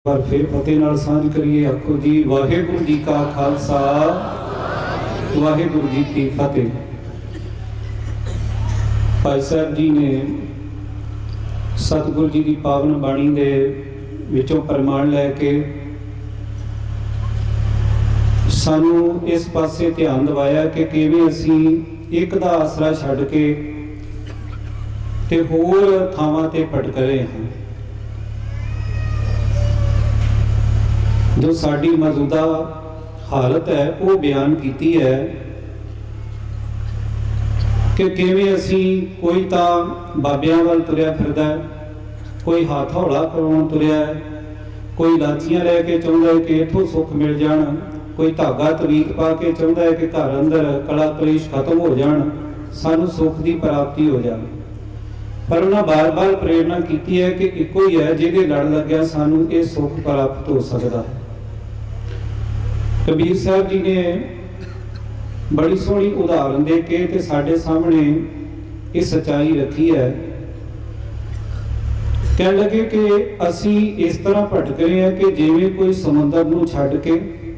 पर फिर फतेह नाल सांझ करिए। आखो जी वाहिगुरू जी का खालसा वाहिगुरू जी की फतेह। भाई साहब जी ने सतगुरु जी की पावन बाणी दे विचों प्रमाण लैके सानू इस पासे ध्यान दवाया कि किवें असीं एक दा आसरा छड्ड के ते होर थावां ते भटक रहे हैं। जो साडी मौजूदा हालत है वो बयान की है कि किवें असीं कोई तां बाबियां वल तुरिया फिरदा है, कोई हाथ हौला करवाउण तुरिया है, कोई लाचियां लैके चाहुंदा है कि इत्थों सुख मिल जाण, कोई धागा तवीक पा के चाहुंदा है कि घर अंदर कला कलेश खत्म हो जाण, सानू सुख की प्राप्ति हो जाए। पर उन्हें बार बार प्रेरणा की है कि इको ही है जिहदे लड़ लग्या सानू ये सुख प्राप्त हो सकता है। कबीर साहब जी ने बड़ी सोहनी उदाहरण दे के ते साडे सामने ये सच्चाई रखी है। कह लगे कि असी इस तरह भटक रहे हैं कि जिवें कोई समुद्र नूं छड्ड के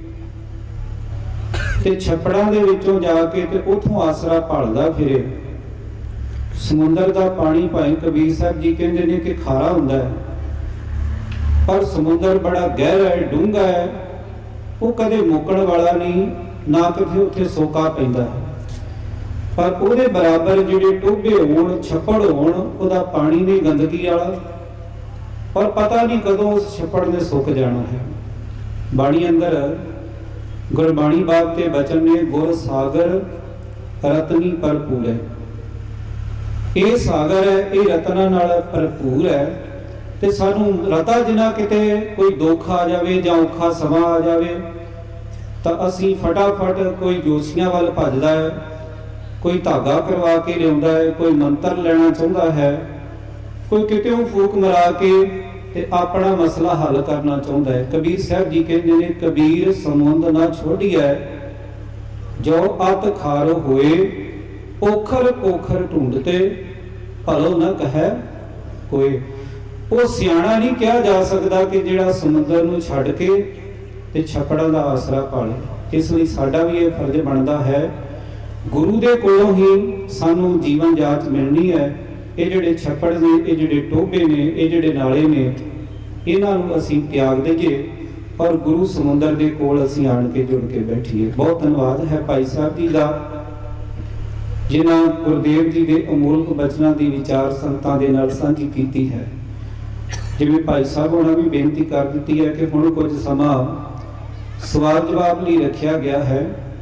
ते छप्पड़ां दे विचों जाके ते उथों आसरा भालदा फिरे। समुद्र का पानी भाई कबीर साहब जी कहते हैं कि खारा हुंदा है, पर समुद्र बड़ा गहरा है, डूंगा है, वो कदे मुकण वाला नहीं, ना किते उत्थे सोका पैंदा है। पर उहदे बराबर जिहड़े टोभे होण, छप्पड़ होण, उहदा पानी नहीं गंदगी वाला, पर पता नहीं कदों उस छप्पड़ ने सुक जाना है। बाणी अंदर गुरबाणी बाग के बचन ने गुर सागर रतनी भरपूर है। ये सागर है, ये रत्ना नाल भरपूर है। ते सानू रता जिना किते कोई दुख आ जाए जां औखा समा आ जाए तो असी फटाफट कोई जोशियां वाल भजदा है, कोई धागा करवा के लियाउंदा है, कोई मंत्र लेना चाहुंदा है, कोई कितेओं फूक मरा के ते अपना मसला हल करना चाहुंदा है। कबीर साहब जी कहते हैं कबीर समुंद ना छोड़िए जो अत खार होए, ओखर ओखर ढूंढते भलो न कहे कोई। वो सियाणा नहीं कहा जा सकता कि जिहड़ा समुद्र नूं छड्ड के ते छप्पड़ां दा आसरा पाले। इसलिए साडा भी ये फर्ज बनता है, गुरु दे कोलों ही सानू जीवन जाच मिलनी है। ये जिहड़े छप्पड़ ने, ये जिहड़े टोभे ने, ये जिहड़े नाले ने, इन्हां नूं असीं त्याग दईए और गुरु समुद्र दे कोल असीं आण के जुड़ के बैठीए। बहुत धन्यवाद है भाई साहब जी दा जिन्हां गुरदेव जी दे अमोलक बचनां दी विचार संतां दे नाल सांझी कीती है। जिवें भाई साहब होना भी बेनती कर दी है कि हुण कुछ समा सवाल जवाब लई रखिया गया है।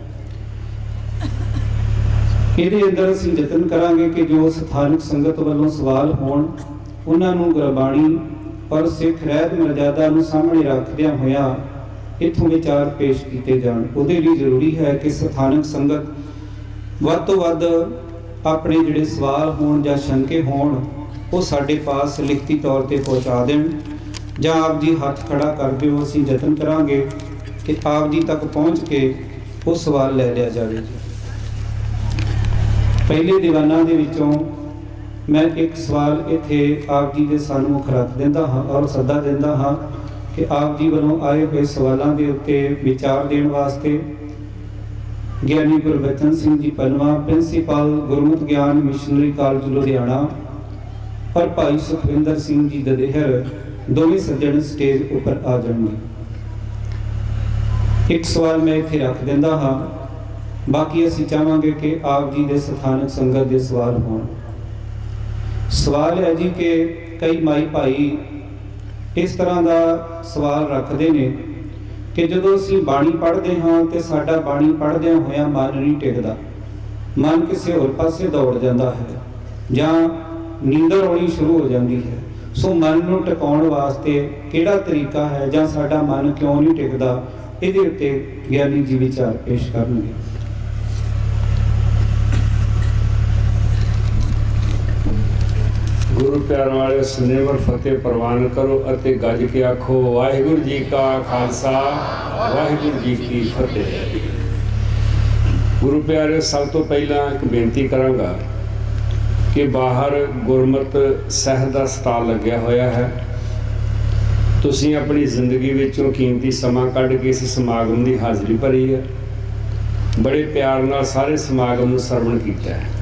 इहदे अंदर असीं यतन करांगे कि जो स्थानक संगत वालों सवाल होण उन्हां नूं गुरबाणी और सिख रहत मर्यादा नूं सामने रखदिआं होइआं इत्थों विचार पेश कीते जाण। उहदे लई जरूरी है कि स्थानक संगत वध तों वध अपने जिहड़े सवाल होण जां शंके होण वो साडे पास लिखती तौर पर पहुँचा दें, जां आप जी हाथ खड़ा कर दो। असीं यतन करांगे कि आप जी तक पहुँच के वो सवाल लै लिया जाए। पहले दीवाना दे विचों मैं एक सवाल इत्थे आप जी के सन्मुख रख दिंदा हाँ और सदा दिंदा हाँ कि आप जी वालों आए हुए सवालों के उत्ते विचार देने वास्ते Giani Gurbachan Singh ji Palwa, principal Gurmukh Gyan missionary college Ludhiana, और भाई सुखविंदर सिंह जी ददेहर दोवें सज्जन स्टेज उपर आ जाएंगे। एक सवाल मैं इत्थे रख दिंदा हाँ, बाकी असीं चाहांगे कि आप जी दे स्थानक संगत दे सवाल होण। सवाल है जी कि कई माई भाई इस तरह का सवाल रखते हैं कि जदों असीं बाणी पढ़ते हाँ तो साडा बाणी पढ़दिआं होइआं मन नहीं टिकदा, मन किसी होर पासे दौड़ जाता है जां नींदर आनी शुरू हो जाती है। सो मन नूं टिकाउण वास्ते किहड़ा तरीका है जां साडा मन क्यों नहीं टिकदा, इहदे उत्ते ज्ञानी जी विचार पेश करनगे। गुरु प्यार वाले सुनेवर फतेह प्रवान करो अते गज के आखो वाहिगुरू जी का खालसा वाहिगुरू जी की फतेह। गुरु प्यारे सब तो पहला एक बेनती करांगा कि बाहर गुरमत सहर का स्टाल लग्या होया है ਤੁਸੀਂ ਆਪਣੀ ਜ਼ਿੰਦਗੀ ਵਿੱਚੋਂ ਕੀਮਤੀ ਸਮਾਂ ਕੱਢ ਕੇ ਇਸ ਸਮਾਗਮ ਦੀ ਹਾਜ਼ਰੀ ਭਰੀ ਹੈ। ਬੜੇ ਪਿਆਰ ਨਾਲ ਸਾਰੇ ਸਮਾਗਮ ਨੂੰ ਸਰਵਣ ਕੀਤਾ ਹੈ।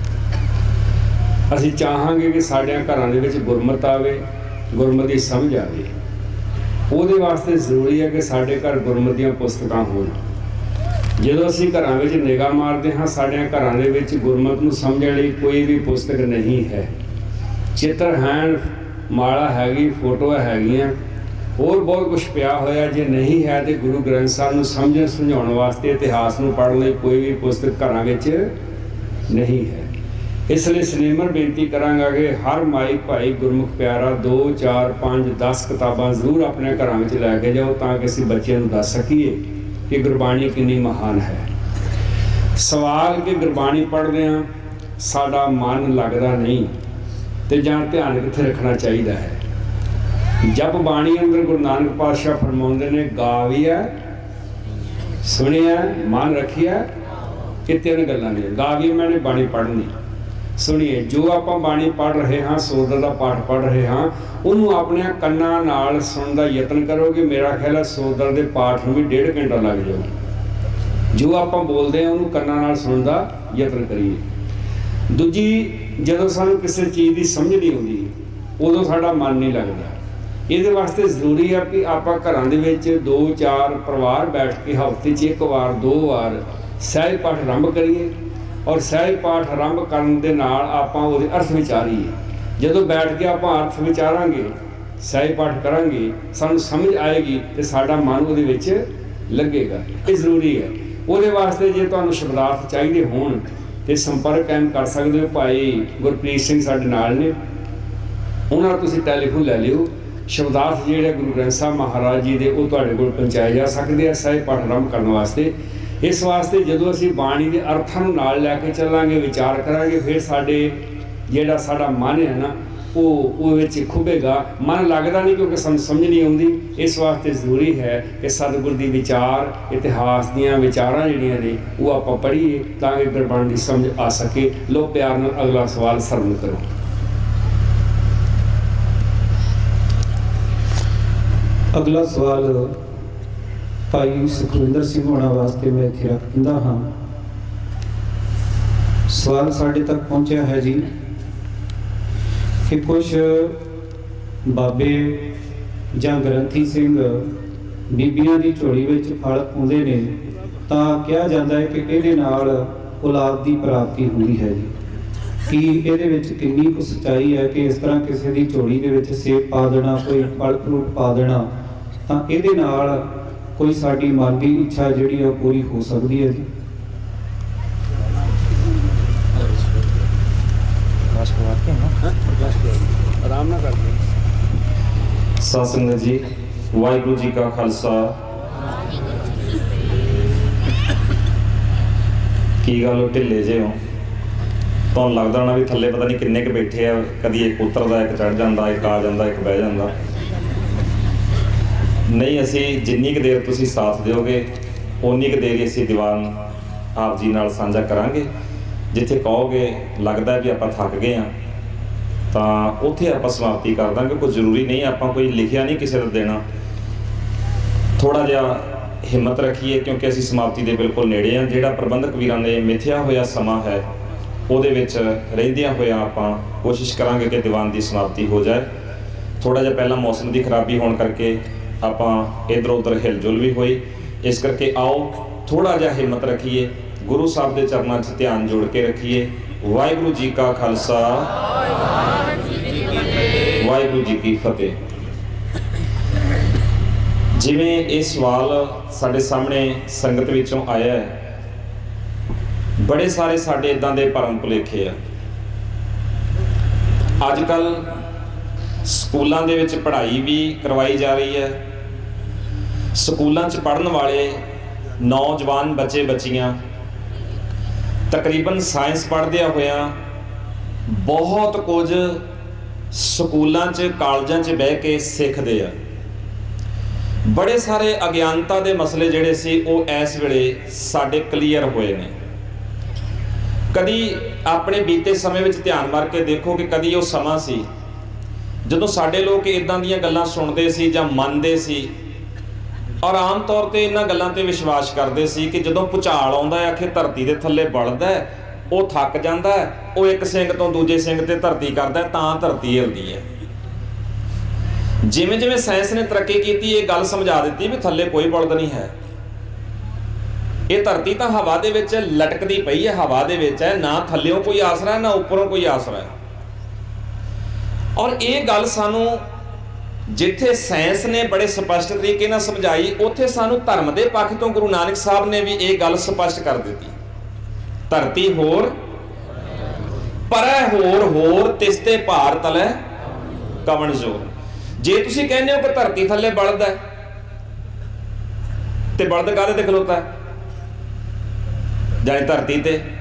ਅਸੀਂ ਚਾਹਾਂਗੇ ਕਿ ਸਾਡਿਆਂ ਘਰਾਂ ਦੇ ਵਿੱਚ ਗੁਰਮਤਿ ਆਵੇ, ਗੁਰਮਤਿ ਦੀ ਸਮਝ ਆਵੇ। ਉਹਦੇ ਵਾਸਤੇ ਜ਼ਰੂਰੀ ਹੈ ਕਿ ਸਾਡੇ ਘਰ ਗੁਰਮਤਿ ਦੀਆਂ ਪੁਸਤਕਾਂ ਹੋਣ। ਜਦੋਂ ਅਸੀਂ ਘਰਾਂ ਵਿੱਚ ਨਿਗਾਹ ਮਾਰਦੇ ਹਾਂ, ਸਾਡਿਆਂ ਘਰਾਂ ਦੇ ਵਿੱਚ ਗੁਰਮਤਿ ਨੂੰ ਸਮਝਣ ਲਈ ਕੋਈ ਵੀ ਪੁਸਤਕ ਨਹੀਂ ਹੈ। ਚਿੱਤਰ ਹਨ, ਮਾਲਾ ਹੈਗੀ, ਫੋਟੋਆਂ ਹੈਗੀਆਂ, ਹੋਰ ਬਹੁਤ ਕੁਛ ਪਿਆ ਹੋਇਆ। ਜੇ ਨਹੀਂ ਹੈ ਤੇ ਗੁਰੂ ਗ੍ਰੰਥ ਸਾਹਿਬ ਨੂੰ ਸਮਝਣ ਸਮਝਾਉਣ ਵਾਸਤੇ, ਇਤਿਹਾਸ ਨੂੰ ਪੜ੍ਹਨ ਲਈ ਕੋਈ ਵੀ ਪੁਸਤਕ ਘਰਾਂ ਵਿੱਚ ਨਹੀਂ ਹੈ। ਇਸ ਲਈ ਸਨੇਮਰ ਬੇਨਤੀ ਕਰਾਂਗਾ ਕਿ ਹਰ ਮਾਈ ਭਾਈ ਗੁਰਮੁਖ ਪਿਆਰਾ 2, 4, 5, 10 ਕਿਤਾਬਾਂ ਜ਼ਰੂਰ ਆਪਣੇ ਘਰਾਂ ਵਿੱਚ ਲੈ ਕੇ ਜਾਓ, ਤਾਂ ਕਿ ਅਸੀਂ ਬੱਚਿਆਂ ਨੂੰ ਦੱਸ ਸਕੀਏ ਕਿ ਗੁਰਬਾਣੀ ਕਿੰਨੀ ਮਹਾਨ ਹੈ। ਸਵਾਲ ਕਿ ਗੁਰਬਾਣੀ ਪੜ੍ਹਦੇ ਹਾਂ, ਸਾਡਾ ਮਨ ਲੱਗਦਾ ਨਹੀਂ ਤੇ ਜਾਂ ਧਿਆਨ ਕਿੱਥੇ ਰੱਖਣਾ ਚਾਹੀਦਾ ਹੈ। ਜਪ ਬਾਣੀ ਅੰਦਰ ਗੁਰੂ ਨਾਨਕ ਪਾਤਸ਼ਾਹ ਫਰਮਾਉਂਦੇ ਨੇ, ਗਾਵੀਆ ਸੁਣਿਆ ਮਨ ਰੱਖਿਆ। ਇਹ ਤਿੰਨ ਗੱਲਾਂ ਨੇ। ਗਾਵੀਆ ਮੈਨੇ ਬਾਣੀ ਪੜ੍ਹਨੀ, ਸੁਣੀਏ। ਜੋ ਆਪਾਂ ਬਾਣੀ ਪੜ੍ਹ ਰਹੇ ਹਾਂ, ਸੋਦਰ ਦਾ ਪਾਠ ਪੜ੍ਹ ਰਹੇ ਹਾਂ, ਉਹਨੂੰ ਆਪਣੇ ਕੰਨਾਂ ਨਾਲ ਸੁਣਨ ਦਾ ਯਤਨ ਕਰੋਗੇ। ਮੇਰਾ ਖਿਆਲ ਹੈ ਸੋਦਰ ਦੇ ਪਾਠ ਨੂੰ ਵੀ 1.5 ਘੰਟਾ ਲੱਗ ਜਾਊ। ਜੋ ਆਪਾਂ ਬੋਲਦੇ ਹਾਂ ਉਹਨੂੰ ਕੰਨਾਂ ਨਾਲ ਸੁਣਨ ਦਾ ਯਤਨ ਕਰੀਏ। ਦੂਜੀ, ਜਦੋਂ ਸਾਨੂੰ ਕਿਸੇ ਚੀਜ਼ ਦੀ ਸਮਝ ਨਹੀਂ ਆਉਂਦੀ, ਉਦੋਂ ਸਾਡਾ ਮਨ ਨਹੀਂ ਲੱਗਦਾ। ਇਹਦੇ ਵਾਸਤੇ ਜ਼ਰੂਰੀ ਹੈ ਕਿ ਆਪਾਂ ਘਰਾਂ ਦੇ ਵਿੱਚ 2, 4 ਪਰਿਵਾਰ ਬੈਠ ਕੇ ਹਫ਼ਤੇ 'ਚ 1 ਵਾਰ 2 ਵਾਰ ਸਹਿਜ ਪਾਠ ਆਰੰਭ ਕਰੀਏ। ਔਰ ਸਹਿਜ ਪਾਠ ਆਰੰਭ ਕਰਨ ਦੇ ਨਾਲ ਆਪਾਂ ਉਹਦੇ ਅਰਥ ਵਿਚਾਰੀਏ। ਜਦੋਂ ਬੈਠ ਕੇ ਆਪਾਂ ਅਰਥ ਵਿਚਾਰਾਂਗੇ, ਸਹਿਜ ਪਾਠ ਕਰਾਂਗੇ, ਸਾਨੂੰ ਸਮਝ ਆਏਗੀ ਤੇ ਸਾਡਾ ਮਨ ਉਹਦੇ ਵਿੱਚ ਲੱਗੇਗਾ। ਇਹ ਜ਼ਰੂਰੀ ਹੈ। ਉਹਦੇ ਵਾਸਤੇ ਜੇ ਤੁਹਾਨੂੰ ਸ਼ਬਦਾਰਥ ਚਾਹੀਦੇ ਹੋਣ ਤੇ ਸੰਪਰਕ ਕਾਇਮ ਕਰ ਸਕਦੇ ਹੋ। ਭਾਈ ਗੁਰਪ੍ਰੀਤ ਸਿੰਘ ਸਾਡੇ ਨਾਲ ਨੇ, ਉਹਨਾਂ ਨਾਲ ਤੁਸੀਂ ਟੈਲੀਫੋਨ ਲੈ ਲਿਓ। ਸ਼ਬਦਾਰਥ ਜਿਹੜੇ ਗੁਰੂ ਗ੍ਰੰਥ ਸਾਹਿਬ ਮਹਾਰਾਜ ਜੀ ਦੇ, ਉਹ ਤੁਹਾਡੇ ਕੋਲ ਪਹੁੰਚਾਏ ਜਾ ਸਕਦੇ ਆ ਸਹਿਜ ਪਾਠ ਆਰੰਭ ਕਰਨ ਵਾਸਤੇ। ਇਸ ਵਾਸਤੇ ਜਦੋਂ ਅਸੀਂ ਬਾਣੀ ਦੇ ਅਰਥਾਂ ਨੂੰ ਨਾਲ ਲੈ ਕੇ ਚੱਲਾਂਗੇ, ਵਿਚਾਰ ਕਰਾਂਗੇ, ਫਿਰ ਸਾਡੇ ਜਿਹੜਾ ਸਾਡਾ ਮਨ ਹੈ ਨਾ, ਉਹ ਵਿੱਚ ਖੁੱਭੇਗਾ। ਮਨ ਲੱਗਦਾ ਨਹੀਂ ਕਿਉਂਕਿ ਸਾਨੂੰ ਸਮਝ ਨਹੀਂ ਆਉਂਦੀ। ਇਸ ਵਾਸਤੇ ਜ਼ਰੂਰੀ ਹੈ ਕਿ ਸਤਿਗੁਰ ਦੀ ਵਿਚਾਰ, ਇਤਿਹਾਸ ਦੀਆਂ ਵਿਚਾਰਾਂ ਜਿਹੜੀਆਂ ਨੇ ਉਹ ਆਪਾਂ ਪੜ੍ਹੀਏ, ਤਾਂ ਕਿ ਗੁਰਬਾਣੀ ਦੀ ਸਮਝ ਆ ਸਕੇ। ਲੋ ਪਿਆਰ ਨਾਲ ਅਗਲਾ ਸਵਾਲ ਸਰਵਣ ਕਰੋ। ਅਗਲਾ ਸਵਾਲ ਭਾਈ ਸੁਖਵਿੰਦਰ ਸਿੰਘ ਹੋਣਾ ਵਾਸਤੇ ਮੈਂ ਇੱਥੇ ਰੱਖ ਦਿੰਦਾ ਹਾਂ। ਸਵਾਲ ਸਾਡੇ ਤੱਕ ਪਹੁੰਚਿਆ ਹੈ ਜੀ ਕਿ ਕੁਝ ਬਾਬੇ ਜਾਂ ਗ੍ਰੰਥੀ ਸਿੰਘ ਬੀਬੀਆਂ ਦੀ ਝੋਲੀ ਵਿੱਚ ਫਲ ਪਾਉਂਦੇ ਨੇ, ਤਾਂ ਕਿਹਾ ਜਾਂਦਾ ਹੈ ਕਿ ਇਹਦੇ ਨਾਲ ਔਲਾਦ ਦੀ ਪ੍ਰਾਪਤੀ ਹੁੰਦੀ ਹੈ ਜੀ। ਕੀ ਇਹਦੇ ਵਿੱਚ ਕਿੰਨੀ ਕੁ ਸੱਚਾਈ ਹੈ ਕਿ ਇਸ ਤਰ੍ਹਾਂ ਕਿਸੇ ਦੀ ਝੋਲੀ ਦੇ ਵਿੱਚ ਸੇਬ ਪਾ ਦੇਣਾ, ਕੋਈ ਫਲ ਫਰੂਟ ਪਾ ਦੇਣਾ, ਤਾਂ ਇਹਦੇ ਨਾਲ ਕੋਈ ਸਾਡੀ ਮਨ ਦੀ ਇੱਛਾ ਜਿਹੜੀ ਉਹ ਪੂਰੀ ਹੋ ਸਕਦੀ ਹੈ ਜੀ? ਆਰਾਮ ਨਾਲ ਕਰਦੇ। ਸਾਧ ਸੰਗਤ ਜੀ, ਵਾਹਿਗੁਰੂ ਜੀ ਕਾ ਖਾਲਸਾ। ਕੀ ਗੱਲ ਢਿੱਲੇ ਜੇ ਹੋ? ਤੁਹਾਨੂੰ ਲੱਗਦਾ ਹੋਣਾ ਵੀ ਥੱਲੇ ਪਤਾ ਨਹੀਂ ਕਿੰਨੇ ਕੁ ਬੈਠੇ ਆ। ਕਦੀ ਇੱਕ ਉਤਰਦਾ, ਇੱਕ ਚੜ੍ਹ ਜਾਂਦਾ, ਇੱਕ ਆ ਜਾਂਦਾ, ਇੱਕ ਬਹਿ ਜਾਂਦਾ। ਨਹੀਂ, ਅਸੀਂ ਜਿੰਨੀ ਕੁ ਦੇਰ ਤੁਸੀਂ ਸਾਥ ਦਿਓਗੇ ਓਨੀ ਕੁ ਦੇਰ ਹੀ ਅਸੀਂ ਦੀਵਾਨ ਆਪ ਜੀ ਨਾਲ ਸਾਂਝਾ ਕਰਾਂਗੇ। ਜਿੱਥੇ ਕਹੋਗੇ ਲੱਗਦਾ ਵੀ ਆਪਾਂ ਥੱਕ ਗਏ ਹਾਂ, ਤਾਂ ਉੱਥੇ ਆਪਾਂ ਸਮਾਪਤੀ ਕਰ ਦਾਂਗੇ। ਕੋਈ ਜ਼ਰੂਰੀ ਨਹੀਂ, ਆਪਾਂ ਕੋਈ ਲਿਖਿਆ ਨਹੀਂ ਕਿਸੇ ਦਾ ਦੇਣਾ। ਥੋੜ੍ਹਾ ਜਿਹਾ ਹਿੰਮਤ ਰੱਖੀਏ, ਕਿਉਂਕਿ ਅਸੀਂ ਸਮਾਪਤੀ ਦੇ ਬਿਲਕੁਲ ਨੇੜੇ ਹਾਂ। ਜਿਹੜਾ ਪ੍ਰਬੰਧਕ ਵੀਰਾਂ ਨੇ ਮਿਥਿਆ ਹੋਇਆ ਸਮਾਂ ਹੈ, ਉਹਦੇ ਵਿੱਚ ਰਹਿੰਦਿਆਂ ਹੋਇਆਂ ਆਪਾਂ ਕੋਸ਼ਿਸ਼ ਕਰਾਂਗੇ ਕਿ ਦੀਵਾਨ ਦੀ ਸਮਾਪਤੀ ਹੋ ਜਾਏ। ਥੋੜ੍ਹਾ ਜਿਹਾ ਪਹਿਲਾਂ ਮੌਸਮ ਦੀ ਖਰਾਬੀ ਹੋਣ ਕਰਕੇ ਆਪਾਂ ਇੱਧਰ ਉੱਧਰ ਹਿਲਜੁਲ ਵੀ ਹੋਈ। ਇਸ ਕਰਕੇ ਆਓ ਥੋੜ੍ਹਾ ਜਿਹਾ ਹਿੰਮਤ ਰੱਖੀਏ, ਗੁਰੂ ਸਾਹਿਬ ਦੇ ਚਰਨਾਂ 'ਚ ਧਿਆਨ ਜੋੜ ਕੇ ਰੱਖੀਏ। ਵਾਹਿਗੁਰੂ ਜੀ ਕਾ ਖਾਲਸਾ, ਵਾਹਿਗੁਰੂ ਜੀ ਕੀ ਫਤਿਹ। ਜਿਵੇਂ ਇਹ ਸਵਾਲ ਸਾਡੇ ਸਾਹਮਣੇ ਸੰਗਤ ਵਿੱਚੋਂ ਆਇਆ ਹੈ, ਬੜੇ ਸਾਰੇ ਸਾਡੇ ਇੱਦਾਂ ਦੇ ਭਰਮ ਭੁਲੇਖੇ ਆ। ਅੱਜ ਕੱਲ੍ਹ ਸਕੂਲਾਂ ਦੇ ਵਿੱਚ ਪੜ੍ਹਾਈ ਵੀ ਕਰਵਾਈ ਜਾ ਰਹੀ ਹੈ। ਸਕੂਲਾਂ 'ਚ ਪੜ੍ਹਨ ਵਾਲੇ ਨੌਜਵਾਨ ਬੱਚੇ ਬੱਚੀਆਂ ਤਕਰੀਬਨ ਸਾਇੰਸ ਪੜ੍ਹਦਿਆਂ ਹੋਇਆਂ ਬਹੁਤ ਕੁਝ ਸਕੂਲਾਂ 'ਚ ਕਾਲਜਾਂ 'ਚ ਬਹਿ ਕੇ ਸਿੱਖਦੇ ਆ। ਬੜੇ ਸਾਰੇ ਅਗਿਆਨਤਾ ਦੇ ਮਸਲੇ ਜਿਹੜੇ ਸੀ ਉਹ ਇਸ ਵੇਲੇ ਸਾਡੇ ਕਲੀਅਰ ਹੋਏ ਨੇ। ਕਦੀ ਆਪਣੇ ਬੀਤੇ ਸਮੇਂ ਵਿੱਚ ਧਿਆਨ ਮਾਰ ਕੇ ਦੇਖੋ ਕਿ ਕਦੀ ਉਹ ਸਮਾਂ ਸੀ ਜਦੋਂ ਸਾਡੇ ਲੋਕ ਇਦਾਂ ਦੀਆਂ ਗੱਲਾਂ ਸੁਣਦੇ ਸੀ ਜਾਂ ਮੰਨਦੇ ਸੀ ਔਰ ਆਮ ਤੌਰ ਤੇ ਇਹਨਾਂ ਗੱਲਾਂ ਤੇ ਵਿਸ਼ਵਾਸ ਕਰਦੇ ਸੀ ਕਿ ਜਦੋਂ ਭੁਚਾਲ ਆਉਂਦਾ ਹੈ ਆਖੇ ਧਰਤੀ ਦੇ ਥੱਲੇ ਬਲਦਾ ਹੈ, ਉਹ ਥੱਕ ਜਾਂਦਾ ਹੈ, ਉਹ ਇੱਕ ਸਿੰਘ ਤੋਂ ਦੂਜੇ ਸਿੰਘ ਤੇ ਧਰਤੀ ਕਰਦਾ ਤਾਂ ਧਰਤੀ ਹਿਲਦੀ ਹੈ। ਜਿਵੇਂ ਜਿਵੇਂ ਸਾਇੰਸ ਨੇ ਤਰੱਕੀ ਕੀਤੀ ਇਹ ਗੱਲ ਸਮਝਾ ਦਿੱਤੀ ਵੀ ਥੱਲੇ ਕੋਈ ਬਲਦ ਨਹੀਂ ਹੈ, ਇਹ ਧਰਤੀ ਤਾਂ ਹਵਾ ਦੇ ਵਿੱਚ ਲਟਕਦੀ ਪਈ ਹੈ, ਹਵਾ ਦੇ ਵਿੱਚ ਹੈ, ਨਾ ਥੱਲਿਓਂ ਕੋਈ ਆਸਰਾ ਨਾ ਉੱਪਰੋਂ ਕੋਈ ਆਸਰਾ। ਔਰ ਇਹ ਗੱਲ ਸਾਨੂੰ ਜਿੱਥੇ ਸਾਇੰਸ ਨੇ ਬੜੇ ਸਪਸ਼ਟ ਤਰੀਕੇ ਨਾਲ ਸਮਝਾਈ, ਉੱਥੇ ਸਾਨੂੰ ਧਰਮ ਦੇ ਪੱਖ ਤੋਂ ਗੁਰੂ ਨਾਨਕ ਸਾਹਿਬ ਨੇ ਵੀ ਇਹ ਗੱਲ ਸਪਸ਼ਟ ਕਰ ਦਿੱਤੀ। ਧਰਤੀ ਹੋਰ ਪਰੈ ਹੋਰ ਹੋਰ ਤਿਸਤੇ ਭਾਰ ਤਲੈ ਕਵਣ ਜੋਰ। ਜੇ ਤੁਸੀਂ ਕਹਿੰਦੇ ਹੋ ਕਿ ਧਰਤੀ ਥੱਲੇ ਬਲਦ ਹੈ ਤੇ ਬਲਦ ਕਾਹਦੇ ਤੇ ਖਲੋਤਾ ਹੈ, ਜਾਨੀ ਧਰਤੀ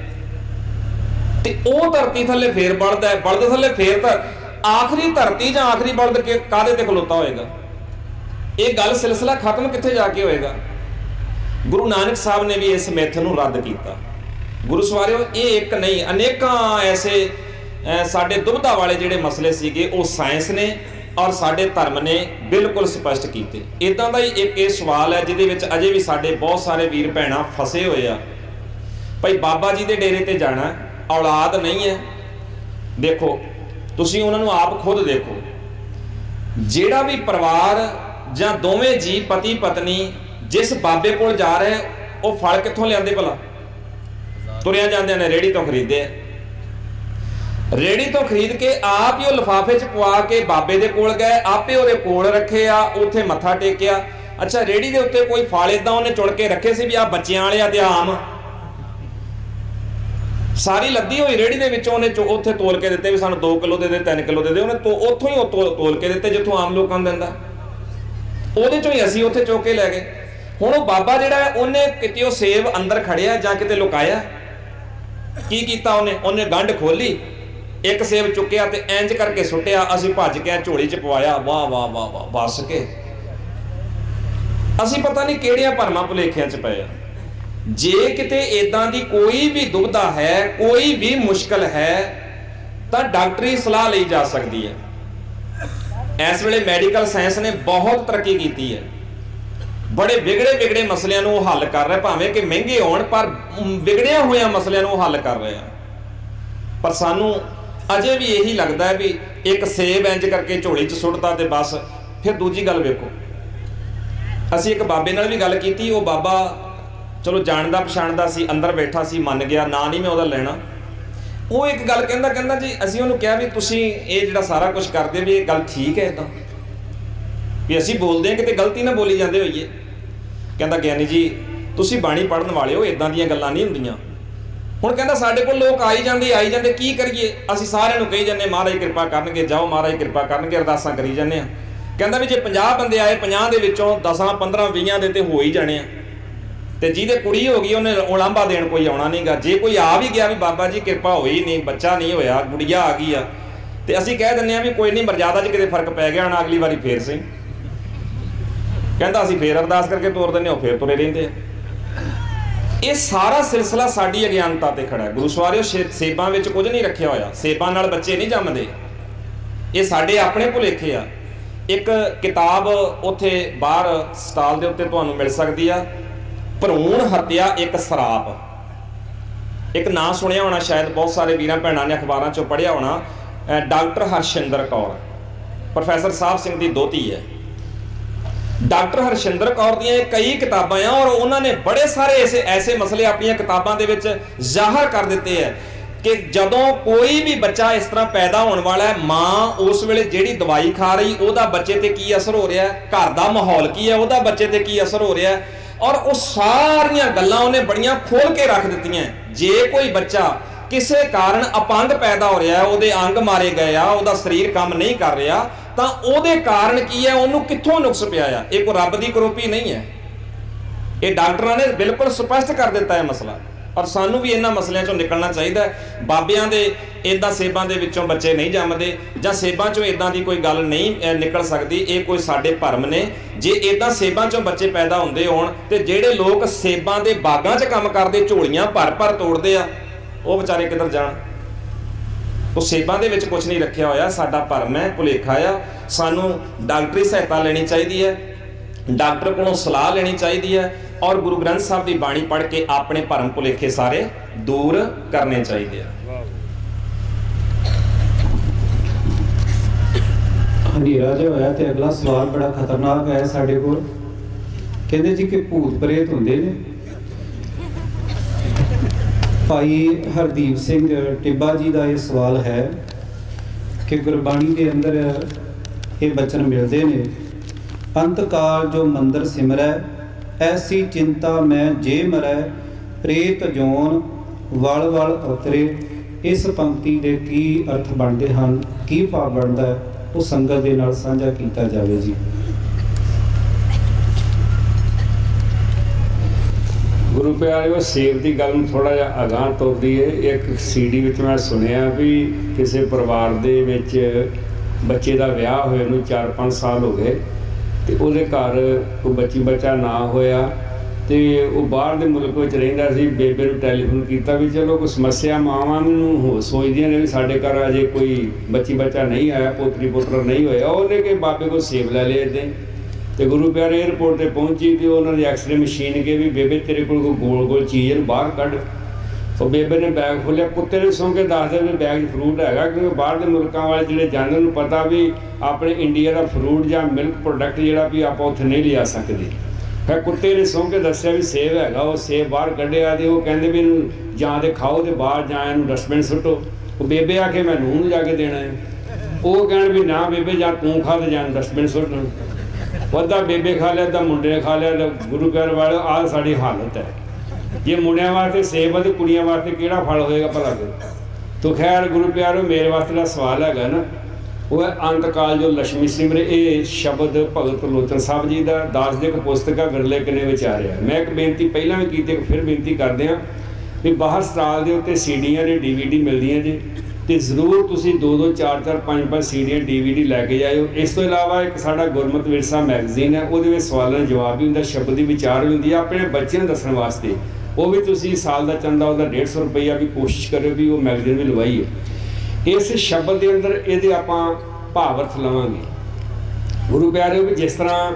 ਤੇ ਉਹ ਧਰਤੀ ਥੱਲੇ ਫੇਰ ਬਲਦ ਹੈ, ਬਲਦ ਥੱਲੇ ਫੇਰ ਤਾਂ ਆਖਰੀ ਧਰਤੀ ਜਾਂ ਆਖਰੀ ਬਲਦ ਕਾਹਦੇ ਤੇ ਖਲੋਤਾ ਹੋਏਗਾ। ਇਹ ਗੱਲ ਸਿਲਸਿਲਾ ਖਤਮ ਕਿੱਥੇ ਜਾ ਕੇ ਹੋਏਗਾ। ਗੁਰੂ ਨਾਨਕ ਸਾਹਿਬ ਨੇ ਵੀ ਇਸ ਮਿੱਥ ਨੂੰ ਰੱਦ ਕੀਤਾ। ਗੁਰੂ ਸਵਾਰਿਓ, ਇਹ ਇੱਕ ਨਹੀਂ ਅਨੇਕਾਂ ਐਸੇ ਸਾਡੇ ਦੁਬਧਾ ਵਾਲੇ ਜਿਹੜੇ ਮਸਲੇ ਸੀਗੇ ਉਹ ਸਾਇੰਸ ਨੇ ਔਰ ਸਾਡੇ ਧਰਮ ਨੇ ਬਿਲਕੁਲ ਸਪਸ਼ਟ ਕੀਤੇ। ਇਦਾਂ ਦਾ ਹੀ ਇੱਕ ਇਹ ਸਵਾਲ ਹੈ ਜਿਹਦੇ ਵਿੱਚ ਅਜੇ ਵੀ ਸਾਡੇ ਬਹੁਤ ਸਾਰੇ ਵੀਰ ਭੈਣਾਂ ਫਸੇ ਹੋਏ ਆ। ਭਾਈ ਬਾਬਾ ਜੀ ਦੇ ਡੇਰੇ ਤੇ ਜਾਣਾ, ਔਲਾਦ ਨਹੀਂ ਹੈ, ਦੇਖੋ ਤੁਸੀਂ ਉਹਨਾਂ ਨੂੰ ਆਪ ਖੁਦ ਦੇਖੋ, ਜਿਹੜਾ ਵੀ ਪਰਿਵਾਰ ਜਾਂ ਦੋਵੇਂ ਜੀ ਪਤੀ ਪਤਨੀ ਜਿਸ ਬਾਬੇ ਕੋਲ ਜਾ ਰਹੇ ਉਹ ਫਲ ਕਿੱਥੋਂ ਲਿਆਂਦੇ ਭਲਾ? ਤੁਰਿਆ ਜਾਂਦੇ ਨੇ, ਰੇੜੀ ਤੋਂ ਖਰੀਦੇ, ਰੇੜੀ ਤੋਂ ਖਰੀਦ ਕੇ ਆਪ ਹੀ ਉਹ ਲਿਫਾਫੇ 'ਚ ਪਵਾ ਕੇ ਬਾਬੇ ਦੇ ਕੋਲ ਗਏ, ਆਪੇ ਉਹਦੇ ਕੋਲ ਰੱਖੇ ਆ, ਉੱਥੇ ਮੱਥਾ ਟੇਕਿਆ। ਅੱਛਾ, ਰੇੜੀ ਦੇ ਉੱਤੇ ਕੋਈ ਫਲ ਏਦਾਂ ਉਹਨੇ ਚੁਣ ਕੇ ਰੱਖੇ ਸੀ ਵੀ ਆ ਬੱਚਿਆਂ ਵਾਲੇ ਆ ਤੇ ਆਮ ਸਾਰੀ ਲੱਦੀ ਹੋਈ ਰੇੜੀ ਦੇ ਵਿੱਚੋਂ ਉਹਨੇ ਉੱਥੇ ਤੋਲ ਕੇ ਦਿੱਤੇ ਵੀ ਸਾਨੂੰ 2 ਕਿਲੋ ਦੇ ਦੇ, 3 ਕਿਲੋ ਦੇ ਦੇ। ਉਹਨੇ ਉੱਥੋਂ ਹੀ ਉਹ ਤੋਲ ਕੇ ਦਿੱਤੇ ਜਿੱਥੋਂ ਆਮ ਲੋਕਾਂ ਨੂੰ ਦਿੰਦਾ, ਉਹਦੇ ਚੋਂ ਹੀ ਅਸੀਂ ਉੱਥੇ ਚੁੱਕ ਕੇ ਲੈ ਗਏ। ਹੁਣ ਉਹ ਬਾਬਾ ਜਿਹੜਾ ਹੈ ਉਹਨੇ ਕਿਤੇ ਉਹ ਸੇਬ ਅੰਦਰ ਖੜਿਆ ਜਾਂ ਕਿਤੇ ਲੁਕਾਇਆ, ਕੀ ਕੀਤਾ ਉਹਨੇ ਗੰਢ ਖੋਲੀ, ਇੱਕ ਸੇਬ ਚੁੱਕਿਆ ਤੇ ਇੰਜ ਕਰਕੇ ਸੁੱਟਿਆ। ਅਸੀਂ ਭੱਜ ਕੇ ਝੋਲੀ 'ਚ ਪਵਾਇਆ, ਵਾਹ ਵਾਹ ਵਾਹ ਵਾਹ, ਬਸ ਕੇ ਅਸੀਂ ਪਤਾ ਨਹੀਂ ਕਿਹੜੀਆਂ ਭਰਮਾਂ ਭੁਲੇਖਿਆਂ 'ਚ ਪਏ ਆ। ਜੇ ਕਿਤੇ ਇਦਾਂ ਦੀ ਕੋਈ ਵੀ ਦੁਬਿਧਾ ਹੈ, ਕੋਈ ਵੀ ਮੁਸ਼ਕਲ ਹੈ ਤਾਂ ਡਾਕਟਰੀ ਸਲਾਹ ਲਈ ਜਾ ਸਕਦੀ ਹੈ। ਇਸ ਵੇਲੇ ਮੈਡੀਕਲ ਸਾਇੰਸ ਨੇ ਬਹੁਤ ਤਰੱਕੀ ਕੀਤੀ ਹੈ, ਬੜੇ ਵਿਗੜੇ ਮਸਲਿਆਂ ਨੂੰ ਉਹ ਹੱਲ ਕਰ ਰਿਹਾ, ਭਾਵੇਂ ਕਿ ਮਹਿੰਗੇ ਹੋਣ ਪਰ ਵਿਗੜਿਆ ਹੋਇਆ ਮਸਲਿਆਂ ਨੂੰ ਉਹ ਹੱਲ ਕਰ ਰਿਹਾ। ਪਰ ਸਾਨੂੰ ਅਜੇ ਵੀ ਇਹੀ ਲੱਗਦਾ ਹੈ ਵੀ ਇੱਕ ਸੇਬ ਇੰਜ ਕਰਕੇ ਝੋਲੀ 'ਚ ਸੁੱਟਦਾ ਤੇ ਬਸ। ਫਿਰ ਦੂਜੀ ਗੱਲ ਵੇਖੋ, ਅਸੀਂ ਇੱਕ ਬਾਬੇ ਨਾਲ ਵੀ ਗੱਲ ਕੀਤੀ, ਉਹ ਬਾਬਾ ਚਲੋ ਜਾਣਦਾ ਪਛਾਣਦਾ ਸੀ, ਅੰਦਰ ਬੈਠਾ ਸੀ, ਮੰਨ ਗਿਆ, ਨਾਂ ਨਹੀਂ ਮੈਂ ਉਹਦਾ ਲੈਣਾ। ਉਹ ਇੱਕ ਗੱਲ ਕਹਿੰਦਾ ਜੀ, ਅਸੀਂ ਉਹਨੂੰ ਕਿਹਾ ਵੀ ਤੁਸੀਂ ਇਹ ਜਿਹੜਾ ਸਾਰਾ ਕੁਝ ਕਰਦੇ ਵੀ ਇਹ ਗੱਲ ਠੀਕ ਹੈ ਇਦਾਂ ਵੀ ਅਸੀਂ ਬੋਲਦੇ ਹਾਂ ਕਿਤੇ ਗਲਤੀ ਨਾ ਬੋਲੀ ਜਾਂਦੇ ਹੋਈਏ। ਕਹਿੰਦਾ ਗਿਆਨੀ ਜੀ ਤੁਸੀਂ ਬਾਣੀ ਪੜ੍ਹਨ ਵਾਲੇ ਹੋ, ਇਦਾਂ ਦੀਆਂ ਗੱਲਾਂ ਨਹੀਂ ਹੁੰਦੀਆਂ। ਹੁਣ ਕਹਿੰਦਾ ਸਾਡੇ ਕੋਲ ਲੋਕ ਆਈ ਜਾਂਦੇ, ਕੀ ਕਰੀਏ? ਅਸੀਂ ਸਾਰਿਆਂ ਨੂੰ ਕਹੀ ਜਾਂਦੇ ਮਹਾਰਾਜ ਕਿਰਪਾ ਕਰਨਗੇ, ਜਾਓ ਮਹਾਰਾਜ ਕਿਰਪਾ ਕਰਨਗੇ, ਅਰਦਾਸਾਂ ਕਰੀ ਜਾਂਦੇ ਆ। ਕਹਿੰਦਾ ਵੀ ਜੇ 50 ਬੰਦੇ ਆਏ, 50 ਦੇ ਵਿੱਚੋਂ 10, 15, 20 ਦੇ ਤੇ ਹੋ ਹੀ ਜਾਣੇ ਆ, ਤੇ ਜਿਹਦੇ ਕੁੜੀ ਹੋ ਗਈ ਉਹਨੇ ਉਲਾਂਭਾ ਦੇਣ ਕੋਈ ਆਉਣਾ ਨਹੀਂਗਾ। ਜੇ ਕੋਈ ਆ ਵੀ ਗਿਆ ਵੀ ਬਾਬਾ ਜੀ ਕਿਰਪਾ ਹੋਈ ਨਹੀਂ, ਬੱਚਾ ਨਹੀਂ ਹੋਇਆ, ਗੁੜੀਆ ਆ ਗਈ ਆ, ਤੇ ਅਸੀਂ ਕਹਿ ਦਿੰਦੇ ਆ ਵੀ ਕੋਈ ਨਹੀਂ, ਮਰਜ਼ਾਦਾ 'ਚ ਕਿਤੇ ਫਰਕ ਪੈ ਗਿਆ, ਹੁਣ ਅਗਲੀ ਵਾਰੀ ਫੇਰ ਸਹੀ। ਕਹਿੰਦਾ ਅਸੀਂ ਫੇਰ ਅਰਦਾਸ ਕਰਕੇ ਤੋਰ ਦਿੰਦੇ, ਉਹ ਫੇਰ ਤੁਰੇ ਰਹਿੰਦੇ ਆ। ਇਹ ਸਾਰਾ ਸਿਲਸਿਲਾ ਸਾਡੀ ਅਗਿਆਨਤਾ ਤੇ ਖੜਾ ਹੈ। ਗੁਰੂ ਸਵਾਰਿਓ, ਸੇਬਾਂ ਵਿੱਚ ਕੁਝ ਨਹੀਂ ਰੱਖਿਆ ਹੋਇਆ, ਸੇਬਾਂ ਨਾਲ ਬੱਚੇ ਨਹੀਂ ਜੰਮਦੇ, ਇਹ ਸਾਡੇ ਆਪਣੇ ਭੁਲੇਖੇ ਆ। ਇੱਕ ਕਿਤਾਬ ਉੱਥੇ ਬਾਹਰ ਸਟਾਲ ਦੇ ਉੱਤੇ ਤੁਹਾਨੂੰ ਮਿਲ ਸਕਦੀ ਆ, ਭਰੂਣ ਹੱਤਿਆ ਇੱਕ ਸਰਾਪ। ਇੱਕ ਨਾਂ ਸੁਣਿਆ ਹੋਣਾ ਸ਼ਾਇਦ, ਬਹੁਤ ਸਾਰੇ ਵੀਰਾਂ ਭੈਣਾਂ ਨੇ ਅਖਬਾਰਾਂ 'ਚੋਂ ਪੜ੍ਹਿਆ ਹੋਣਾ। ਡਾਕਟਰ ਹਰਸ਼ਿੰਦਰ ਕੌਰ, ਪ੍ਰੋਫੈਸਰ ਸਾਹਿਬ ਸਿੰਘ ਦੀ ਦੋਹਤੀ ਹੈ। ਡਾਕਟਰ ਹਰਸ਼ਿੰਦਰ ਕੌਰ ਦੀਆਂ ਕਈ ਕਿਤਾਬਾਂ ਆ ਔਰ ਉਹਨਾਂ ਨੇ ਬੜੇ ਸਾਰੇ ਐਸੇ ਮਸਲੇ ਆਪਣੀਆਂ ਕਿਤਾਬਾਂ ਦੇ ਵਿੱਚ ਜ਼ਾਹਰ ਕਰ ਦਿੱਤੇ ਹੈ ਕਿ ਜਦੋਂ ਕੋਈ ਵੀ ਬੱਚਾ ਇਸ ਤਰ੍ਹਾਂ ਪੈਦਾ ਹੋਣ ਵਾਲਾ ਹੈ, ਮਾਂ ਉਸ ਵੇਲੇ ਜਿਹੜੀ ਦਵਾਈ ਖਾ ਰਹੀ ਉਹਦਾ ਬੱਚੇ ਤੇ ਕੀ ਅਸਰ ਹੋ ਰਿਹਾ ਹੈ, ਘਰ ਦਾ ਮਾਹੌਲ ਕੀ ਹੈ, ਉਹਦਾ ਬੱਚੇ ਤੇ ਕੀ ਅਸਰ ਹੋ ਰਿਹਾ ਹੈ। ਔਰ ਉਹ ਸਾਰੀਆਂ ਗੱਲਾਂ ਉਹਨੇ ਬੜੀਆਂ ਖੋਲ ਕੇ ਰੱਖ ਦਿੱਤੀਆਂ। ਜੇ ਕੋਈ ਬੱਚਾ ਕਿਸੇ ਕਾਰਨ ਅਪੰਗ ਪੈਦਾ ਹੋ ਰਿਹਾ, ਉਹਦੇ ਅੰਗ ਮਾਰੇ ਗਏ ਆ, ਉਹਦਾ ਸਰੀਰ ਕੰਮ ਨਹੀਂ ਕਰ ਰਿਹਾ, ਤਾਂ ਉਹਦੇ ਕਾਰਨ ਕੀ ਹੈ, ਉਹਨੂੰ ਕਿੱਥੋਂ ਨੁਕਸ ਪਿਆ ਆ। ਇਹ ਕੋਈ ਰੱਬ ਦੀ ਕਰੋਪੀ ਨਹੀਂ ਹੈ, ਇਹ ਡਾਕਟਰਾਂ ਨੇ ਬਿਲਕੁਲ ਸਪਸ਼ਟ ਕਰ ਦਿੱਤਾ ਹੈ ਮਸਲਾ। ਔਰ ਸਾਨੂੰ ਵੀ ਇਹਨਾਂ ਮਸਲਿਆਂ ਚੋਂ ਨਿਕਲਣਾ ਚਾਹੀਦਾ ਹੈ। ਬਾਬਿਆਂ ਦੇ ਇਦਾਂ ਸੇਬਾਂ ਦੇ ਵਿੱਚੋਂ ਬੱਚੇ ਨਹੀਂ ਜੰਮਦੇ, ਜਾਂ ਸੇਬਾਂ ਚੋਂ ਇਦਾਂ ਦੀ ਕੋਈ ਗੱਲ ਨਹੀਂ ਨਿਕਲ ਸਕਦੀ, ਇਹ ਕੋਈ ਸਾਡੇ ਭਰਮ ਨੇ। ਜੇ ਇਦਾਂ ਸੇਬਾਂ ਚੋਂ ਬੱਚੇ ਪੈਦਾ ਹੁੰਦੇ ਹੋਣ ਤੇ ਜਿਹੜੇ ਲੋਕ ਸੇਬਾਂ ਦੇ ਬਾਗਾਂ 'ਚ ਕੰਮ ਕਰਦੇ, ਝੋਲੀਆਂ ਭਰ ਭਰ ਤੋੜਦੇ ਆ, ਉਹ ਵਿਚਾਰੇ ਕਿੱਧਰ ਜਾਣ? ਉਹ ਸੇਬਾਂ ਦੇ ਵਿੱਚ ਕੁਝ ਨਹੀਂ ਰੱਖਿਆ ਹੋਇਆ। ਸਾਡਾ ਭਰਮ ਹੈ, ਭੁਲੇਖਾ ਆ। ਸਾਨੂੰ ਡਾਕਟਰੀ ਸਹਾਇਤਾ ਲੈਣੀ ਚਾਹੀਦੀ ਹੈ, ਡਾਕਟਰ ਕੋਲੋਂ ਸਲਾਹ ਲੈਣੀ ਚਾਹੀਦੀ ਹੈ, ਔਰ ਗੁਰੂ ਗ੍ਰੰਥ ਸਾਹਿਬ ਦੀ ਬਾਣੀ ਪੜ੍ਹ ਕੇ ਆਪਣੇ ਭਰਮ ਭੁਲੇਖੇ ਸਾਰੇ ਦੂਰ ਕਰਨੇ ਚਾਹੀਦੇ ਆ। ਹਨੇਰਾ ਜਿਹਾ ਹੋਇਆ ਤੇ ਅਗਲਾ ਸਵਾਲ ਬੜਾ ਖਤਰਨਾਕ ਹੈ ਸਾਡੇ ਕੋਲ। ਕਹਿੰਦੇ ਜੀ ਕਿ ਭੂਤ ਪ੍ਰੇਤ ਹੁੰਦੇ ਨੇ। ਭਾਈ ਹਰਦੀਪ ਸਿੰਘ ਟਿੱਬਾ ਜੀ ਦਾ ਇਹ ਸਵਾਲ ਹੈ ਕਿ ਗੁਰਬਾਣੀ ਦੇ ਅੰਦਰ ਇਹ ਬਚਨ ਮਿਲਦੇ ਨੇ, ਅੰਤ ਕਾਲ ਜੋ ਮੰਦਰ ਸਿਮਰੈ ਐਸੀ ਚਿੰਤਾ ਮੈਂ ਜੇ ਮਰੈ ਪ੍ਰੇਤ ਜੋਨ ਵਲ ਵਲ ਉਤਰੇ। ਇਸ ਪੰਕਤੀ ਦੇ ਕੀ ਅਰਥ ਬਣਦੇ ਹਨ, ਕੀ ਭਾਵ ਬਣਦਾ ਹੈ, ਉਹ ਸੰਗਤ ਦੇ ਨਾਲ ਸਾਂਝਾ ਕੀਤਾ ਜਾਵੇ ਜੀ। ਗੁਰੂ ਪਿਆਰਿਓ, ਸੇਬ ਦੀ ਗੱਲ ਨੂੰ ਥੋੜ੍ਹਾ ਜਿਹਾ ਅਗਾਂਹ ਤੋਰਦੀ ਹੈ। ਇੱਕ CD ਵਿੱਚ ਮੈਂ ਸੁਣਿਆ ਵੀ ਕਿਸੇ ਪਰਿਵਾਰ ਦੇ ਵਿੱਚ ਬੱਚੇ ਦਾ ਵਿਆਹ ਹੋਏ ਨੂੰ 4-5 ਸਾਲ ਹੋ ਗਏ ਤੇ ਉਹਦੇ ਘਰ ਕੋਈ ਬੱਚਾ ਨਾ ਹੋਇਆ ਤੇ ਉਹ ਬਾਹਰ ਦੇ ਮੁਲਕ ਵਿੱਚ ਰਹਿੰਦਾ ਸੀ। ਬੇਬੇ ਨੂੰ ਟੈਲੀਫੋਨ ਕੀਤਾ ਵੀ ਚਲੋ ਕੋਈ ਸਮੱਸਿਆ, ਮਾਵਾਂ ਨੂੰ ਸੋਚਦੀਆਂ ਨੇ ਵੀ ਸਾਡੇ ਘਰ ਅਜੇ ਕੋਈ ਬੱਚਾ ਨਹੀਂ ਆਇਆ, ਪੋਤਰੀ ਪੁੱਤਰ ਨਹੀਂ ਹੋਇਆ। ਉਹਨੇ ਕਿ ਬਾਬੇ ਕੋਲ ਸੇਬ ਲੈ ਲਏ ਇੱਦਾਂ ਹੀ ਤੇ ਗੁਰੂ ਪਿਆਰੇ ਏਅਰਪੋਰਟ ਤੇ ਪਹੁੰਚੀ ਤੇ ਉਹਨਾਂ ਦੀ ਐਕਸਰੇ ਮਸ਼ੀਨ ਕੇ ਵੀ ਬੇਬੇ ਤੇਰੇ ਕੋਲ ਕੋਈ ਗੋਲ ਗੋਲ ਚੀਜ਼ ਨੂੰ ਬਾਹਰ ਕੱਢ। ਉਹ ਬੇਬੇ ਨੇ ਬੈਗ ਖੋਲ੍ਹਿਆ, ਕੁੱਤੇ ਨੇ ਸੌਂ ਕੇ ਦੱਸਦੇ ਵੀ ਬੈਗ 'ਚ ਫਰੂਟ ਹੈਗਾ, ਕਿਉਂਕਿ ਬਾਹਰ ਦੇ ਮੁਲਕਾਂ ਵਾਲੇ ਜਿਹੜੇ ਜਾਂਦੇ ਨੂੰ ਪਤਾ ਵੀ ਆਪਣੇ ਇੰਡੀਆ ਦਾ ਫਰੂਟ ਜਾਂ ਮਿਲਕ ਪ੍ਰੋਡਕਟ ਜਿਹੜਾ ਵੀ ਆਪਾਂ ਉੱਥੇ ਨਹੀਂ ਲਿਆ ਸਕਦੇ। ਫਿਰ ਕੁੱਤੇ ਨੇ ਸੌਂ ਕੇ ਦੱਸਿਆ ਵੀ ਸੇਬ ਹੈਗਾ। ਉਹ ਸੇਬ ਬਾਹਰ ਕੱਢਿਆ ਤੇ ਉਹ ਕਹਿੰਦੇ ਵੀ ਇਹਨੂੰ ਜਾਂ ਤੇ ਖਾਓ ਤੇ ਬਾਹਰ ਜਾਂ ਇਹਨੂੰ ਡਸਟਬਿਨ ਸੁੱਟੋ। ਉਹ ਬੇਬੇ ਆ ਕੇ ਮੈਂ ਨੂੰਹ ਨੂੰ ਜਾ ਕੇ ਦੇਣਾ ਹੈ। ਉਹ ਕਹਿਣ ਵੀ ਨਾ ਬੇਬੇ, ਜਾਂ ਤੂੰ ਖਾ ਤੇ ਜਾਂ ਡਸਟਬਿਨ ਸੁੱਟ। ਅੱਧਾ ਬੇਬੇ ਖਾ ਲਿਆ, ਅੱਧਾ ਮੁੰਡੇ ਨੇ ਖਾ ਲਿਆ। ਗੁਰੂ ਪਿਆਰੇ ਵਾਲੇ, ਆਹ ਸਾਡੀ ਹਾਲਤ ਹੈ। ਜੇ ਮੁੰਡਿਆਂ ਵਾਸਤੇ ਸੇਬ ਹੈ ਤੇ ਕੁੜੀਆਂ ਵਾਸਤੇ ਕਿਹੜਾ ਫਲ ਹੋਏਗਾ ਭਲਾ? ਤੋ ਖੈਰ ਗੁਰੂ ਪਿਆਰੋ, ਮੇਰੇ ਵਾਸਤੇ ਦਾ ਸਵਾਲ ਹੈਗਾ ਨਾ, ਉਹ ਹੈ ਅੰਤ ਕਾਲ ਜੋ ਲక్ష్ਮੀ ਸਿਮਰੇ। ਇਹ ਸ਼ਬਦ ਭਗਤ ਲੋਚਨ ਸਾਹਿਬ ਜੀ ਦਾ ਦਾਸ ਦੇ ਇੱਕ ਪੁਸਤਕ ਆ ਵਿਰਲੇ ਕਿਨੇ ਵਿਚਾਰਿਆ। ਮੈਂ ਇੱਕ ਬੇਨਤੀ ਪਹਿਲਾਂ ਵੀ ਕੀਤੀ, ਫਿਰ ਬੇਨਤੀ ਕਰਦੇ ਹਾਂ ਵੀ ਬਾਹਰ ਸਟਾਲ ਦੇ ਉੱਤੇ ਸੀਡੀਆਂ ਨੇ, DVD ਮਿਲਦੀਆਂ ਜੀ, ਤੇ ਜ਼ਰੂਰ ਤੁਸੀਂ 2-2, 4-4, 5-5 ਸੀਡੀਆਂ DVD ਲੈ ਕੇ ਜਾਇਓ। ਇਸ ਤੋਂ ਇਲਾਵਾ ਇੱਕ ਸਾਡਾ ਗੁਰਮਤ ਵਿਰਸਾ ਮੈਗਜ਼ੀਨ ਹੈ, ਉਹਦੇ ਵਿੱਚ ਸਵਾਲਾਂ ਜਵਾਬ ਵੀ ਹੁੰਦਾ, ਸ਼ਬਦ ਦੀ ਵਿਚਾਰ ਵੀ ਹੁੰਦੀ ਹੈ ਆਪਣੇ ਬੱਚਿਆਂ ਨੂੰ ਦੱਸਣ ਵਾਸਤੇ। ਉਹ ਵੀ ਤੁਸੀਂ ਸਾਲ ਦਾ ਚੰਦਾ ਉਹਦਾ 150 ਰੁਪਈਆ ਵੀ ਕੋਸ਼ਿਸ਼ ਕਰਿਓ ਵੀ ਉਹ ਮੈਗਜ਼ੀਨ ਵੀ ਲਵਾਈਏ। ਇਸ ਸ਼ਬਦ ਦੇ ਅੰਦਰ ਇਹਦੇ ਆਪਾਂ ਭਾਵ ਅਰਥ ਲਵਾਂਗੇ। ਗੁਰੂ ਪਿਆਰਿਓ, ਵੀ ਜਿਸ ਤਰ੍ਹਾਂ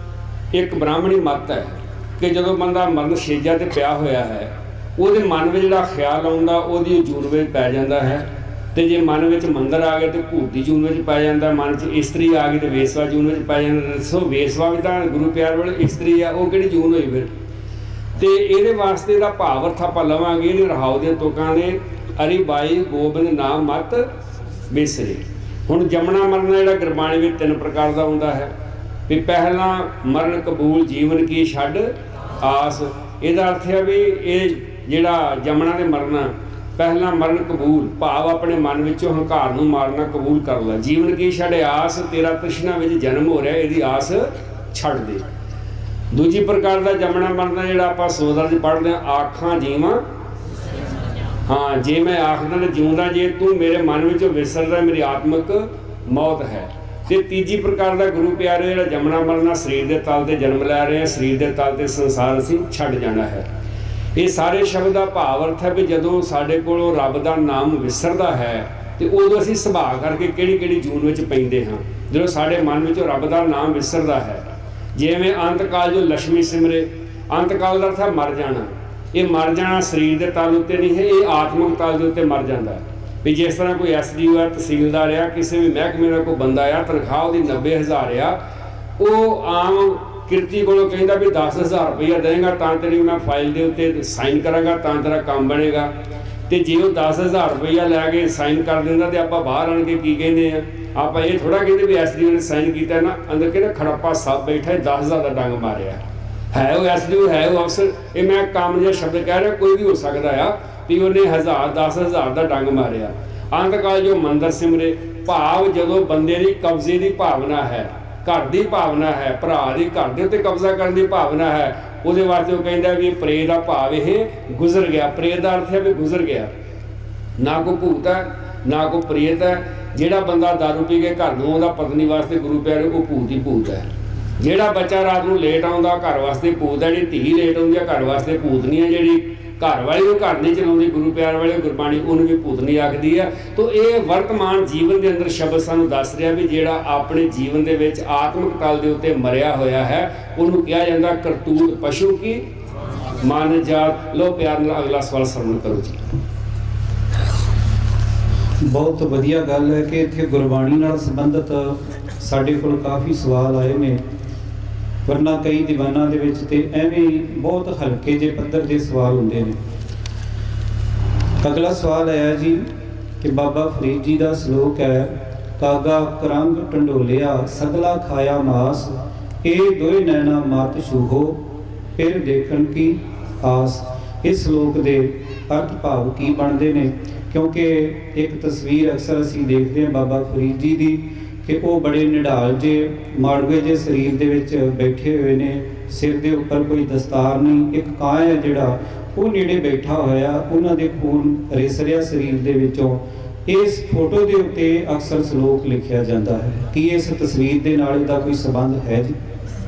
ਇੱਕ ਬ੍ਰਾਹਮਣੀ ਮੱਤ ਹੈ ਕਿ ਜਦੋਂ ਬੰਦਾ ਮਰਨ ਸ਼ੇਜਾ ਤੇ ਪਿਆ ਹੋਇਆ ਹੈ, ਉਹਦੇ ਮਨ ਵਿੱਚ ਜਿਹੜਾ ਖਿਆਲ ਆਉਂਦਾ ਉਹਦੀ ਜੂਨ ਵਿੱਚ ਪੈ ਜਾਂਦਾ ਹੈ। ਤੇ ਜੇ ਮਨ ਵਿੱਚ ਮੰਦਰ ਆ ਗਏ ਤੇ ਭੂਤ ਦੀ ਜੂਨ ਵਿੱਚ ਪੈ ਜਾਂਦਾ, ਮਨ 'ਚ ਇਸਤਰੀ ਆ ਗਈ ਤੇ ਵੇਸਵਾ ਜੂਨ ਵਿੱਚ ਪੈ ਜਾਂਦਾ। ਦੱਸੋ, ਵੇਸਵਾ ਵੀ ਤਾਂ ਗੁਰੂ ਪਿਆਰ ਵਾਲੇ ਇਸਤਰੀ ਆ, ਉਹ ਕਿਹੜੀ ਜੂਨ ਹੋਈ ਫਿਰ? ਤੇ ਇਹਦੇ ਵਾਸਤੇ ਇਹਦਾ ਭਾਵ ਅਰਥ ਆਪਾਂ ਲਵਾਂਗੇ। ਇਹਦੇ ਰਹਾਉ ਦੇ ਤੁਕਾਂ ਨੇ, ਅਰੀ ਬਾਈ ਗੋਬਿੰਦ ਨਾਮ ਮਤ ਬਿਸਰੇ। ਹੁਣ ਜੰਮਣਾ ਮਰਨਾ ਜਿਹੜਾ ਗੁਰਬਾਣੀ ਵਿੱਚ 3 ਪ੍ਰਕਾਰ ਦਾ ਹੁੰਦਾ ਹੈ ਵੀ ਪਹਿਲਾਂ ਮਰਨ ਕਬੂਲ ਜੀਵਨ ਕੀ ਛੱਡ ਆਸ। ਇਹਦਾ ਅਰਥ ਹੈ ਵੀ ਇਹ ਜਿਹੜਾ ਜੰਮਣਾ ਤੇ ਮਰਨਾ, ਪਹਿਲਾਂ ਮਰਨ ਕਬੂਲ ਭਾਵ ਆਪਣੇ ਮਨ ਵਿੱਚੋਂ ਹੰਕਾਰ ਨੂੰ ਮਾਰਨਾ ਕਬੂਲ ਕਰ ਲੈ। ਜੀਵਨ ਕੀ ਛੱਡ ਆਸ, ਤੇਰਾ ਤ੍ਰਿਸ਼ਨਾ ਵਿੱਚ ਜਨਮ ਹੋ ਰਿਹਾ, ਇਹਦੀ ਆਸ ਛੱਡ ਦੇ। ਦੂਜੀ ਪ੍ਰਕਾਰ ਦਾ ਜੰਮਣਾ ਮਰਨਾ ਜਿਹੜਾ ਆਪਾਂ ਸੋਦਰ 'ਚ ਪੜ੍ਹਦੇ ਹਾਂ, ਆਖਾਂ ਜੀਵਾਂ, ਹਾਂ ਜੇ ਮੈਂ ਆਖਦਾ ਜਿਉਂਦਾ, ਜੇ ਤੂੰ ਮੇਰੇ ਮਨ ਵਿੱਚੋਂ ਵਿਸਰਦਾ ਮੇਰੀ ਆਤਮਿਕ ਮੌਤ ਹੈ। ਤੇ ਤੀਜੀ ਪ੍ਰਕਾਰ ਦਾ ਗੁਰੂ ਪਿਆਰੇ ਜਿਹੜਾ ਜੰਮਣਾ ਮਰਨਾ, ਸਰੀਰ ਦੇ ਤਲ ਤੇ ਜਨਮ ਲੈ ਰਹੇ ਹਾਂ, ਸਰੀਰ ਦੇ ਤਲ ਤੇ ਸੰਸਾਰ ਅਸੀਂ ਛੱਡ ਜਾਣਾ ਹੈ। ਇਹ ਸਾਰੇ ਸ਼ਬਦ ਦਾ ਭਾਵ ਅਰਥ ਹੈ ਵੀ ਜਦੋਂ ਸਾਡੇ ਕੋਲੋਂ ਰੱਬ ਦਾ ਨਾਮ ਵਿਸਰਦਾ ਹੈ ਤੇ ਉਦੋਂ ਅਸੀਂ ਸੁਭਾਅ ਕਰਕੇ ਕਿਹੜੀ ਜੂਨ ਵਿੱਚ ਪੈਂਦੇ ਹਾਂ। ਜਦੋਂ ਸਾਡੇ ਮਨ ਵਿੱਚੋਂ ਰੱਬ ਦਾ ਨਾਮ ਵਿਸਰਦਾ ਹੈ, ਜਿਵੇਂ ਅੰਤ ਕਾਲ ਜੋ ਲక్ష్ਮੀ ਸਿਮਰੇ। ਅੰਤ ਕਾਲ ਦਾ ਅਰਥ ਹੈ ਮਰ ਜਾਣਾ। ਇਹ ਮਰ ਜਾਣਾ ਸਰੀਰ ਦੇ ਤਲ ਉੱਤੇ ਨਹੀਂ ਹੈ, ਇਹ ਆਤਮਿਕ ਤਲ ਦੇ ਉੱਤੇ ਮਰ ਜਾਂਦਾ। ਵੀ ਜਿਸ ਤਰ੍ਹਾਂ ਕੋਈ SDO ਆ, ਤਹਿਸੀਲਦਾਰ ਆ, ਕਿਸੇ ਵੀ ਮਹਿਕਮੇ ਦਾ ਕੋਈ ਬੰਦਾ ਆ, ਤਨਖਾਹ ਉਹਦੀ 90,000 ਆ, ਉਹ ਆਮ ਕਿਰਤੀ ਕੋਲੋਂ ਕਹਿੰਦਾ ਵੀ 10,000 ਰੁਪਈਆ ਦੇਵੇਗਾ ਤਾਂ ਤੇਰੀ ਮੈਂ ਫਾਈਲ ਦੇ ਉੱਤੇ ਸਾਈਨ ਕਰਾਂਗਾ ਤਾਂ ਤੇਰਾ ਕੰਮ ਬਣੇਗਾ। ਤੇ ਜੇ ਉਹ 10,000 ਰੁਪਈਆ ਲੈ ਕੇ ਸਾਈਨ ਕਰ ਦਿੰਦਾ ਤੇ ਆਪਾਂ ਬਾਹਰ ਆਣ ਕੇ ਕੀ ਕਹਿੰਦੇ ਆ? ਆਪਾਂ ਇਹ ਥੋੜ੍ਹਾ ਕਹਿੰਦੇ ਵੀ SDO ਨੇ ਸਾਈਨ ਕੀਤਾ ਨਾ, ਅੰਦਰ ਕਹਿੰਦੇ ਖੜੱਪਾ ਸੱਪ ਬੈਠਾ 10,000 ਦਾ ਡੰਗ ਮਾਰਿਆ ਹੈ। ਉਹ SDO ਹੈ, ਉਹ ਅਫਸਰ। ਇਹ ਮੈਂ ਕੰਮ ਜਿਹਾ ਸ਼ਬਦ ਕਹਿ ਰਿਹਾ, ਕੋਈ ਵੀ ਹੋ ਸਕਦਾ ਆ ਵੀ ਉਹਨੇ 1000 10,000 ਦਾ ਡੰਗ ਮਾਰਿਆ। ਅੰਤ ਕਾਲ ਜੋ ਮੰਦਰ ਸਿਮਰੇ ਭਾਵ ਜਦੋਂ ਬੰਦੇ ਦੀ ਕਬਜ਼ੇ ਦੀ ਭਾਵਨਾ ਹੈ, ਘਰ ਦੀ ਭਾਵਨਾ ਹੈ, ਭਰਾ ਦੀ ਘਰ ਦੇ ਉੱਤੇ ਕਬਜ਼ਾ ਕਰਨ ਦੀ ਭਾਵਨਾ ਹੈ, ਉਹਦੇ ਵਾਸਤੇ ਉਹ ਕਹਿੰਦਾ ਵੀ ਇਹ ਪ੍ਰੇਤ ਦਾ ਭਾਵ ਇਹ ਗੁਜ਼ਰ ਗਿਆ। ਪ੍ਰੇਤ ਦਾ ਅਰਥ ਹੈ ਵੀ ਗੁਜ਼ਰ ਗਿਆ, ਨਾ ਕੋਈ ਭੂਤ ਹੈ ਨਾ ਕੋਈ ਪ੍ਰੇਤ ਹੈ। ਜਿਹੜਾ ਬੰਦਾ ਦਾਰੂ ਪੀ ਕੇ ਘਰ ਨੂੰ ਆਉਂਦਾ ਪਤਨੀ ਵਾਸਤੇ ਗੁਰੂ ਪਿਆਰੇ, ਉਹ ਭੂਤ ਹੀ ਭੂਤ ਹੈ। ਜਿਹੜਾ ਬੱਚਾ ਰਾਤ ਨੂੰ ਲੇਟ ਆਉਂਦਾ ਘਰ ਵਾਸਤੇ ਭੂਤ ਹੈ, ਜਿਹੜੀ ਧੀ ਲੇਟ ਆਉਂਦੀ ਹੈ ਘਰ ਵਾਸਤੇ ਭੂਤ ਨਹੀਂ ਹੈ, ਜਿਹੜੀ घर वाले घर नहीं चलाती, गुरु प्यार वाले गुरबाणी उन्होंने भी भूतनी आखदी है। तो ये वर्तमान जीवन के अंदर शब्द सानू दस रहा भी जिहड़ा अपने जीवन के विच आत्मक तल के उत्ते मरिया होया है उन्होंने कहा जाता करतूत पशु की मन जात। लो प्यार नाल अगला सवाल सरवण करो जी। बहुत वधिया गल है कि इत्थे गुरबाणी नाल संबंधित साडे कोल काफ़ी सवाल आए ने, वरना कई दीवाना दे विच ते एवें बहुत हल्के जे पੱਧਰ ਦੇ सवाल हुंदे ने। अगला सवाल आया जी कि बाबा फरीद जी का सलोक है, कागा करंग ढंडोलिया सगला खाया मास, ए दोए नैना मत छूहो फिर देखण की आस। इस सलोक के अर्थ भाव की बनते हैं? क्योंकि एक तस्वीर अक्सर असी देखते हैं बाबा फरीद जी की कि वो बड़े निढाल जे माड़वे जे शरीर दे विच बैठे हुए ने, सिर दे उपर कोई दस्तार नहीं, एक कां है जिहड़ा वो नेड़े बैठा होया, उन्हां दे खून रिस रिहा शरीर दे विचों। इस फोटो के उत्ते अक्सर सलोक लिखिया जाता है, कि इस तस्वीर के नाल इहदा कोई संबंध है जी?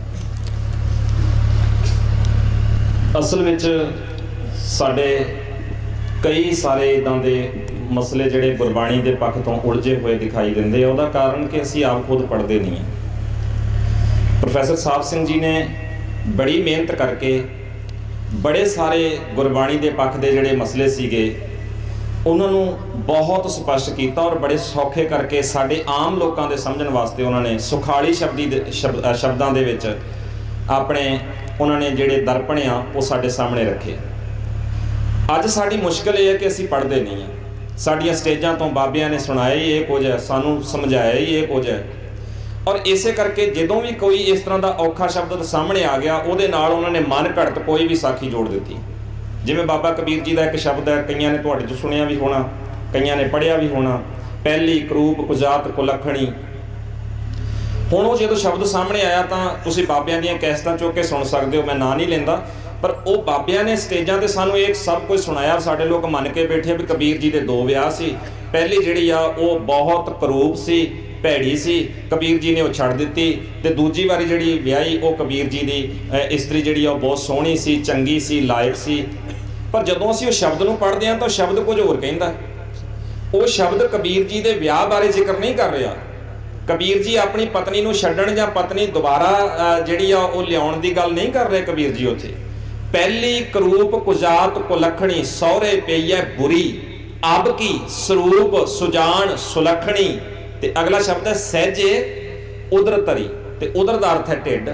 असल विच साडे कई सारे इदां दे मसले जिहड़े गुरबाणी के पक्ष तो उलझे हुए दिखाई देंदे। उहदा कारण कि असीं आप खुद पढ़ते नहीं हैं। प्रोफैसर साहब सिंह जी ने बड़ी मेहनत करके बड़े सारे गुरबाणी के पक्ष के जिहड़े मसले सीगे उन्होंने बहुत स्पष्ट किया और बड़े सौखे करके साडे आम लोगों के समझण वास्ते उन्होंने सुखाली शब्दां दे विच अपने उन्होंने जिहड़े दर्पण आ वो साडे सामने रखे। अज साडी मुश्किल ये है कि असीं पढ़ते नहीं हैं। साडियां स्टेजां तो बाबियां ने सुनाया ही ये कुछ है, सानू समझाया ही ये कुछ है, और इसे करके जदों भी कोई इस तरह का औखा शब्द सामने आ गया उहदे नाल उन्होंने मन घड़त कोई भी साखी जोड़ दी। जिवें बाबा कबीर जी का एक शब्द है, कईयां ने तुहाडे चों सुनिया भी होना, कईयां ने पढ़िया भी होना, पहली करूप कुजात कुलखणी। हुण वो जो शब्द सामने आया तो तुसीं बाबियां दीयां कैसटां चुक के सुन सकते हो, मैं ना नहीं लैंदा, पर वो बाबियां ने स्टेजां ते सानू एक सब कुछ सुनाया। साडे लोग मन के बैठे भी कबीर जी के 2 विआह सी, पहली जिहड़ी आ वो बहुत करूप सी, भैड़ी सी, कबीर जी ने वो छड़ दित्ती, ते दूजी वारी जिहड़ी विआही वो कबीर जी की इस्त्री जिहड़ी आ बहुत सोहणी सी, चंगी सी, लायक सी। पर जदों असीं उस शब्द नूं पढ़दे हां तां शब्द कुछ होर कहिंदा। वो शब्द कबीर जी के विआह बारे जिक्र नहीं कर रहा। कबीर जी अपनी पत्नी नूं छड्डण जां पत्नी दोबारा जिहड़ी आ वो लियाउण दी गल नहीं कर रहे कबीर जी उत्थे। पहली करूप कुजात कुलखणी सौरे पई है बुरी, अब की स्वरूप सुजान सुलखणी। ते अगला शब्द है सहजे उदर तरी, ते उदर दा अर्थ है ढिड।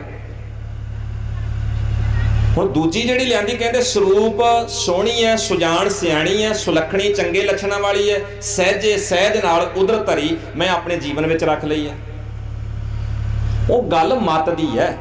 हुण दूजी जिहड़ी लिआंदी कहंदे स्वरूप सोहणी है, सुजान सियाणी है, सुलखणी चंगे लक्षणां वाली है, सहजे सहज नाल उदर तरी मैं अपने जीवन विच रख लई है। वो गल मत दी है।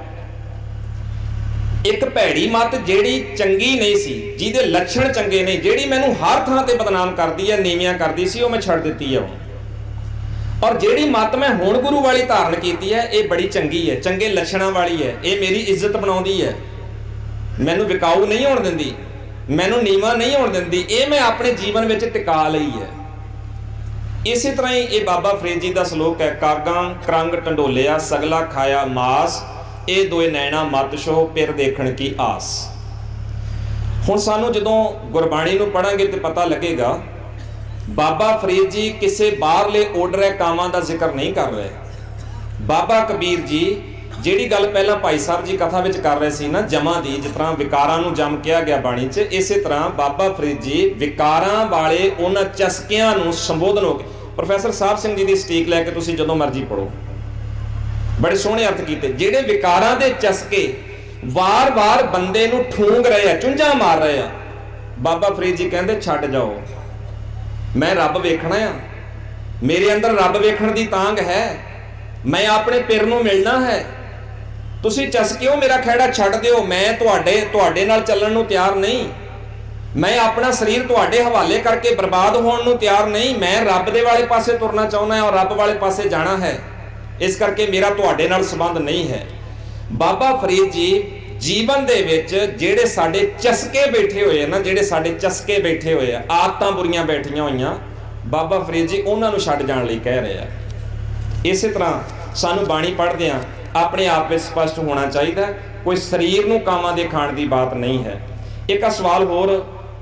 एक भैड़ी मत जिहड़ी चंगी नहीं सी, जिहदे लक्षण चंगे नहीं, जिहड़ी मैनू हर थां ते बदनाम करदी है, नीवियां करदी सी, वो मैं छड्ड दित्ती है। और जिहड़ी मत मैं हुण गुरु वाली धारण कीती है ये बड़ी चंगी है, चंगे लक्षणां वाली है, ये मेरी इज्जत बनाउंदी है, मैनू विकाऊ नहीं होण दिंदी, मैनू नीवा नहीं होण दिंदी, ये मैं अपने जीवन विच टिका लई है। इसी तरह ही ये बाबा फरीद जी का सलोक है, कागां करंग ढंडोलिया सगला खाया मास, ए दोए नैना मत छो फिर देखण की आस। हुण सानू जदों गुरबाणी नूं पढ़ांगे तो पता लगेगा बाबा फरीद जी किसी बाहरले ओडरे कामां का जिक्र नहीं कर रहे। बाबा कबीर जी जिहड़ी गल पहला भाई साहब जी कथा विच कर रहे सी ना जमा दी, जिस तरह विकारां नूं जम किया गया बाणी च, इसे तरह बाबा फरीद जी विकारां वाले उन्हां चस्कियां नूं संबोधन हो के। प्रोफैसर साहब सिंह जी की स्टीक लैके तुसीं जदों मर्जी पढ़ो, बड़े सोहने अर्थ किए। जिहड़े विकारां दे चस्के वार वार बंदे नूं ठूंग रहे हैं, चुंझां मार रहे हैं, बाबा फरीद जी कहंदे छड्ड जाओ, मैं रब वेखना है, मेरे अंदर रब वेखण दी तांग है, मैं अपने पिर नूं मिलना है, तुसीं चस्किओ मेरा खैड़ा छड्ड दिओ, मैं तुहाडे नाल चलण नूं तैयार नहीं, मैं अपना शरीर तुहाडे हवाले करके बर्बाद होण नूं तैयार नहीं, मैं रब दे वाले पासे तुरना चाहुंदा है और रब वाले पासे जाना है, इस करके मेरा तुहाडे नाल संबंध नहीं है। बाबा फरीद जी जीवन दे विच जिहड़े साडे चस्के बैठे हुए ना, जिहड़े साडे चस्के बैठे हुए आ, आदतां बुरीआं बैठियां होईआं, बाबा फरीद जी उन्हां नूं छड्ड जाण लई कह रहे आ। इस तरह सानू बाणी पढ़दिआं अपने आप में स्पष्ट होना चाहिए, कोई शरीर नूं कामां दे खाण दी बात नहीं है। एक सवाल होर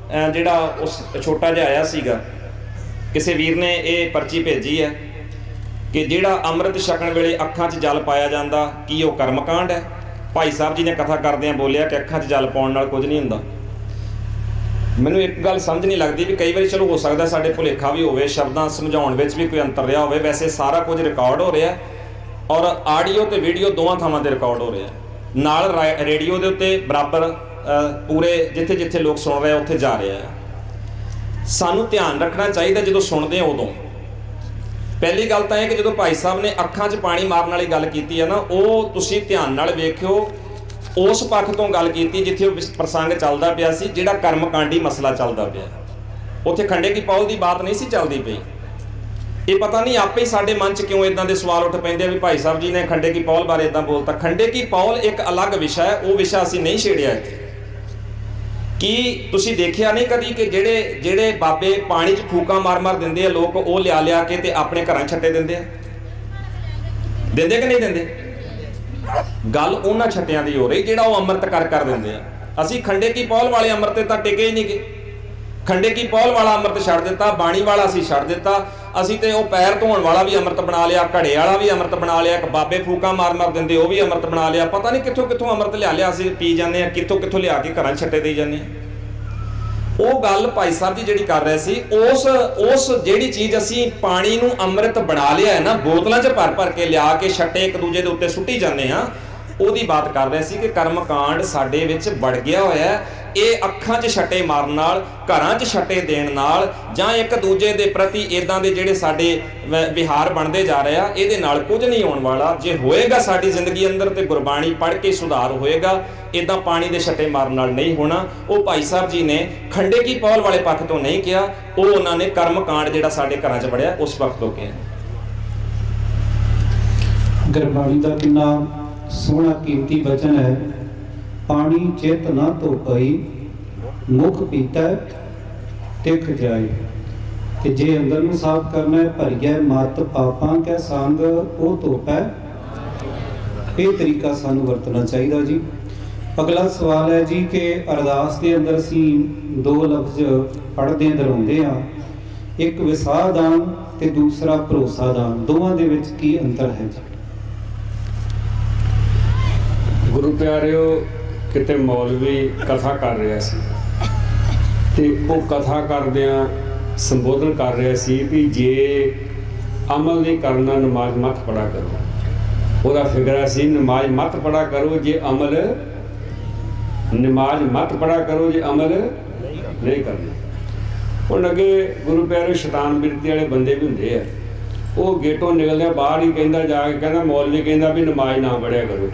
ਜਿਹੜਾ ਉਸ ਛੋਟਾ ਜਿਹਾ ਆਇਆ ਸੀਗਾ, ਕਿਸੇ ਵੀਰ ਨੇ ਇਹ ਪਰਚੀ ਭੇਜੀ ਹੈ ਕਿ ਜਿਹੜਾ ਅੰਮ੍ਰਿਤ ਛਕਣ ਵੇਲੇ ਅੱਖਾਂ 'ਚ ਜਲ ਪਾਇਆ ਜਾਂਦਾ, ਕੀ ਉਹ ਕਰਮਕਾਂਡ ਹੈ? ਭਾਈ ਸਾਹਿਬ ਜੀ ਨੇ ਕਥਾ ਕਰਦਿਆਂ ਬੋਲਿਆ ਕਿ ਅੱਖਾਂ 'ਚ ਜਲ ਪਾਉਣ ਨਾਲ ਕੁਝ ਨਹੀਂ ਹੁੰਦਾ। ਮੈਨੂੰ ਇੱਕ ਗੱਲ ਸਮਝ ਨਹੀਂ ਲੱਗਦੀ ਵੀ ਕਈ ਵਾਰੀ ਚਲੋ ਹੋ ਸਕਦਾ ਸਾਡੇ ਭੁਲੇਖਾ ਵੀ ਹੋਵੇ, ਸ਼ਬਦਾਂ ਸਮਝਾਉਣ ਵਿੱਚ ਵੀ ਕੋਈ ਅੰਤਰ ਰਿਹਾ ਹੋਵੇ। ਵੈਸੇ ਸਾਰਾ ਕੁਝ ਰਿਕਾਰਡ ਹੋ ਰਿਹਾ ਔਰ ਆਡੀਓ ਤੇ ਵੀਡੀਓ ਦੋਵਾਂ ਥਾਵਾਂ ਤੇ ਰਿਕਾਰਡ ਹੋ ਰਿਹਾ, ਨਾਲ ਰੇਡੀਓ ਦੇ ਉੱਤੇ ਬਰਾਬਰ ਪੂਰੇ ਜਿੱਥੇ ਜਿੱਥੇ ਲੋਕ ਸੁਣ ਰਹੇ ਉੱਥੇ ਜਾ ਰਿਹਾ ਹੈ। ਸਾਨੂੰ ਧਿਆਨ ਰੱਖਣਾ ਚਾਹੀਦਾ ਜਦੋਂ ਸੁਣਦੇ ਹਾਂ ਉਦੋਂ। ਪਹਿਲੀ ਗੱਲ ਤਾਂ ਇਹ ਕਿ ਜਦੋਂ ਭਾਈ ਸਾਹਿਬ ਨੇ ਅੱਖਾਂ 'ਚ ਪਾਣੀ ਮਾਰਨ ਵਾਲੀ ਗੱਲ ਕੀਤੀ ਹੈ ਨਾ, ਉਹ ਤੁਸੀਂ ਧਿਆਨ ਨਾਲ ਵੇਖਿਓ, ਉਸ ਪੱਖ ਤੋਂ ਗੱਲ ਕੀਤੀ ਜਿੱਥੇ ਉਹ ਪ੍ਰਸੰਗ ਚੱਲਦਾ ਪਿਆ ਸੀ, ਜਿਹੜਾ ਕਰਮਕਾਂਡੀ ਮਸਲਾ ਚੱਲਦਾ ਪਿਆ। ਉੱਥੇ ਖੰਡੇ ਕੀ ਪੌਲ ਦੀ ਬਾਤ ਨਹੀਂ ਸੀ ਚੱਲਦੀ ਪਈ। ਇਹ ਪਤਾ ਨਹੀਂ ਆਪੇ ਹੀ ਸਾਡੇ ਮਨ 'ਚ ਕਿਉਂ ਇਦਾਂ ਦੇ ਸਵਾਲ ਉੱਠ ਪੈਂਦੇ ਆ ਵੀ ਭਾਈ ਸਾਹਿਬ ਜੀ ਨੇ ਖੰਡੇ ਕੀ ਪੌਲ ਬਾਰੇ ਇਦਾਂ ਬੋਲਤਾ। ਖੰਡੇ ਕੀ ਪੌਲ ਇੱਕ ਅਲੱਗ ਵਿਸ਼ਾ ਹੈ, ਉਹ ਵਿਸ਼ਾ ਅਸੀਂ ਨਹੀਂ ਛੇੜਿਆ ਇੱਥੇ। ਕੀ ਤੁਸੀਂ ਦੇਖਿਆ ਨਹੀਂ ਕਦੀ ਕਿ ਜਿਹੜੇ ਬਾਬੇ ਪਾਣੀ 'ਚ ਫੂਕਾਂ ਮਾਰ ਦਿੰਦੇ ਆ ਲੋਕ, ਉਹ ਲਿਆ ਕੇ ਤੇ ਆਪਣੇ ਘਰਾਂ ਛੱਟੇ ਦਿੰਦੇ ਆ? ਦਿੰਦੇ ਕਿ ਨਹੀਂ ਦਿੰਦੇ? ਗੱਲ ਉਹਨਾਂ ਛੱਟਿਆਂ ਦੀ ਹੋ ਰਹੀ ਜਿਹੜਾ ਉਹ ਅੰਮ੍ਰਿਤ ਕਰ ਦਿੰਦੇ ਆ। ਅਸੀਂ ਖੰਡੇ ਕੀ ਪੌਲ ਵਾਲੇ ਅੰਮ੍ਰਿਤ ਤੇ ਤਾਂ ਟਿਕੇ ਹੀ ਨਹੀਂ ਗਏ। ਖੰਡੇ ਕੀ ਪੌਲ ਵਾਲਾ ਅੰਮ੍ਰਿਤ ਛੱਡ ਦਿੱਤਾ, ਬਾਣੀ ਵਾਲਾ ਅਸੀਂ ਛੱਡ ਦਿੱਤਾ। ਅਸੀਂ ਤੇ ਉਹ ਪੈਰ ਧੋਣ ਵਾਲਾ ਵੀ ਅੰਮ੍ਰਿਤ ਬਣਾ ਲਿਆ, ਘੜੇ ਵਾਲਾ ਵੀ ਅੰਮ੍ਰਿਤ ਬਣਾ ਲਿਆ, ਇੱਕ ਬਾਬੇ ਫੂਕਾਂ ਮਾਰ ਦਿੰਦੇ ਉਹ ਵੀ ਅੰਮ੍ਰਿਤ ਬਣਾ ਲਿਆ। ਪਤਾ ਨਹੀਂ ਕਿੱਥੋਂ ਅੰਮ੍ਰਿਤ ਲਿਆ ਅਸੀਂ ਪੀ ਜਾਂਦੇ ਆ, ਕਿੱਥੋਂ ਲਿਆ ਕੇ ਘਰਾਂ ਛੱਟੇ ਦੇਈ ਜਾਂਦੇ ਆ। ਉਹ ਗੱਲ ਭਾਈ ਸਾਹਿਬ ਜੀ ਜਿਹੜੀ ਕਰ ਰਹੇ ਸੀ, ਉਸ ਜਿਹੜੀ ਚੀਜ਼ ਅਸੀਂ ਪਾਣੀ ਨੂੰ ਅੰਮ੍ਰਿਤ ਬਣਾ ਲਿਆ ਹੈ ਨਾ, ਬੋਤਲਾਂ 'ਚ ਭਰ ਕੇ ਲਿਆ ਕੇ ਛੱਟੇ ਇੱਕ ਦੂਜੇ ਦੇ ਉੱਤੇ ਸੁੱਟੀ ਜਾਂਦੇ ਆ, ਉਹਦੀ ਬਾਤ ਕਰ ਰਹੇ ਸੀ ਕਿ ਕਰਮਕਾਂਡ ਸਾਡੇ ਵਿੱਚ ਵੜ ਗਿਆ ਹੋਇਆ। ਇਹ ਅੱਖਾਂ 'ਚ ਛੱਟੇ ਮਾਰਨ ਨਾਲ, ਘਰਾਂ 'ਚ ਛੱਟੇ ਦੇਣ ਨਾਲ, ਜਾਂ ਇੱਕ ਦੂਜੇ ਦੇ ਪ੍ਰਤੀ ਇਦਾਂ ਦੇ ਜਿਹੜੇ ਸਾਡੇ ਵਿਹਾਰ ਬਣਦੇ ਜਾ ਰਹੇ ਆ, ਇਹਦੇ ਨਾਲ ਕੁਝ ਨਹੀਂ ਹੋਣ ਵਾਲਾ। ਜੇ ਹੋਏਗਾ ਸਾਡੀ ਜ਼ਿੰਦਗੀ ਅੰਦਰ ਤੇ ਗੁਰਬਾਣੀ ਪੜ੍ਹ ਕੇ ਸੁਧਾਰ ਹੋਏਗਾ, ਇਦਾਂ ਪਾਣੀ ਦੇ ਛੱਟੇ ਮਾਰਨ ਨਾਲ ਨਹੀਂ ਹੋਣਾ। ਉਹ ਭਾਈ ਸਾਹਿਬ ਜੀ ਨੇ ਖੰਡੇ ਕੀ ਪੌਲ ਵਾਲੇ ਪੱਖ ਤੋਂ ਨਹੀਂ ਕਿਹਾ, ਉਹ ਉਹਨਾਂ ਨੇ ਕਰਮਕਾਂਡ ਜਿਹੜਾ ਸਾਡੇ ਘਰਾਂ 'ਚ ਵੜਿਆ ਉਸ ਪੱਖ ਤੋਂ ਕਿਹਾ। ਗੁਰਬਾਣੀ ਦਾ ਕਿੰਨਾ ਸੋਹਣਾ ਕੀਮਤੀ ਬਚਨ ਹੈ, ਪਾਣੀ ਚਿਤ ਨਾ ਧੋਪਈ, ਮੁਖ ਪੀਤਾ ਤਿਖ ਜਾਏ। ਤੇ ਜੇ ਅੰਦਰ ਨੂੰ ਸਾਫ਼ ਕਰਨਾ ਹੈ, ਭਰੀਐ ਮਤ ਪਾਪਾਂ ਕੈ ਸੰਗ ਉਹ ਧੋਪੈ। ਇਹ ਤਰੀਕਾ ਸਾਨੂੰ ਵਰਤਣਾ ਚਾਹੀਦਾ ਜੀ। ਅਗਲਾ ਸਵਾਲ ਹੈ ਜੀ ਕਿ ਅਰਦਾਸ ਦੇ ਅੰਦਰ ਅਸੀਂ ਦੋ ਲਫ਼ਜ਼ ਪੜ੍ਹਦੇ ਦੁਹਰਾਉਂਦੇ ਹਾਂ, ਇੱਕ ਵਿਸਾਹ ਦਾਨ ਤੇ ਦੂਸਰਾ ਭਰੋਸਾ ਦਾਨ। ਦੋਵਾਂ ਦੇ ਵਿੱਚ ਕੀ ਅੰਤਰ ਹੈ ਜੀ? ਗੁਰੂ ਪਿਆਰਿਓ, ਕਿਤੇ ਮੌਲਵੀ ਕਥਾ ਕਰ ਰਿਹਾ ਸੀ ਤੇ ਉਹ ਕਥਾ ਕਰਦਿਆਂ ਸੰਬੋਧਨ ਕਰ ਰਿਹਾ ਸੀ ਵੀ ਜੇ ਅਮਲ ਨਹੀਂ ਕਰਨਾ ਨਮਾਜ਼ ਮਤ ਪੜਾ ਕਰੋ। ਉਹਦਾ ਫਿਕਰਾ ਸੀ ਨਮਾਜ਼ ਮਤ ਪੜਾ ਕਰੋ ਜੇ ਅਮਲ, ਨਮਾਜ਼ ਮਤ ਪੜਾ ਕਰੋ ਜੇ ਅਮਲ ਨਹੀਂ ਕਰਨਾ। ਹੁਣ ਅੱਗੇ ਗੁਰੂ ਪਿਆਰਿਓ ਸ਼ੈਤਾਨ ਬਿਰਤੀ ਵਾਲੇ ਬੰਦੇ ਵੀ ਹੁੰਦੇ ਆ, ਉਹ ਗੇਟੋਂ ਨਿਕਲਦਿਆਂ ਬਾਹਰ ਹੀ ਕਹਿੰਦਾ ਜਾ ਕੇ ਕਹਿੰਦਾ ਮੌਲਵੀ ਕਹਿੰਦਾ ਵੀ ਨਮਾਜ਼ ਨਾ ਪੜਿਆ ਕਰੋ।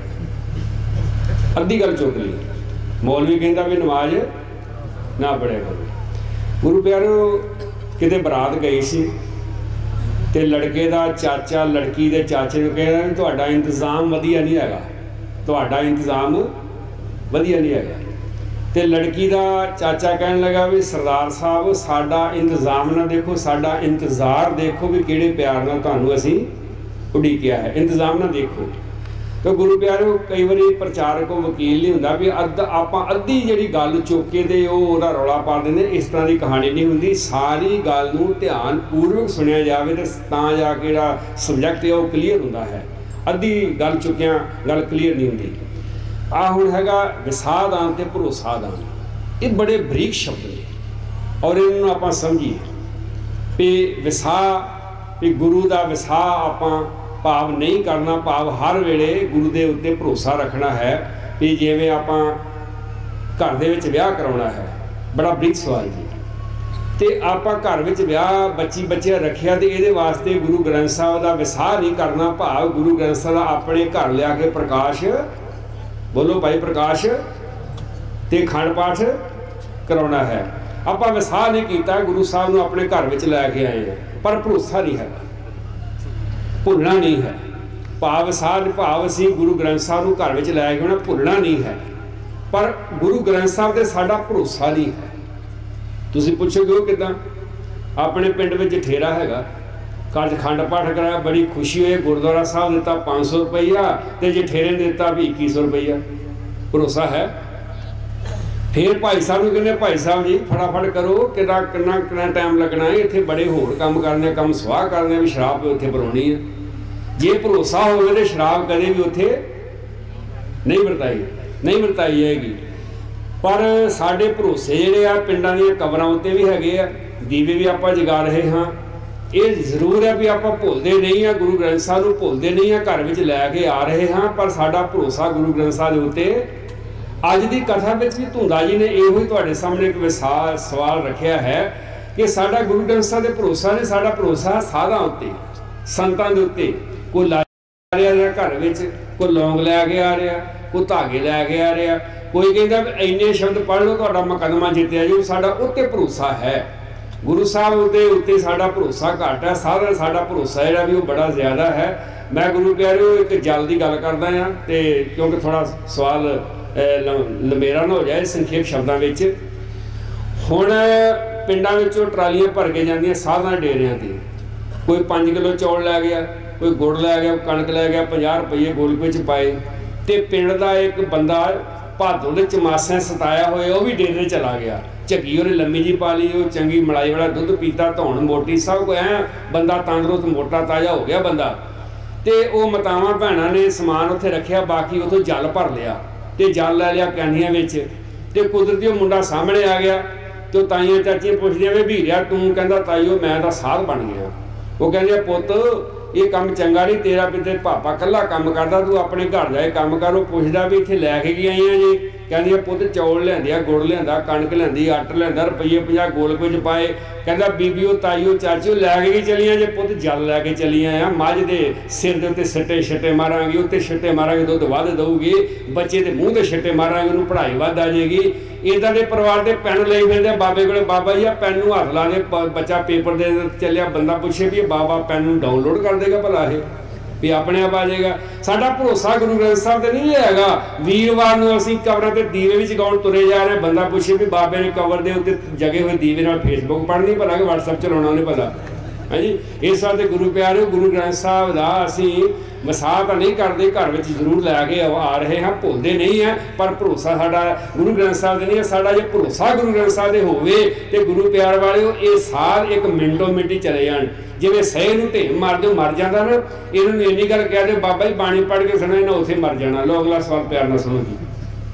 ਅੱਧੀ ਗੱਲ ਚੁੱਕ ਲਈ, ਮੌਲਵੀ ਕਹਿੰਦਾ ਵੀ ਨਮਾਜ਼ ਨਾ ਪੜਿਆ ਕਰੋ। ਗੁਰੂ ਪਿਆਰਿਓ, ਕਿਤੇ ਬਰਾਤ ਗਈ ਸੀ ਤੇ ਲੜਕੇ ਦਾ ਚਾਚਾ ਲੜਕੀ ਦੇ ਚਾਚੇ ਨੂੰ ਕਹਿੰਦਾ ਵੀ ਤੁਹਾਡਾ ਇੰਤਜ਼ਾਮ ਵਧੀਆ ਨਹੀਂ ਹੈਗਾ, ਤੁਹਾਡਾ ਇੰਤਜ਼ਾਮ ਵਧੀਆ ਨਹੀਂ ਹੈਗਾ। ਤੇ ਲੜਕੀ ਦਾ ਚਾਚਾ ਕਹਿਣ ਲੱਗਾ ਵੀ ਸਰਦਾਰ ਸਾਹਿਬ ਸਾਡਾ ਇੰਤਜ਼ਾਮ ਨਾ ਦੇਖੋ, ਸਾਡਾ ਇੰਤਜ਼ਾਰ ਦੇਖੋ ਵੀ ਕਿਹੜੇ ਪਿਆਰ ਨਾਲ ਤੁਹਾਨੂੰ ਅਸੀਂ ਉਡੀਕਿਆ ਹੈ, ਇੰਤਜ਼ਾਮ ਨਾ ਦੇਖੋ। ਤੇ ਗੁਰੂ ਪਿਆਰਿਓ, ਕਈ ਵਾਰੀ ਪ੍ਰਚਾਰਕ ਵਕੀਲ ਨਹੀਂ ਹੁੰਦਾ ਵੀ ਆਪਾਂ ਅੱਧੀ ਜਿਹੜੀ ਗੱਲ ਚੁੱਕ ਕੇ ਤੇ ਉਹਦਾ ਰੌਲਾ ਪਾ ਦਿੰਦੇ। ਇਸ ਤਰ੍ਹਾਂ ਦੀ ਕਹਾਣੀ ਨਹੀਂ ਹੁੰਦੀ। ਸਾਰੀ ਗੱਲ ਨੂੰ ਧਿਆਨ ਪੂਰਵਕ ਸੁਣਿਆ ਜਾਵੇ ਤੇ ਤਾਂ ਜਾ ਕੇ ਜਿਹੜਾ ਸਬਜੈਕਟ ਹੈ ਉਹ ਕਲੀਅਰ ਹੁੰਦਾ ਹੈ। ਅੱਧੀ ਗੱਲ ਚੁੱਕਿਆਂ ਗੱਲ ਕਲੀਅਰ ਨਹੀਂ ਹੁੰਦੀ। ਆਹ ਹੁਣ ਹੈਗਾ ਵਿਸਾਹ ਦਾਨ ਤੇ ਭਰੋਸਾ ਦਾਨ। ਇਹ ਬੜੇ ਬਰੀਕ ਸ਼ਬਦ ਨੇ ਔਰ ਇਹਨਾਂ ਨੂੰ ਆਪਾਂ ਸਮਝੀਏ ਵੀ ਵਿਸਾਹ, ਵੀ ਗੁਰੂ ਦਾ ਵਿਸਾਹ ਆਪਾਂ ਭਾਵ ਨਹੀਂ ਕਰਨਾ, ਭਾਵ ਹਰ ਵੇਲੇ ਗੁਰੂ ਦੇ ਉੱਤੇ ਭਰੋਸਾ ਰੱਖਣਾ ਹੈ। ਵੀ ਜਿਵੇਂ ਆਪਾਂ ਘਰ ਦੇ ਵਿੱਚ ਵਿਆਹ ਕਰਾਉਣਾ ਹੈ, ਬੜਾ ਬਰੀਕ ਸਵਾਲ ਜੀ। ਤੇ ਆਪਾਂ ਘਰ ਵਿੱਚ ਵਿਆਹ ਬੱਚਿਆਂ ਰੱਖਿਆ ਤੇ ਇਹਦੇ ਵਾਸਤੇ ਗੁਰੂ ਗ੍ਰੰਥ ਸਾਹਿਬ ਦਾ ਵਿਸਾਹ ਨਹੀਂ ਕਰਨਾ, ਭਾਵ ਗੁਰੂ ਗ੍ਰੰਥ ਸਾਹਿਬ ਦਾ ਆਪਣੇ ਘਰ ਲਿਆ ਕੇ ਪ੍ਰਕਾਸ਼, ਬੋਲੋ ਭਾਈ, ਪ੍ਰਕਾਸ਼ ਤੇ ਅਖੰਡ ਪਾਠ ਕਰਾਉਣਾ ਹੈ। ਆਪਾਂ ਵਿਸਾਹ ਨਹੀਂ ਕੀਤਾ, ਗੁਰੂ ਸਾਹਿਬ ਨੂੰ ਆਪਣੇ ਘਰ ਵਿੱਚ ਲੈ ਕੇ ਆਏ ਹਾਂ, ਪਰ ਭਰੋਸਾ ਨਹੀਂ ਹੈਗਾ, ਭੁੱਲਣਾ ਨਹੀਂ ਹੈ। ਭਾਵ ਸਾਧ ਭਾਵ ਅਸੀਂ ਗੁਰੂ ਗ੍ਰੰਥ ਸਾਹਿਬ ਨੂੰ ਘਰ ਵਿੱਚ ਲੈ ਕੇ ਆਉਣਾ, ਭੁੱਲਣਾ ਨਹੀਂ ਹੈ, ਪਰ ਗੁਰੂ ਗ੍ਰੰਥ ਸਾਹਿਬ ਤੇ ਸਾਡਾ ਭਰੋਸਾ ਨਹੀਂ ਹੈ। ਤੁਸੀਂ ਪੁੱਛੋਗੇ ਉਹ ਕਿੱਦਾਂ? ਆਪਣੇ ਪਿੰਡ ਵਿੱਚ ਠੇਰਾ ਹੈਗਾ, ਕੱਲ੍ਹ ਅਖੰਡ ਪਾਠ ਕਰਾਇਆ, ਬੜੀ ਖੁਸ਼ੀ ਹੋਈ, ਗੁਰਦੁਆਰਾ ਸਾਹਿਬ ਦਿੱਤਾ 500 ਰੁਪਈਆ ਤੇ ਜੇ ਠੇਰੇ ਨੇ ਦਿੱਤਾ ਵੀ 2100 ਰੁਪਈਆ। ਭਰੋਸਾ ਹੈ? फिर भाई साहब नूं कहंदे भाई साहब जी फटाफट करो कितना टाइम लगना है, इत्थे बड़े होर काम करने, काम सुआह करने, भी शराब उत्थे बनाउणी है। जे भरोसा होवे तो शराब कदे भी उत्थे नहीं वरताई जाएगी। पर साडे भरोसे जिहड़े आ पिंडां दीआं कबरां उत्ते भी हैगे आ, दीवे भी आपां जगा रहे हाँ। ये जरूर है भी आपां भुलदे नहीं है, गुरु ग्रंथ साहिब नूं भुलदे नहीं है, घर विच लैके आ रहे हाँ। पर साडा भरोसा गुरु ग्रंथ साहिब दे उत्ते अज की कथा में भी धुंदा जी ने इहो ही तुहाडे सामने एक विसाल सवाल रखिया है कि साडा गुरु ग्रंथ साहिब दे भरोसा नहीं, साडा भरोसा साधां उत्ते, संतां दे उत्ते। कोई ला रहा घर विच, कोई लौंग लैके आ रहा, कोई धागे लैके आ रहा, कोई कहंदा इन्ने शब्द पढ़ लो तुहाडा मुकदमा जित्तिया जी। साडा उत्ते भरोसा है, गुरु साहब दे उत्ते साडा भरोसा घट है, सारा साडा भरोसा जिहड़ा भी वो बड़ा ज़्यादा है। मैं गुरु प्यारिओ एक जल की गल करदा हां ते क्योंकि थोड़ा सवाल लंबेरा ना हो जाए, संखेप शब्दों में हुण पिंडां विचों ट्रालियां भर के जांदियां साधां डेरियां ते, कोई 5 किलो चौल लै गया, कोई गुड़ लै गया, कणक लै गया, 50 रुपये गोलके च पाए। तो पिंड का एक बंदा भादों के चमासें सताया होए वो भी डेरे चला गया, झग्गी उन्हें लम्मी जी पा ली, वो चंगी मलाई वाला दुध पीता, धौन मोटी, सब कुछ ऐ बंदा तंदरुस्त मोटा ताज़ा हो गया बंदा। तो वो मातावां भैणां ने समान उत्थे रखिया, बाकी उतों जल भर लिया, तो जल लै लिया कैनियां विच। ते कुदरती मुंडा सामने आ गया, तो ताइयां चाचियां पुछदियां वे भीरिया तूं, कहंदा ताईओ मैं तां साध बन गया। वो कहंदे पुत्त ये काम चंगा नहीं, तेरा पिते पापा कल्ला काम करदा, तू अपने घर जाए काम कर। वो पुछदा भी इत्थे लैके की आई हैं जी? कहंदी पुत्त चौल लिआंदे, गुड़ लिआंदा, कणक लिआंदी, आटा लिआंदा, रुपये 50 गोलके च पाए। कहंदा बीबीओ ताईओ चाचीओ लैके की चलियां जे? पुत्त जल लैके चलियां आ, मझ दे सिर दे उत्ते सिट्टे छट्टे मारांगे, उत्ते छट्टे मारांगे दुध वध दऊगी, बच्चे दे मूँह ते छट्टे मारांगे, उन्होंने पढ़ाई वध आ जाएगी। इदां दे परिवार दे पैन लई फिरदे बाबे कोले, बाबा जी आ पैन नूं हत्थ ला दे, बच्चा पेपर दे चलिया, बंदा पुछे भी बाबा पैन नूं डाउनलोड कर देगा भला ये भी अपने आप आ जाएगा। साडा भरोसा गुरु ग्रंथ साहिब ते नहीं हैगा। वीरवार नूं असीं कबरां ते दीवे भी जगाउण तुरे जा रहे, बंदा पुछे भी बाबे ने कबर दे उत्ते जगे हुए दीवे नाल फेसबुक पढ़नी भला कि व्हाट्सएप चलाउणा नहीं भला है जी। इस वास्ते गुरु प्यारे गुरु ग्रंथ साहिब दा असीं मसाह तो नहीं करते, घर में जरूर लैके आ रहे हैं, भुलते नहीं है, पर भरोसा साडा गुरु ग्रंथ साहिब नहीं है। साडा जो भरोसा गुरु ग्रंथ साहिब दे होवे ते गुरु प्यार वाले ये साल एक मिनटों मिनट चले जान। जिवें सही नूं ढेम मार दो मर जाता ना, इन्होंने इन्नी गल कह दे बाबा जी बाणी पढ़ के सुना, इन्हें उत्थे मर जाना। लो अगला सवाल प्यार नाल सुनो जी।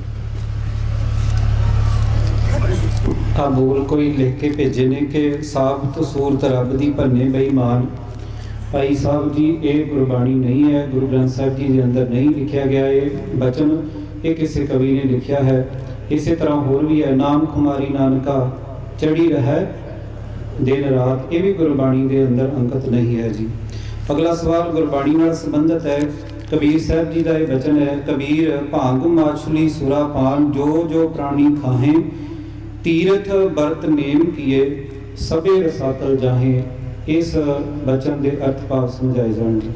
आ बोल कोई लिख के भेजे ने कि साबत सूरत रब दी भन्ने बेईमान। भाई साहब जी ये गुरबाणी नहीं है, गुरु ग्रंथ साहिब जी के अंदर नहीं लिखा गया ये बचन, ये किसी कवि ने लिखा है। इसी तरह होर भी है, नाम खुमारी नानका चढ़ी रहा दिन रात, ये भी गुरबाणी के अंदर अंकित नहीं है जी। अगला सवाल गुरबाणी नाल संबंधित है। कबीर साहब जी का ये बचन है, कबीर भांग माछली सुरा पान जो जो प्राणी खाहें, तीर्थ बरत नेम किए सबे रसातल जाहे। इस बचन के अर्थ भाव समझाए जान जी।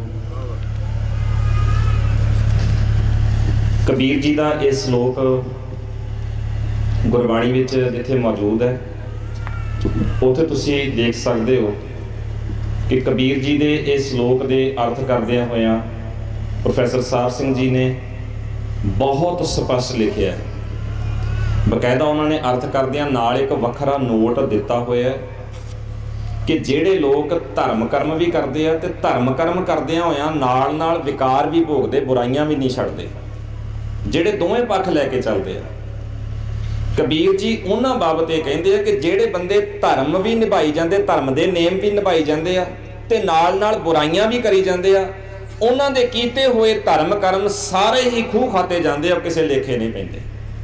कबीर जी का यह श्लोक गुरबाणी विच जिथे मौजूद है उत्थे तुसी देख सकते हो कि कबीर जी के इस श्लोक के अर्थ करदे होया प्रोफैसर सार सिंह जी ने बहुत स्पष्ट लिखिया है। बकायदा उन्होंने अर्थ करदियां नाल एक वखरा नोट दिता होया कि ਜਿਹੜੇ लोग धर्म कर्म भी करते हैं तो धर्म कर्म करदे होया नाल नाल विकार भी भोगते, बुराइयां भी नहीं छड्डदे, ਜਿਹੜੇ दोवें पक्ष लैके चलते हैं। कबीर जी उन्हां बाबत ये कहते हैं कि ਜਿਹੜੇ बंदे धर्म भी निभाई जाते, धर्म के नेम भी निभाई जाते हैं ते नाल नाल बुराइयां भी करी जाते हैं, उन्हां दे कीते हुए धर्म कर्म सारे ही खूह खाते जाते हैं, किसी लेखे नहीं पैंदे।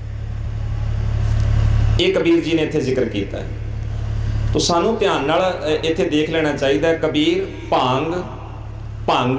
ये कबीर जी ने इत्थे जिक्र किया है। तो सानू ध्यान नाल इत्थे देख लेना चाहिए। कबीर भांग भंग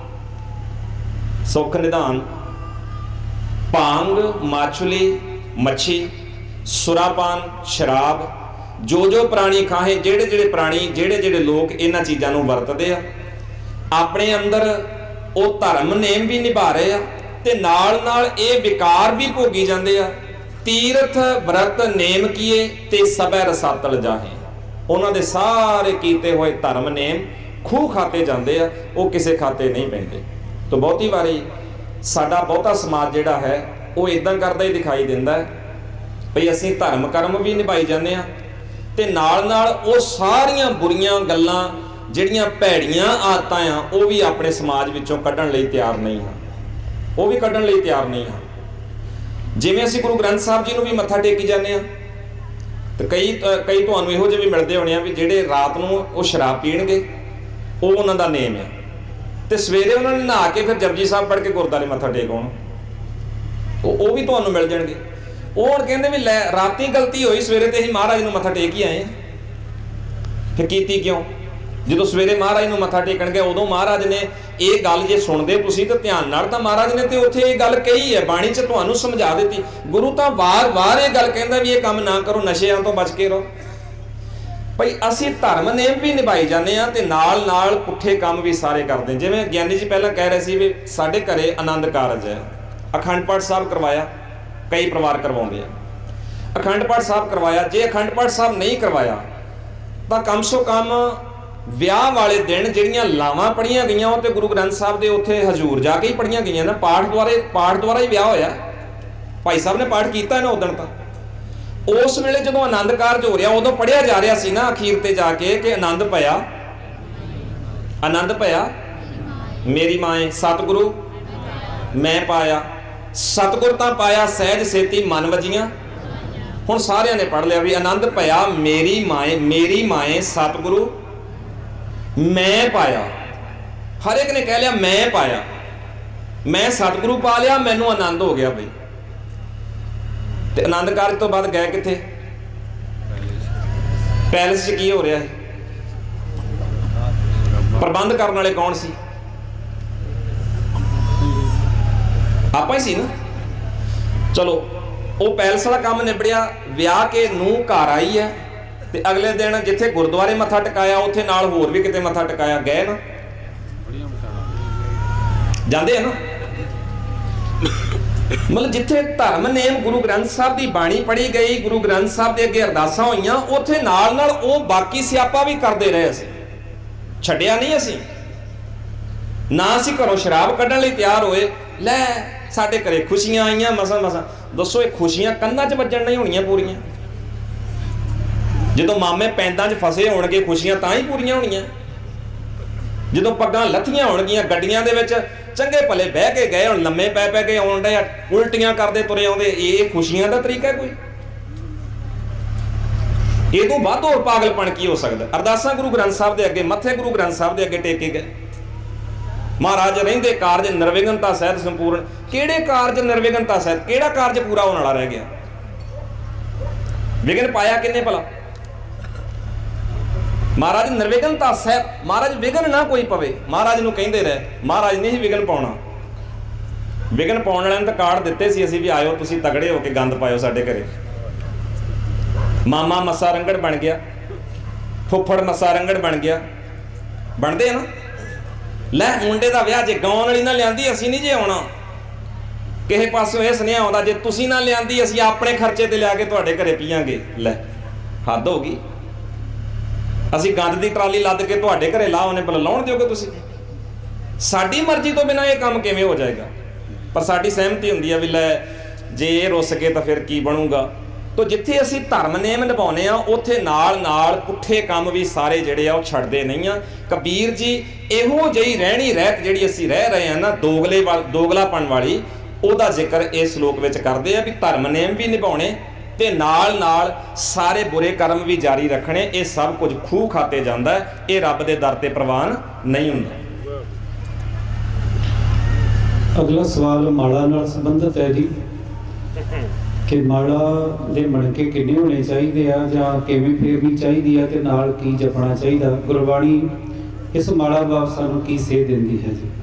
सुख निधान, भांग माछली मच्छी, सुरापान शराब, जो जो प्राणी खाहे, जेड़े जेड़े प्राणी जेड़े जेड़े लोग इन्हां चीज़ां नूं वरतदे आ, अपने अंदर वो धर्म नेम भी निभा रहे आ ते नाल नाल ये विकार भी भोगी जांदे आ। तीर्थ व्रत नेम किए ते सबे रसातल जाहे, उन्होंने सारे कीते हुए धर्म नेम खूह खाते जाते हैं, वो किसी खाते नहीं पैंदे। तो बहुती बारी साडा बहुता समाज जिहड़ा है वो इदां करदा ही दिखाई दिंदा है ਭਈ ਅਸੀਂ ਧਰਮ ਕਰਮ ਵੀ ਨਿਭਾਈ ਜਾਂਦੇ ਹਾਂ ਤੇ ਨਾਲ ਨਾਲ ਉਹ ਸਾਰੀਆਂ ਬੁਰੀਆਂ ਗੱਲਾਂ ਜਿਹੜੀਆਂ ਭੈੜੀਆਂ ਆਦਤਾਂ ਆ ਉਹ ਵੀ ਆਪਣੇ ਸਮਾਜ ਵਿੱਚੋਂ ਕੱਢਣ ਲਈ ਤਿਆਰ ਨਹੀਂ ਹਾਂ, ਉਹ ਵੀ ਕੱਢਣ ਲਈ ਤਿਆਰ ਨਹੀਂ ਹਾਂ। ਜਿਵੇਂ ਅਸੀਂ ਗੁਰੂ ਗ੍ਰੰਥ ਸਾਹਿਬ ਜੀ ਨੂੰ ਵੀ ਮੱਥਾ ਟੇਕੀ ਜਾਂਦੇ ਹਾਂ ਤੇ ਕਈ ਤੁਹਾਨੂੰ ਇਹੋ ਜਿਹੇ ਵੀ ਮਿਲਦੇ ਹੋਣੇ ਆ ਵੀ ਜਿਹੜੇ ਰਾਤ ਨੂੰ ਉਹ ਸ਼ਰਾਬ ਪੀਣਗੇ, ਉਹ ਉਹਨਾਂ ਦਾ ਨੇਮ ਆ, ਤੇ ਸਵੇਰੇ ਉਹਨਾਂ ਨੇ ਨਹਾ ਕੇ ਫਿਰ ਜਪਜੀ ਸਾਹਿਬ ਪੜ੍ਹ ਕੇ ਗੁਰਦੁਆਰੇ ਮੱਥਾ ਟੇਕ ਆਉਣ, ਉਹ ਵੀ ਤੁਹਾਨੂੰ ਮਿਲ ਜਾਣਗੇ। ਉਹ ਹੁਣ ਕਹਿੰਦੇ ਵੀ ਲੈ ਰਾਤੀ ਗਲਤੀ ਹੋਈ, ਸਵੇਰੇ ਤੇ ਅਸੀਂ ਮਹਾਰਾਜ ਨੂੰ ਮੱਥਾ ਟੇਕ ਹੀ ਆਏ ਆ, ਫਿਰ ਕੀਤੀ ਕਿਉਂ? ਜਦੋਂ ਸਵੇਰੇ ਮਹਾਰਾਜ ਨੂੰ ਮੱਥਾ ਟੇਕਣ ਗਏ ਉਦੋਂ ਮਹਾਰਾਜ ਨੇ ਇਹ ਗੱਲ ਜੇ ਸੁਣਦੇ ਤੁਸੀਂ ਤਾਂ ਧਿਆਨ ਨਾਲ, ਤਾਂ ਮਹਾਰਾਜ ਨੇ ਤੇ ਉੱਥੇ ਇਹ ਗੱਲ ਕਹੀ ਹੈ, ਬਾਣੀ 'ਚ ਤੁਹਾਨੂੰ ਸਮਝਾ ਦਿੱਤੀ। ਗੁਰੂ ਤਾਂ ਵਾਰ-ਵਾਰ ਇਹ ਗੱਲ ਕਹਿੰਦਾ ਵੀ ਇਹ ਕੰਮ ਨਾ ਕਰੋ, ਨਸ਼ਿਆਂ ਤੋਂ ਬਚ ਕੇ ਰਹੋ। ਭਈ ਅਸੀਂ ਧਰਮ ਨੇਮ ਵੀ ਨਿਭਾਈ ਜਾਂਦੇ ਹਾਂ ਤੇ ਨਾਲ ਨਾਲ ਪੁੱਠੇ ਕੰਮ ਵੀ ਸਾਰੇ ਕਰਦੇ। ਜਿਵੇਂ ਗਿਆਨੀ ਜੀ ਪਹਿਲਾਂ ਕਹਿ ਰਹੇ ਸੀ ਵੀ ਸਾਡੇ ਘਰੇ ਆਨੰਦ ਕਾਰਜ ਹੈ, ਅਖੰਡ ਪਾਠ ਸਾਹਿਬ ਕਰਵਾਇਆ, ਕਈ ਪਰਿਵਾਰ ਕਰਵਾਉਂਦੇ ਆ, ਅਖੰਡ ਪਾਠ ਸਾਹਿਬ ਕਰਵਾਇਆ। ਜੇ ਅਖੰਡ ਪਾਠ ਸਾਹਿਬ ਨਹੀਂ ਕਰਵਾਇਆ ਤਾਂ ਕਮ ਸੋ ਕਮ ਵਿਆਹ ਵਾਲੇ ਦਿਨ ਜਿਹੜੀਆਂ ਲਾਵਾਂ ਪੜੀਆਂ ਗਈਆਂ ਉਹ ਤੇ ਗੁਰੂ ਗ੍ਰੰਥ ਸਾਹਿਬ ਦੇ ਉੱਥੇ ਹਜ਼ੂਰ ਜਾ ਕੇ ਹੀ ਪੜੀਆਂ ਗਈਆਂ ਨਾ, ਪਾਠ ਦੁਆਰਾ ਹੀ ਵਿਆਹ ਹੋਇਆ। ਭਾਈ ਸਾਹਿਬ ਨੇ ਪਾਠ ਕੀਤਾ ਨਾ ਉਦਣ, ਤਾਂ ਉਸ ਵੇਲੇ ਜਦੋਂ ਆਨੰਦ ਕਾਰਜ ਹੋ ਰਿਹਾ ਉਦੋਂ ਪੜਿਆ ਜਾ ਰਿਹਾ ਸੀ ਨਾ ਅਖੀਰ ਤੇ ਜਾ ਕੇ ਕਿ ਆਨੰਦ ਭਇਆ ਮੇਰੀ ਮਾਏ, ਸਤਿਗੁਰੂ ਮੈਂ ਪਾਇਆ, ਸਤਿਗੁਰ ਤਾਂ ਪਾਇਆ ਸਹਿਜ ਸੇਤੀ ਮਨ ਵਜੀਆਂ। ਹੁਣ ਸਾਰਿਆਂ ਨੇ ਪੜ ਲਿਆ ਵੀ ਆਨੰਦ ਭਇਆ ਮੇਰੀ ਮਾਏ ਸਤਿਗੁਰੂ ਮੈਂ ਪਾਇਆ। ਹਰ ਇੱਕ ਨੇ ਕਹਿ ਲਿਆ ਮੈਂ ਪਾਇਆ, ਮੈਂ ਸਤਿਗੁਰੂ ਪਾ ਲਿਆ, ਮੈਨੂੰ ਆਨੰਦ ਹੋ ਗਿਆ ਬਈ। ਤੇ ਆਨੰਦ ਕਾਰਜ ਤੋਂ ਬਾਅਦ ਗਏ ਕਿੱਥੇ? ਪੈਲਸ 'ਚ ਕੀ ਹੋ ਰਿਹਾ ਹੈ? ਪ੍ਰਬੰਧ ਕਰਨ ਵਾਲੇ ਕੌਣ ਸੀ? ਆਪਾਂ ਹੀ ਸੀ ਨਾ। ਚਲੋ ਉਹ ਪੈਲਸ ਵਾਲਾ ਕੰਮ ਨਿਬੜਿਆ, ਵਿਆਹ ਕੇ ਨੂੰਹ ਘਰ ਆਈ ਹੈ ਤੇ ਅਗਲੇ ਦਿਨ ਜਿੱਥੇ ਗੁਰਦੁਆਰੇ ਮੱਥਾ ਟਿਕਾਇਆ ਉੱਥੇ ਨਾਲ ਹੋਰ ਵੀ ਕਿਤੇ ਮੱਥਾ ਟਿਕਾਇਆ, ਗਏ ਨਾ, ਜਾਂਦੇ ਆ ਨਾ। ਮਤਲਬ ਜਿੱਥੇ ਧਰਮ ਨੇਮ ਗੁਰੂ ਗ੍ਰੰਥ ਸਾਹਿਬ ਦੀ ਬਾਣੀ ਪੜ੍ਹੀ ਗਈ, ਗੁਰੂ ਗ੍ਰੰਥ ਸਾਹਿਬ ਦੇ ਅੱਗੇ ਅਰਦਾਸਾਂ ਹੋਈਆਂ, ਉੱਥੇ ਨਾਲ ਨਾਲ ਉਹ ਬਾਕੀ ਸਿਆਪਾ ਵੀ ਕਰਦੇ ਰਹੇ। ਅਸੀਂ ਛੱਡਿਆ ਨਹੀਂ, ਅਸੀਂ ਨਾ ਅਸੀਂ ਘਰੋਂ ਸ਼ਰਾਬ ਕੱਢਣ ਲਈ ਤਿਆਰ ਹੋਏ। ਲੈ ਸਾਡੇ ਘਰੇ ਖੁਸ਼ੀਆਂ ਆਈਆਂ ਮਸਾਂ। ਦੱਸੋ ਇਹ ਖੁਸ਼ੀਆਂ ਕੰਨਾਂ 'ਚ ਵੱਜਣ ਨਹੀਂ ਹੋਣੀਆਂ ਪੂਰੀਆਂ? ਜਦੋਂ ਮਾਮੇ ਪੈਂਦਾਂ 'ਚ ਫਸੇ ਹੋਣਗੇ ਖੁਸ਼ੀਆਂ ਤਾਂ ਹੀ ਪੂਰੀਆਂ ਹੋਣੀਆਂ। ਜਦੋਂ ਪੱਗਾਂ ਲੱਥੀਆਂ ਹੋਣਗੀਆਂ, ਗੱਡੀਆਂ ਦੇ ਵਿੱਚ ਚੰਗੇ ਭਲੇ ਬਹਿ ਕੇ ਗਏ, ਹੁਣ ਲੰਮੇ ਪੈ ਕੇ ਆਉਣ ਡੇ, ਉਲਟੀਆਂ ਕਰਦੇ ਤੁਰੇ ਆਉਂਦੇ, ਇਹ ਖੁਸ਼ੀਆਂ ਦਾ ਤਰੀਕਾ ਕੋਈ? ਇਹ ਤੋਂ ਵੱਧ ਹੋਰ ਪਾਗਲਪਣ ਕੀ ਹੋ ਸਕਦਾ? ਅਰਦਾਸਾਂ ਗੁਰੂ ਗ੍ਰੰਥ ਸਾਹਿਬ ਦੇ ਅੱਗੇ, ਮੱਥੇ ਗੁਰੂ ਗ੍ਰੰਥ ਸਾਹਿਬ ਦੇ ਅੱਗੇ ਟੇਕੇ ਗਏ। ਮਹਾਰਾਜ ਰਹਿੰਦੇ ਕਾਰਜ ਨਿਰਵਿਘਨਤਾ ਸਹਿਤ ਸੰਪੂਰਨ। ਕਿਹੜੇ ਕਾਰਜ ਨਿਰਵਿਘਨਤਾ ਸਹਿਤ? ਕਿਹੜਾ ਕਾਰਜ ਪੂਰਾ ਹੋਣ ਵਾਲਾ ਰਹਿ ਗਿਆ? ਵਿਘਨ ਪਾਇਆ ਕਿੰਨੇ ਭਲਾ? ਮਹਾਰਾਜ ਨਿਰਵਿਘਨਤਾ ਸਹਿਤ, ਮਹਾਰਾਜ ਵਿਘਨ ਨਾ ਕੋਈ ਪਵੇ। ਮਹਾਰਾਜ ਨੂੰ ਕਹਿੰਦੇ ਰਹੇ, ਮਹਾਰਾਜ ਨਹੀਂ ਵਿਘਨ ਪਾਉਣਾ। ਵਿਘਨ ਪਾਉਣ ਵਾਲਿਆਂ ਨੂੰ ਤਾਂ ਕਾਰਡ ਦਿੱਤੇ ਸੀ ਅਸੀਂ ਵੀ ਆਇਓ ਤੁਸੀਂ ਤਗੜੇ ਹੋ ਕੇ ਗੰਦ ਪਾਇਓ ਸਾਡੇ ਘਰੇ। ਮਾਮਾ ਮੱਸਾ ਰੰਗੜ ਬਣ ਗਿਆ, ਫੁੱਫੜ ਮੱਸਾ ਰੰਗੜ ਬਣ ਗਿਆ, ਬਣਦੇ ਆ ਨਾ। ਲੈ ਮੁੰਡੇ ਦਾ ਵਿਆਹ ਜੇ ਗਾਉਣ ਵਾਲੀ ਨਾ ਲਿਆਂਦੀ ਅਸੀਂ ਨਹੀਂ ਜੇ ਆਉਣਾ। ਕਿਸੇ ਪਾਸੋਂ ਇਹ ਸੁਨੇਹਾ ਆਉਂਦਾ ਜੇ ਤੁਸੀਂ ਨਾ ਲਿਆਂਦੀ ਅਸੀਂ ਆਪਣੇ ਖਰਚੇ ਤੇ ਲਿਆ ਕੇ ਤੁਹਾਡੇ ਘਰੇ ਪੀਆਂਗੇ। ਲੈ ਹੱਦ ਹੋ ਗਈ। ਅਸੀਂ ਗੰਦ ਦੀ ਟਰਾਲੀ ਲੱਦ ਕੇ ਤੁਹਾਡੇ ਘਰੇ ਲਾਉਣੇ, ਭਲਾ ਲਾਉਣ ਦਿਓਗੇ ਤੁਸੀਂ? ਸਾਡੀ ਮਰਜ਼ੀ ਤੋਂ ਬਿਨਾਂ ਇਹ ਕੰਮ ਕਿਵੇਂ ਹੋ ਜਾਏਗਾ? ਪਰ ਸਾਡੀ ਸਹਿਮਤੀ ਹੁੰਦੀ ਆ ਵੀ ਲੈ ਜੇ ਇਹ ਰੁੱਸ ਗਏ ਤਾਂ ਫਿਰ ਕੀ ਬਣੂਗਾ। ਤੋ ਜਿੱਥੇ ਅਸੀਂ ਧਰਮ ਨੇਮ ਨਿਭਾਉਂਦੇ ਆ ਉੱਥੇ ਨਾਲ ਨਾਲ ਪੁੱਠੇ ਕੰਮ ਵੀ ਸਾਰੇ ਜਿਹੜੇ ਆ ਉਹ ਛੱਡਦੇ ਨਹੀਂ ਆ। ਕਬੀਰ ਜੀ ਇਹੋ ਜਿਹੀ ਰਹਿਣੀ ਰਹਿਤ ਜਿਹੜੀ ਅਸੀਂ ਰਹਿ ਰਹੇ ਆ ਨਾ, ਦੋਗਲਾਪਣ ਵਾਲੀ, ਉਹਦਾ ਜ਼ਿਕਰ ਇਸ ਸ਼ਲੋਕ ਵਿੱਚ ਕਰਦੇ ਆ ਵੀ ਧਰਮ ਨੇਮ ਵੀ ਨਿਭਾਉਣੇ ਤੇ ਨਾਲ ਨਾਲ ਸਾਰੇ ਬੁਰੇ ਕਰਮ ਵੀ ਜਾਰੀ ਰੱਖਣੇ। ਇਹ ਸਭ ਕੁਝ ਖੂਹ ਖਾਤੇ ਜਾਂਦਾ, ਇਹ ਰੱਬ ਦੇ ਦਰ ਤੇ ਪ੍ਰਵਾਨ ਨਹੀਂ ਹੁੰਦਾ। ਅਗਲਾ ਸਵਾਲ ਮਾਲਾ ਨਾਲ ਸੰਬੰਧਿਤ ਹੈ ਜੀ ਕਿ ਮਾਲਾ ਦੇ ਮਣਕੇ ਕਿੰਨੇ ਹੋਣੇ ਚਾਹੀਦੇ ਆ ਜਾਂ ਕਿਵੇਂ ਫੇਰਨੀ ਚਾਹੀਦੀ ਆ ਤੇ ਨਾਲ ਕੀ ਜਪਣਾ ਚਾਹੀਦਾ? ਗੁਰਬਾਣੀ ਇਸ ਮਾਲਾ ਬਾਬਤ ਸਾਨੂੰ ਕੀ ਸੇਧ ਦਿੰਦੀ ਹੈ ਜੀ?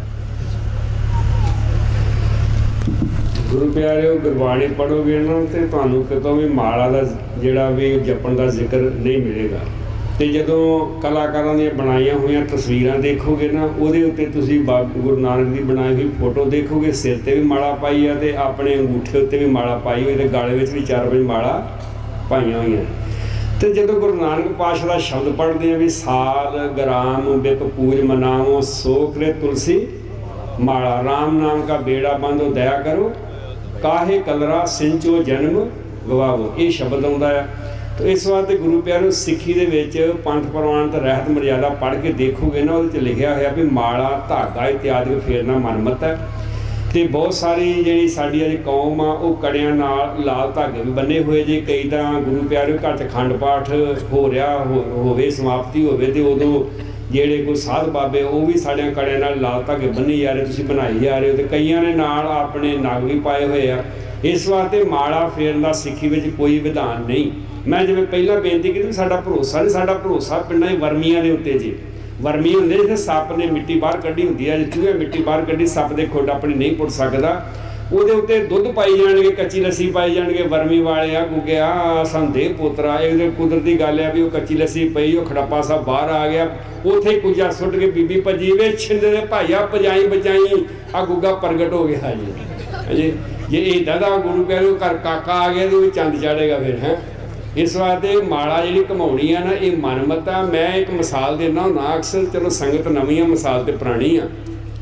ਗੁਰੂ ਪਿਆਰਿਓ, ਗੁਰਬਾਣੀ ਪੜ੍ਹੋਗੇ ਨਾ ਤੇ ਤੁਹਾਨੂੰ ਕਿਤੋਂ ਵੀ ਮਾਲਾ ਦਾ ਜਿਹੜਾ ਵੀ ਜਪਣ ਦਾ ਜ਼ਿਕਰ ਨਹੀਂ ਮਿਲੇਗਾ। ਤੇ ਜਦੋਂ ਕਲਾਕਾਰਾਂ ਦੀਆਂ ਬਣਾਈਆਂ ਹੋਈਆਂ ਤਸਵੀਰਾਂ ਦੇਖੋਗੇ ਨਾ, ਉਹਦੇ ਉੱਤੇ ਤੁਸੀਂ ਗੁਰੂ ਨਾਨਕ ਦੀ ਬਣਾਈ ਹੋਈ ਫੋਟੋ ਦੇਖੋਗੇ, ਸਿਰ ਤੇ ਵੀ ਮਾਲਾ ਪਾਈ ਆ ਤੇ ਆਪਣੇ ਅੰਗੂਠੇ ਉੱਤੇ ਵੀ ਮਾਲਾ ਪਾਈ ਹੋਈ ਤੇ ਗਾਲੇ ਵਿੱਚ ਵੀ 4 ਵਜੇ ਮਾਲਾ ਪਾਈਆਂ ਹੋਈਆਂ। ਤੇ ਜਦੋਂ ਗੁਰੂ ਨਾਨਕ ਪਾਤਸ਼ਾਹ ਦਾ ਸ਼ਬਦ ਪੜ੍ਹਦੇ ਆ ਵੀ ਸਾਧ ਗ੍ਰਾਮ ਬਿਪ ਪੂਜ ਮਨਾਵੋ ਸੋ ਕਰੇ ਤੁਲਸੀ ਮਾਲਾ, ਰਾਮ ਨਾਮ ਕਾ ਬੇੜਾ ਬੰਦੋ ਦਇਆ ਕਰੋ, ਕਾਹੇ ਕਲਰਾ ਸਿੰਚੋ ਜਨਮ ਗਵਾਵੋ, ਇਹ ਸ਼ਬਦ ਆਉਂਦਾ ਆ। तो इस वास्ते गुरु प्यारो सिक्खी दे विच पंथ प्रवान ते रहत मर्यादा पढ़ के देखोगे ना, उहदे च लिखिया होया भी माड़ा धागा इत्यादि फेरना मनमत है। तो बहुत सारी जी साड़ी अज कौम आ वो कड़ियां नाल लाल धागे भी बने हुए जे। कई तरह गुरु प्यारे घर च खंड पाठ हो रहा होवे, समाप्ति होवे ते उदों ਜਿਹੜੇ कोई साध बाबे वो भी साढ़ियां कड़ियां नाल लाल धागे बन्नी जा रहे, तुसीं बनाई जा रहे हो, तो कईयां ने नाल अपने नग भी पाए हुए आ। इस वास्ते माड़ा फेरन दा सिੱਖੀ ਵਿੱਚ कोई विधान नहीं। मैं जिवें पहला बेनती की साडा भरोसा नहीं, साडा भरोसा पिंडां दी वर्मियां दे उत्ते जे। वर्मी हुंदे जिथे सप ने मिट्टी बाहर कड्ढी हुंदी है, चूहे मिट्टी बाहर कड्ढी, सप दे खुड अपनी नहीं पुट सकदा, ਉਹਦੇ ਉੱਤੇ ਦੁੱਧ ਪਾਈ ਜਾਣਗੇ, ਕੱਚੀ ਲੱਸੀ ਪਾਈ ਜਾਣਗੇ, ਵਰਮੀ ਵਾਲੇ ਆ ਗੁੱਗਿਆ ਸੰਦੇ ਪੋਤਰਾ। ਇਹ ਕੁਦਰਤੀ ਗੱਲ ਆ ਵੀ ਉਹ ਕੱਚੀ ਲੱਸੀ ਪਈ, ਉਹ ਖੜੱਪਾ ਸਾਹਿਬ ਬਾਹਰ ਆ ਗਿਆ, ਉੱਥੇ ਹੀ ਕੁੱਜਾ ਸੁੱਟ ਕੇ ਬੀਬੀ ਭੱਜੀ ਵੇ ਛਿੰਦੇ ਦੇ ਭਾਈਆ ਪਜਾਈ ਬਚਾਈ, ਆ ਗੁੱਗਾ ਪ੍ਰਗਟ ਹੋ ਗਿਆ ਜੀ। ਜੇ ਇੱਦਾਂ ਦਾ ਗੁਰੂ ਪਿਆਰੇ ਘਰ ਕਾਕਾ ਆ ਗਿਆ ਤੇ ਉਹ ਚੰਦ ਚਾੜੇਗਾ ਫਿਰ ਹੈ। ਇਸ ਵਾਸਤੇ ਮਾਲਾ ਜਿਹੜੀ ਘਮਾਉਣੀ ਆ ਨਾ, ਇਹ ਮਨਮਤ ਆ। ਮੈਂ ਇੱਕ ਮਿਸਾਲ ਦਿੰਦਾ ਹੁੰਦਾ ਅਕਸਰ, ਚਲੋ ਸੰਗਤ ਨਵੀਂ ਆ, ਮਿਸਾਲ ਤੇ ਪੁਰਾਣੀ ਆ।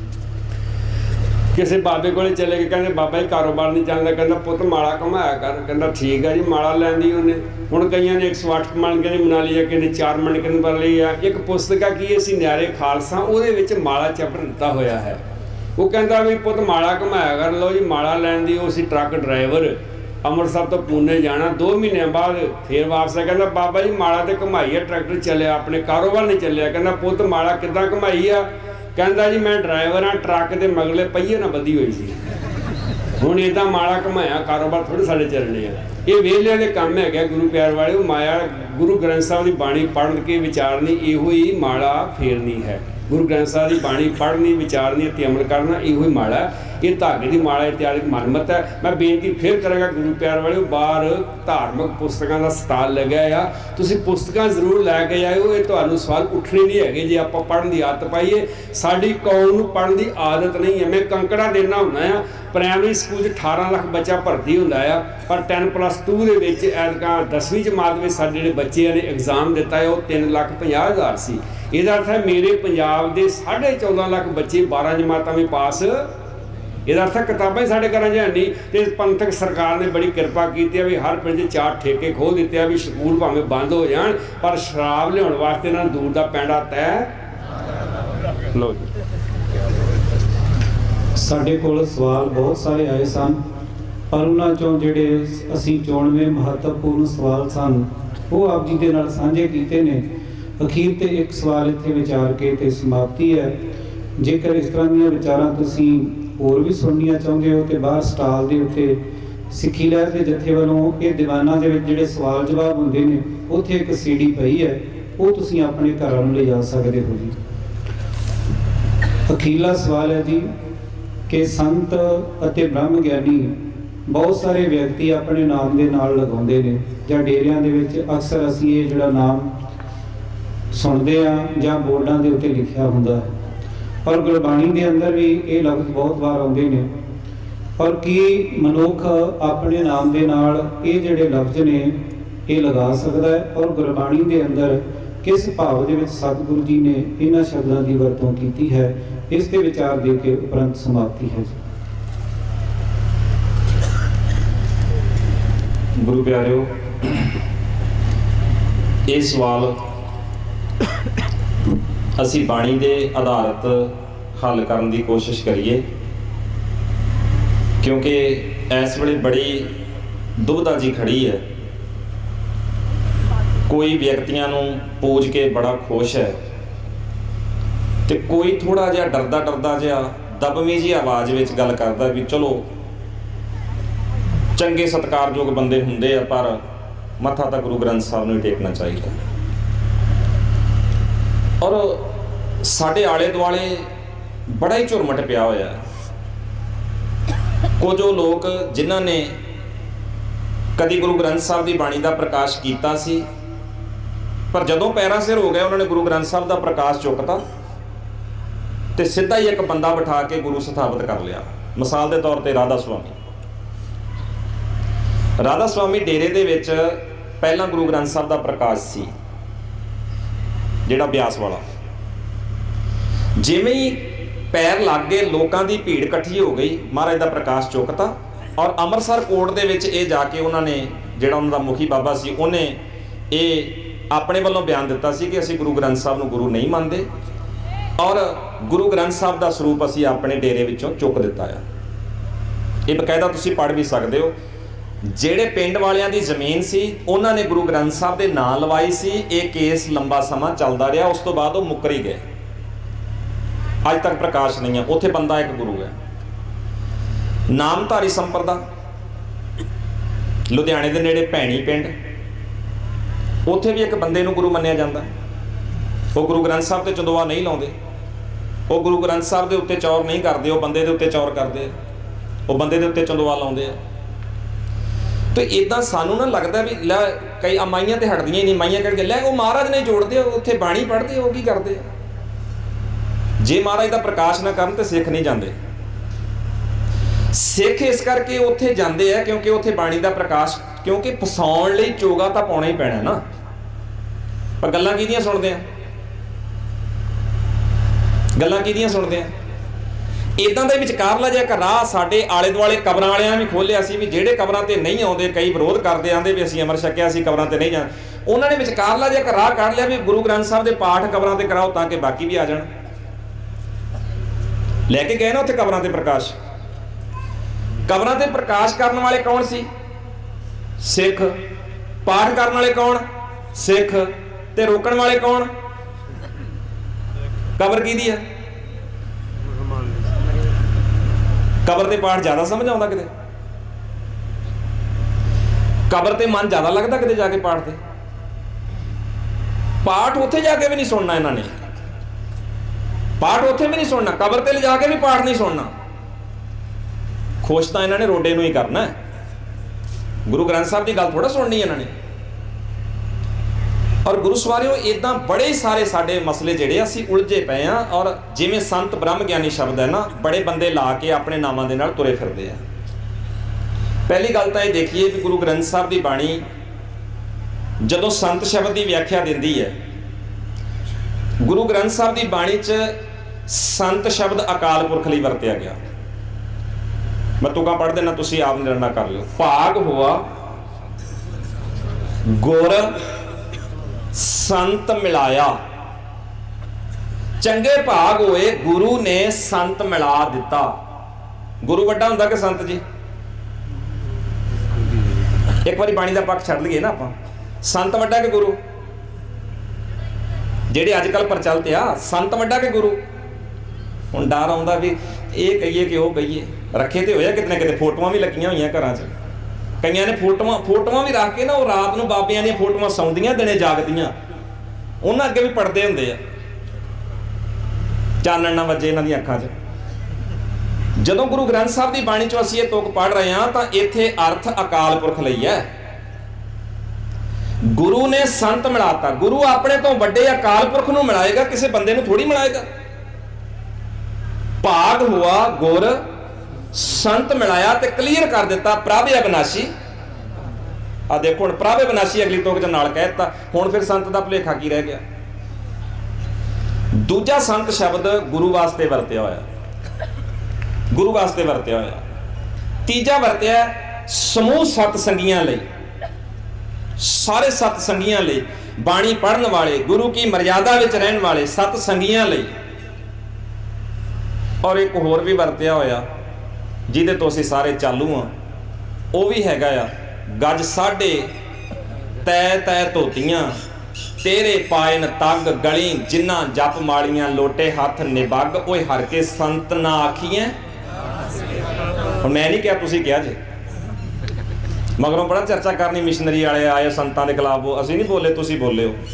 किसी बाबे को चले गए, कहते बाबा जी कारोबार नहीं चलता, कहता पुत माला घुमाया कर, कहता ठीक है जी। माला लैंदी उन्हें हुण कईयां ने 108 मन के बना लिया, किसी ने 4 मन के बना लिया। एक पुस्तक की असीं न्यारे खालसा, उहदे विच माला चैप्टर दिता होया है। वो कहता भी पुत माला घुमाया कर। लो जी माला लैन दी, उसी ट्रक ड्राइवर ਅੰਮ੍ਰਿਤਸਰ तो पूने जाना, 2 महीने बाद फिर वापस आ। कहता बाबा जी माला तो घुमाई है, ट्रैक्टर चलिया, अपने कारोबार नहीं चलिया। कहता पुत माला किद्दां घुमाई आ? कहता जी मैं ड्राइवर हाँ, ट्रक के मगले पहिए ना बधी हुई सी, हुण इदां माला घुमाया, कारोबार थोड़े साडे चलने आ। ये वेलिਆਂ ਦੇ ਕੰਮ है गुरु प्यार वाले। माया गुरु ग्रंथ साहब की बाणी पढ़ के विचारनी, इहो ही माला फेरनी है। गुरु ग्रंथ साहब की बाणी पढ़नी, विचारनी ते अमल करना, इहो ही माला। ये धागे की माला इत्यादि मनमत है। मैं बेनती फिर करांगा गुरु प्यार वाले, बाहर धार्मिक पुस्तकों का स्टाल लग्या आ, तुसीं पुस्तकां जरूर लैके आएओ। ये तुहानूं सवाल उठने नहीं है जे आपां पढ़न की आदत पाईए। साडी कौम नूं पढ़न की आदत नहीं है। मैं कंकड़ा देना हुंदा आ, प्राइमरी स्कूल 18 लाख बच्चा भर्ती हुंदा आ, पर 10+2 ਦੇ ਵਿੱਚ ਐਤਕਾਂ 10ਵੀਂ ਜਮਾਤ ਵਿੱਚ ਸਾਡੇ ਜਿਹੜੇ ਬੱਚਿਆਂ ਨੇ एग्जाम ਦਿੱਤਾ ਹੈ ਉਹ 3,50,000 ਸੀ। ਇਹਦਾ अर्थ है मेरे पंजाब ਦੇ 14.5 ਲੱਖ ਬੱਚੇ 12 ਜਮਾਤਾਂ ਵਿੱਚ ਪਾਸ। ਇਹਦਾ अर्थ है किताबां ਸਾਡੇ ਘਰਾਂ 'ਚ ਹੈ ਨਹੀਂ। ਤੇ ਪੰਥਕ ਸਰਕਾਰ ਨੇ ਬੜੀ ਕਿਰਪਾ ਕੀਤੀ ਹੈ ਵੀ ਹਰ ਪਿੰਡ 'ਚ 4 ਠੇਕੇ ਖੋਲ੍ਹ ਦਿੱਤੇ ਆ ਵੀ ਸਕੂਲ ਭਾਵੇਂ ਬੰਦ ਹੋ ਜਾਣ ਪਰ ਸ਼ਰਾਬ ਲਿਆਉਣ ਵਾਸਤੇ ਇਹਨਾਂ ਨੂੰ ਦੂਰ ਦਾ ਪੈਂਡਾ ਤੈਅ। ਲਓ ਜੀ ਸਾਡੇ ਕੋਲ ਸਵਾਲ ਬਹੁਤ ਸਾਰੇ ਆਏ ਸਨ, ਪਰ ਉਹਨਾਂ ਚੋਂ ਜਿਹੜੇ ਅਸੀਂ ਚੋਣਵੇਂ ਮਹੱਤਵਪੂਰਨ ਸਵਾਲ ਸਨ ਉਹ ਆਪ ਜੀ ਦੇ ਨਾਲ ਸਾਂਝੇ ਕੀਤੇ ਨੇ। ਅਖੀਰ ਤੇ ਇੱਕ ਸਵਾਲ ਇੱਥੇ ਵਿਚਾਰ ਕੇ ਤੇ ਸਮਾਪਤੀ ਹੈ। ਜੇਕਰ ਇਸ ਤਰ੍ਹਾਂ ਦੀਆਂ ਵਿਚਾਰਾਂ ਤੁਸੀਂ ਹੋਰ ਵੀ ਸੁਣਨੀਆਂ ਚਾਹੁੰਦੇ ਹੋ ਤੇ ਬਾਹਰ ਸਟਾਲ ਦੇ ਉੱਤੇ ਸਿੱਖੀ ਲਹਿਰ ਦੇ ਜਥੇ ਵੱਲੋਂ ਇਹ ਦੀਵਾਨਾਂ ਦੇ ਵਿੱਚ ਜਿਹੜੇ ਸਵਾਲ ਜਵਾਬ ਹੁੰਦੇ ਨੇ ਉੱਥੇ ਇੱਕ CD ਪਈ ਹੈ, ਉਹ ਤੁਸੀਂ ਆਪਣੇ ਘਰਾਂ ਨੂੰ ਲਿਜਾ ਸਕਦੇ ਹੋ ਜੀ। ਅਖੀਰਲਾ ਸਵਾਲ ਹੈ ਜੀ ਕਿ ਸੰਤ ਅਤੇ ਬ੍ਰਹਮ ਗਿਆਨੀ ਬਹੁਤ ਸਾਰੇ ਵਿਅਕਤੀ ਆਪਣੇ ਨਾਮ ਦੇ ਨਾਲ ਲਗਾਉਂਦੇ ਨੇ ਜਾਂ ਡੇਰਿਆਂ ਦੇ ਵਿੱਚ ਅਕਸਰ ਅਸੀਂ ਇਹ ਜਿਹੜਾ ਨਾਮ ਸੁਣਦੇ ਆ ਜਾਂ ਬੋਰਡਾਂ ਦੇ ਉੱਤੇ ਲਿਖਿਆ ਹੁੰਦਾ ਹੈ, ਪਰ ਗੁਰਬਾਣੀ ਦੇ ਅੰਦਰ ਵੀ ਇਹ ਲਫ਼ਜ਼ ਬਹੁਤ ਵਾਰ ਆਉਂਦੇ ਨੇ। ਪਰ ਕੀ ਮਨੁੱਖ ਆਪਣੇ ਨਾਮ ਦੇ ਨਾਲ ਇਹ ਜਿਹੜੇ ਲਫ਼ਜ਼ ਨੇ ਇਹ ਲਗਾ ਸਕਦਾ ਹੈ? ਔਰ ਗੁਰਬਾਣੀ ਦੇ ਅੰਦਰ ਕਿਸ ਭਾਵ ਦੇ ਵਿੱਚ ਸਤਿਗੁਰੂ ਜੀ ਨੇ ਇਹਨਾਂ ਸ਼ਬਦਾਂ ਦੀ ਵਰਤੋਂ ਕੀਤੀ ਹੈ, ਇਸ ਤੇ ਵਿਚਾਰ ਦੇ ਕੇ ਉਪਰੰਤ ਸਮਾਪਤੀ ਹੈ ਜੀ। ਗੁਰੂ ਪਿਆਰਿਓ, ਇਹ ਸਵਾਲ ਅਸੀਂ ਬਾਣੀ ਦੇ ਆਧਾਰਿਤ ਹੱਲ ਕਰਨ ਦੀ ਕੋਸ਼ਿਸ਼ ਕਰੀਏ, ਕਿਉਂਕਿ ਇਸ ਵੇਲੇ ਬੜੀ ਦੁਬਿਧਾ ਜੀ ਖੜੀ ਹੈ। ਕੋਈ ਵਿਅਕਤੀਆਂ ਨੂੰ ਪੂਜ ਕੇ ਬੜਾ ਖੁਸ਼ ਹੈ ਤੇ ਕੋਈ ਥੋੜਾ ਜਿਹਾ ਡਰਦਾ ਜਿਹਾ ਦਬਵੀਂ ਜੀ ਆਵਾਜ਼ ਵਿੱਚ ਗੱਲ ਕਰਦਾ ਵੀ ਚਲੋ ਚੰਗੇ ਸਤਿਕਾਰਯੋਗ ਬੰਦੇ ਹੁੰਦੇ ਆ ਪਰ ਮੱਥਾ ਤਾਂ ਗੁਰੂ ਗ੍ਰੰਥ ਸਾਹਿਬ ਨੂੰ ਹੀ ਟੇਕਣਾ ਚਾਹੀਦਾ। ਔਰ ਸਾਡੇ ਆਲੇ ਦੁਆਲੇ ਬੜਾ ਹੀ ਝੁਰਮਟ ਪਿਆ ਹੋਇਆ। ਕੁਝ ਉਹ ਲੋਕ ਜਿਨ੍ਹਾਂ ਨੇ ਕਦੀ ਗੁਰੂ ਗ੍ਰੰਥ ਸਾਹਿਬ ਦੀ ਬਾਣੀ ਦਾ ਪ੍ਰਕਾਸ਼ ਕੀਤਾ ਸੀ, ਪਰ ਜਦੋਂ ਪੈਰਾਂ ਸਿਰ ਹੋ ਗਿਆ ਉਹਨਾਂ ਨੇ ਗੁਰੂ ਗ੍ਰੰਥ ਸਾਹਿਬ ਦਾ ਪ੍ਰਕਾਸ਼ ਚੁੱਕਤਾ ਤੇ ਸਿੱਧਾ ਹੀ ਇੱਕ ਬੰਦਾ ਬਿਠਾ ਕੇ ਗੁਰੂ ਸਥਾਪਿਤ ਕਰ ਲਿਆ। ਮਿਸਾਲ ਦੇ ਤੌਰ ਤੇ ਰਾਧਾ ਸੁਆਮੀ ਡੇਰੇ ਦੇ ਵਿੱਚ ਪਹਿਲਾਂ ਗੁਰੂ ਗ੍ਰੰਥ ਸਾਹਿਬ ਦਾ ਪ੍ਰਕਾਸ਼ ਸੀ ਜਿਹੜਾ ਬਿਆਸ ਵਾਲਾ। ਜਿਵੇਂ ਹੀ ਪੈਰ ਲੱਗ ਗਏ ਲੋਕਾਂ ਦੀ ਭੀੜ ਇਕੱਠੀ ਹੋ ਗਈ, ਮਹਾਰਾਜ ਦਾ ਪ੍ਰਕਾਸ਼ ਚੁੱਕਤਾ ਔਰ ਅੰਮ੍ਰਿਤਸਰ ਕੋਟ ਦੇ ਵਿੱਚ ਇਹ ਜਾ ਕੇ ਉਹਨਾਂ ਨੇ ਜਿਹੜਾ ਉਹਨਾਂ ਦਾ ਮੁਖੀ ਬਾਬਾ ਸੀ, ਉਹਨੇ ਇਹ ਆਪਣੇ ਵੱਲੋਂ ਬਿਆਨ ਦਿੱਤਾ ਸੀ ਕਿ ਅਸੀਂ ਗੁਰੂ ਗ੍ਰੰਥ ਸਾਹਿਬ ਨੂੰ ਗੁਰੂ ਨਹੀਂ ਮੰਨਦੇ ਔਰ ਗੁਰੂ ਗ੍ਰੰਥ ਸਾਹਿਬ ਦਾ ਸਰੂਪ ਅਸੀਂ ਆਪਣੇ ਡੇਰੇ ਵਿੱਚੋਂ ਚੁੱਕ ਦਿੱਤਾ ਆ। ਇਹ ਬਕਾਇਦਾ ਤੁਸੀਂ ਪੜ੍ਹ ਵੀ ਸਕਦੇ ਹੋ। ਜਿਹੜੇ ਪਿੰਡ ਵਾਲਿਆਂ ਦੀ ਜ਼ਮੀਨ ਸੀ ਉਹਨਾਂ ਨੇ ਗੁਰੂ ਗ੍ਰੰਥ ਸਾਹਿਬ ਦੇ ਨਾਂ ਲਵਾਈ ਸੀ। ਇਹ ਕੇਸ ਲੰਬਾ ਸਮਾਂ ਚੱਲਦਾ ਰਿਹਾ, ਉਸ ਤੋਂ ਬਾਅਦ ਉਹ ਮੁੱਕਰ ਹੀ ਗਏ। ਅੱਜ ਤੱਕ ਪ੍ਰਕਾਸ਼ ਨਹੀਂ ਹੈ। ਉੱਥੇ ਬੰਦਾ ਇੱਕ ਗੁਰੂ ਹੈ, ਨਾਮਧਾਰੀ ਸੰਪਰਦਾ, ਲੁਧਿਆਣੇ ਦੇ ਨੇੜੇ ਭੈਣੀ ਪਿੰਡ, ਉੱਥੇ ਵੀ ਇੱਕ ਬੰਦੇ ਨੂੰ ਗੁਰੂ ਮੰਨਿਆ ਜਾਂਦਾ। ਉਹ ਗੁਰੂ ਗ੍ਰੰਥ ਸਾਹਿਬ ਤੇ ਚੰਦੋਆ ਨਹੀਂ ਲਾਉਂਦੇ, ਉਹ ਗੁਰੂ ਗ੍ਰੰਥ ਸਾਹਿਬ ਦੇ ਉੱਤੇ ਚੌਰ ਨਹੀਂ ਕਰਦੇ, ਉਹ ਬੰਦੇ ਦੇ ਉੱਤੇ ਚੌਰ ਕਰਦੇ, ਉਹ ਬੰਦੇ ਦੇ ਉੱਤੇ ਚੰਦੋਆ ਲਾਉਂਦੇ ਆ। ਤੇ ਇਦਾਂ ਸਾਨੂੰ ਨਾ ਲੱਗਦਾ ਵੀ ਲੈ ਕਈ ਮਾਈਆਂ ਤੇ ਹਟਦੀਆਂ ਹੀ ਨਹੀਂ, ਮਾਈਆਂ ਕਰਕੇ ਲੈ ਉਹ ਮਹਾਰਾਜ ਨੇ ਜੋੜਦੇ, ਉੱਥੇ ਬਾਣੀ ਪੜ੍ਹਦੇ, ਉਹ ਕੀ ਕਰਦੇ ਆ। ਜੇ ਮਹਾਰਾਜ ਦਾ ਪ੍ਰਕਾਸ਼ ਨਾ ਕਰਨ ਤੇ ਸਿੱਖ ਨਹੀਂ ਜਾਂਦੇ। ਸਿੱਖ ਇਸ ਕਰਕੇ ਉੱਥੇ ਜਾਂਦੇ ਆ ਕਿਉਂਕਿ ਉੱਥੇ ਬਾਣੀ ਦਾ ਪ੍ਰਕਾਸ਼, ਕਿਉਂਕਿ ਫਸਾਉਣ ਲਈ ਚੋਗਾ ਤਾਂ ਪਾਉਣਾ ਹੀ ਪੈਣਾ ਨਾ। ਪਰ ਗੱਲਾਂ ਕਿਹਦੀਆਂ ਸੁਣਦੇ ਆ, ਗੱਲਾਂ ਕਿਹਦੀਆਂ ਸੁਣਦੇ ਆ। ਇਦਾਂ ਦੇ ਵਿਚਕਾਰਲਾ ਜਿਹਾ ਇੱਕ ਰਾਹ ਸਾਡੇ ਆਲੇ ਦੁਆਲੇ ਕਬਰਾਂ ਵਾਲਿਆਂ ਵੀ ਖੋਲਿਆ ਸੀ ਵੀ ਜਿਹੜੇ ਕਬਰਾਂ ਤੇ ਨਹੀਂ ਆਉਂਦੇ, ਕਈ ਵਿਰੋਧ ਕਰਦੇ ਆਂਦੇ ਵੀ ਅਸੀਂ ਅਮਰ ਛਕਿਆ, ਅਸੀਂ ਕਬਰਾਂ ਤੇ ਨਹੀਂ ਜਾਣਾ। ਉਹਨਾਂ ਨੇ ਵਿਚਕਾਰਲਾ ਜਿਹਾ ਇੱਕ ਰਾਹ ਕੱਢ ਲਿਆ ਵੀ ਗੁਰੂ ਗ੍ਰੰਥ ਸਾਹਿਬ ਦੇ ਪਾਠ ਕਬਰਾਂ ਤੇ ਕਰਾਓ ਤਾਂ ਕਿ ਬਾਕੀ ਵੀ ਆ ਜਾਣ। ਲੈ ਕੇ ਗਏ ਨਾ ਉੱਥੇ ਕਬਰਾਂ ਤੇ ਪ੍ਰਕਾਸ਼। ਕਬਰਾਂ ਤੇ ਪ੍ਰਕਾਸ਼ ਕਰਨ ਵਾਲੇ ਕੌਣ ਸੀ? ਸਿੱਖ। ਪਾਠ ਕਰਨ ਵਾਲੇ ਕੌਣ? ਸਿੱਖ। ਤੇ ਰੋਕਣ ਵਾਲੇ ਕੌਣ? ਕਬਰ ਕਿਹਦੀ ਆ? ਕਬਰ ਤੇ ਪਾਠ ਜ਼ਿਆਦਾ ਸਮਝ ਆਉਂਦਾ ਕਿਤੇ? ਕਬਰ ਤੇ ਮਨ ਜ਼ਿਆਦਾ ਲੱਗਦਾ ਕਿਤੇ ਜਾ ਕੇ ਪਾਠ ਤੇ? ਪਾਠ ਉੱਥੇ ਜਾ ਕੇ ਵੀ ਨਹੀਂ ਸੁਣਨਾ ਇਹਨਾਂ ਨੇ, ਪਾਠ ਉੱਥੇ ਵੀ ਨਹੀਂ ਸੁਣਨਾ, ਕਬਰ ਤੇ ਲਿਜਾ ਕੇ ਵੀ ਪਾਠ ਨਹੀਂ ਸੁਣਨਾ। ਖੁਸ਼ ਤਾਂ ਇਹਨਾਂ ਨੇ ਰੋਡੇ ਨੂੰ ਹੀ ਕਰਨਾ, ਗੁਰੂ ਗ੍ਰੰਥ ਸਾਹਿਬ ਦੀ ਗੱਲ ਥੋੜਾ ਸੁਣਨੀ ਇਹਨਾਂ ਨੇ। ਔਰ ਗੁਰੂ ਸਵਾਰਿਓ ਇਦਾਂ ਬੜੇ ਸਾਰੇ ਸਾਡੇ ਮਸਲੇ ਜਿਹੜੇ ਅਸੀਂ ਉਲਝੇ ਪਏ ਆ। ਔਰ ਜਿਵੇਂ ਸੰਤ ਬ੍ਰਹਮ ਗਿਆਨੀ ਸ਼ਬਦ ਹੈ ਨਾ, ਬੜੇ ਬੰਦੇ ਲਾ ਕੇ ਆਪਣੇ ਨਾਮਾਂ ਦੇ ਨਾਲ ਤੁਰੇ ਫਿਰਦੇ ਆ। ਪਹਿਲੀ ਗੱਲ ਤਾਂ ਇਹ ਦੇਖੀਏ ਵੀ ਗੁਰੂ ਗ੍ਰੰਥ ਸਾਹਿਬ ਦੀ ਬਾਣੀ ਜਦੋਂ ਸੰਤ ਸ਼ਬਦ ਦੀ ਵਿਆਖਿਆ ਦਿੰਦੀ ਹੈ, ਗੁਰੂ ਗ੍ਰੰਥ ਸਾਹਿਬ ਦੀ ਬਾਣੀ 'ਚ ਸੰਤ ਸ਼ਬਦ ਅਕਾਲ ਪੁਰਖ ਲਈ ਵਰਤਿਆ ਗਿਆ। ਮੈਂ ਤੁਕਾਂ ਪੜ੍ਹ ਦੇਣਾ, ਤੁਸੀਂ ਆਪ ਨਿਰਣਾ ਕਰ ਲਿਓ। ਭਾਗ ਹੋਆ ਗੁਰ ਸੰਤ ਮਿਲਾਇਆ, ਚੰਗੇ ਭਾਗ ਹੋਏ ਗੁਰੂ ਨੇ ਸੰਤ ਮਿਲਾ ਦਿੱਤਾ। ਗੁਰੂ ਵੱਡਾ ਹੁੰਦਾ ਕਿ ਸੰਤ ਜੀ? ਇੱਕ ਵਾਰੀ ਬਾਣੀ ਦਾ ਪੱਖ ਛੱਡ ਲਈਏ ਨਾ ਆਪਾਂ, ਸੰਤ ਵੱਡਾ ਕਿ ਗੁਰੂ? ਜਿਹੜੇ ਅੱਜ ਕੱਲ ਪ੍ਰਚਲਿਤ ਆ, ਸੰਤ ਵੱਡਾ ਕਿ ਗੁਰੂ? ਹੁਣ ਡਰ ਆਉਂਦਾ ਵੀ ਇਹ ਕਹੀਏ ਕਿ ਉਹ ਕਹੀਏ। ਰੱਖੇ ਤੇ ਹੋਇਆ ਕਿਤੇ ਨਾ ਕਿਤੇ, ਫੋਟੋਆਂ ਵੀ ਲੱਗੀਆਂ ਹੋਈਆਂ ਘਰਾਂ 'ਚ, ਕਈਆਂ ਨੇ ਫੋਟੋਆਂ ਵੀ ਰੱਖ ਕੇ ਨਾ, ਉਹ ਰਾਤ ਨੂੰ ਬਾਬਿਆਂ ਦੀਆਂ ਫੋਟੋਆਂ ਸੌਂਦੀਆਂ, ਦਿਨੇ ਜਾਗਦੀਆਂ, ਉਹਨਾਂ ਅੱਗੇ ਵੀ ਪੜਦੇ ਹੁੰਦੇ ਆ, ਚਾਨਣ ਨਾ ਵੱਜੇ ਇਹਨਾਂ ਦੀਆਂ ਅੱਖਾਂ 'ਚ। ਜਦੋਂ ਗੁਰੂ ਗ੍ਰੰਥ ਸਾਹਿਬ ਦੀ ਬਾਣੀ 'ਚੋਂ ਅਸੀਂ ਇਹ ਤੁਕ ਪੜ੍ਹ ਰਹੇ ਹਾਂ ਤਾਂ ਇੱਥੇ ਅਰਥ ਅਕਾਲ ਪੁਰਖ ਲਈ ਹੈ। ਗੁਰੂ ਨੇ ਸੰਤ ਮਿਲਾਤਾ। ਗੁਰੂ ਆਪਣੇ ਤੋਂ ਵੱਡੇ ਅਕਾਲ ਪੁਰਖ ਨੂੰ ਮਿਲਾਏਗਾ, ਕਿਸੇ ਬੰਦੇ ਨੂੰ ਥੋੜੀ ਮਿਲਾਏਗਾ। ਭਾਗ ਹੋਆ ਗੁਰ ਸੰਤ ਮਿਲਾਇਆ ਤੇ ਕਲੀਅਰ ਕਰ ਦਿੱਤਾ ਪ੍ਰਭ ਅਬਿਨਾਸ਼ੀ। ਆ ਦੇਖੋ ਹੁਣ ਪ੍ਰਭ ਅਬਿਨਾਸ਼ੀ ਅਗਲੀ ਤੁਕ 'ਚ ਨਾਲ ਕਹਿ ਦਿੱਤਾ। ਹੁਣ ਫਿਰ ਸੰਤ ਦਾ ਭੁਲੇਖਾ ਕੀ ਰਹਿ ਗਿਆ? ਦੂਜਾ ਸੰਤ ਸ਼ਬਦ ਗੁਰੂ ਵਾਸਤੇ ਵਰਤਿਆ ਹੋਇਆ, ਗੁਰੂ ਵਾਸਤੇ ਵਰਤਿਆ ਹੋਇਆ। ਤੀਜਾ ਵਰਤਿਆ ਸਮੂਹ ਸਤ ਸੰਗੀਆਂ ਲਈ, ਸਾਰੇ ਸਤ ਸੰਗੀਆਂ ਲਈ, ਬਾਣੀ ਪੜ੍ਹਨ ਵਾਲੇ, ਗੁਰੂ ਕੀ ਮਰਿਆਦਾ ਵਿੱਚ ਰਹਿਣ ਵਾਲੇ ਸਤ ਸੰਗੀਆਂ ਲਈ। ਔਰ ਇੱਕ ਹੋਰ ਵੀ ਵਰਤਿਆ ਹੋਇਆ ਜਿਹਦੇ ਤੋਂ ਅਸੀਂ ਸਾਰੇ ਚਾਲੂ ਆ, ਉਹ ਵੀ ਹੈਗਾ ਆ ਗੱਜ ਸਾਢੇ ਤੈ ਤੈ ਧੋਤੀਆਂ ਤੇਰੇ ਪਾਇਨ ਤੱਗ ਗਲੀ ਜਿਨ੍ਹਾਂ ਜਪ ਮਾਲੀਆਂ ਲੋਟੇ ਹੱਥ ਨਿਬੱਗ ਓਏ ਹਰ ਕੇ ਸੰਤ ਨਾ ਆਖੀਐ। ਹੁਣ ਮੈਂ ਨਹੀਂ ਕਿਹਾ, ਤੁਸੀਂ ਕਿਹਾ ਜੇ। ਮਗਰੋਂ ਬੜਾ ਚਰਚਾ ਕਰਨੀ, ਮਿਸ਼ਨਰੀ ਵਾਲੇ ਆਏ ਸੰਤਾਂ ਦੇ ਖਿਲਾਫ, ਅਸੀਂ ਨਹੀਂ ਬੋਲੇ, ਤੁਸੀਂ ਬੋਲੇ ਹੋ।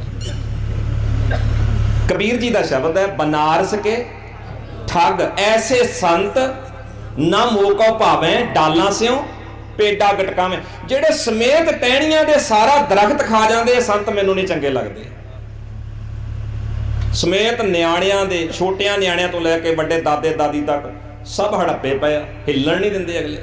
ਕਬੀਰ ਜੀ ਦਾ ਸ਼ਬਦ ਹੈ, ਬਨਾਰਸ ਕੇ ਠੱਗ ਐਸੇ ਸੰਤ ਨਾ ਮੋਕਾ ਭਾਵੇਂ ਡਾਲਾਂ ਸਿਓ ਪੇਡਾ ਗਟਕਾਵੇਂ। ਜਿਹੜੇ ਸਮੇਤ ਟਹਿਣੀਆਂ ਦੇ ਸਾਰਾ ਦਰਖਤ ਖਾ ਜਾਂਦੇ ਸੰਤ ਮੈਨੂੰ ਨਹੀਂ ਚੰਗੇ ਲੱਗਦੇ। ਸਮੇਤ ਨਿਆਣਿਆਂ ਦੇ, ਛੋਟਿਆਂ ਨਿਆਣਿਆਂ ਤੋਂ ਲੈ ਕੇ ਵੱਡੇ ਦਾਦੇ ਦਾਦੀ ਤੱਕ ਸਭ ਹੜੱਪੇ ਪਏ ਆ, ਹਿੱਲਣ ਨਹੀਂ ਦਿੰਦੇ ਅਗਲੇ,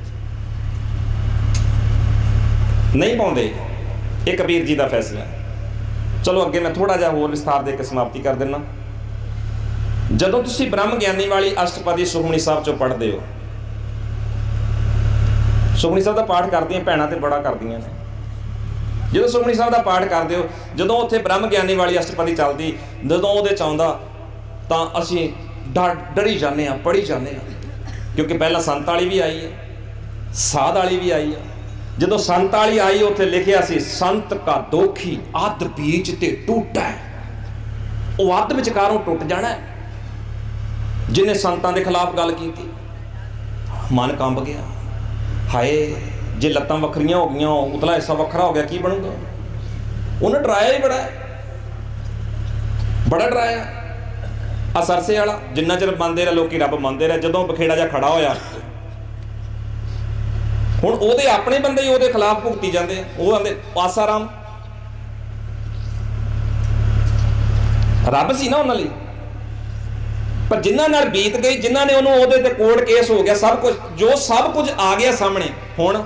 ਨਹੀਂ ਪਾਉਂਦੇ। ਇਹ ਕਬੀਰ ਜੀ ਦਾ ਫੈਸਲਾ। ਚਲੋ ਅੱਗੇ ਮੈਂ ਥੋੜਾ ਜਿਹਾ ਹੋਰ ਵਿਸਥਾਰ ਦੇ ਕੇ ਸਮਾਪਤੀ ਕਰ ਦਿੰਦਾ। ਜਦੋਂ ਤੁਸੀਂ ਬ੍ਰਹਮ ਗਿਆਨੀ ਵਾਲੀ ਅਸ਼ਟਪਦੀ ਸੁਖਮਨੀ ਸਾਹਿਬ ਚੋਂ ਪੜ੍ਹਦੇ ਹੋ, ਸੁਖਮਨੀ ਸਾਹਿਬ ਦਾ ਪਾਠ ਕਰਦੀਆਂ ਭੈਣਾਂ ਤੇ ਬੜਾ ਕਰਦੀਆਂ ਨੇ। ਜਦੋਂ ਸੁਖਮਨੀ ਸਾਹਿਬ ਦਾ ਪਾਠ ਕਰਦੇ ਹੋ, ਜਦੋਂ ਉੱਥੇ ਬ੍ਰਹਮ ਗਿਆਨੀ ਵਾਲੀ ਅਸ਼ਟਪਦੀ ਚੱਲਦੀ, ਜਦੋਂ ਉਹਦੇ 'ਚ ਆਉਂਦਾ ਤਾਂ ਅਸੀਂ ਡਰੀ ਜਾਂਦੇ ਹਾਂ, ਪੜ੍ਹੀ ਜਾਂਦੇ ਹਾਂ, ਕਿਉਂਕਿ ਪਹਿਲਾਂ ਸੰਤ ਵਾਲੀ ਵੀ ਆਈ ਹੈ, ਸਾਧ ਵਾਲੀ ਵੀ ਆਈ ਹੈ। ਜਦੋਂ ਸੰਤ ਵਾਲੀ ਆਈ, ਉੱਥੇ ਲਿਖਿਆ ਸੀ ਸੰਤ ਕਾ ਦੋਖੀ ਅੱਧ ਬੀਚ ਤੇ ਟੁੱਟਾ। ਉਹ ਅੱਧ ਵਿਚਕਾਰੋਂ ਟੁੱਟ ਜਾਣਾ। ਜਿਹਨੇ ਸੰਤਾਂ ਦੇ ਖਿਲਾਫ ਗੱਲ ਕੀਤੀ, ਮਨ ਕੰਬ ਗਿਆ। ਹਾਏ, ਜੇ ਲੱਤਾਂ ਵੱਖਰੀਆਂ ਹੋ ਗਈਆਂ, ਉਤਲਾ ਹਿੱਸਾ ਵੱਖਰਾ ਹੋ ਗਿਆ, ਕੀ ਬਣੂਗਾ? ਉਹਨੇ ਡਰਾਇਆ ਹੀ ਬੜਾ ਡਰਾਇਆ। ਆ ਸਰਸੇ ਵਾਲਾ ਜਿੰਨਾ ਚਿਰ ਮੰਨਦੇ ਰਹੇ ਲੋਕੀ, ਰੱਬ ਮੰਨਦੇ ਰਹੇ, ਜਦੋਂ ਬਖੇੜਾ ਜਿਹਾ ਖੜਾ ਹੋਇਆ, ਹੁਣ ਉਹਦੇ ਆਪਣੇ ਬੰਦੇ ਹੀ ਉਹਦੇ ਖਿਲਾਫ ਭੁਗਤੀ ਜਾਂਦੇ। ਉਹ ਆਂਦੇ ਆਸਾਰਾਮ ਰੱਬ ਸੀ ਨਾ ਉਹਨਾਂ ਲਈ, ਪਰ ਜਿਨ੍ਹਾਂ ਨਾਲ ਬੀਤ ਗਈ, ਜਿਨ੍ਹਾਂ ਨੇ ਉਹਨੂੰ, ਉਹਦੇ ਤੇ ਕੋਰਟ ਕੇਸ ਹੋ ਗਿਆ, ਸਭ ਕੁਝ, ਜੋ ਸਭ ਕੁਝ ਆ ਗਿਆ ਸਾਹਮਣੇ। ਹੁਣ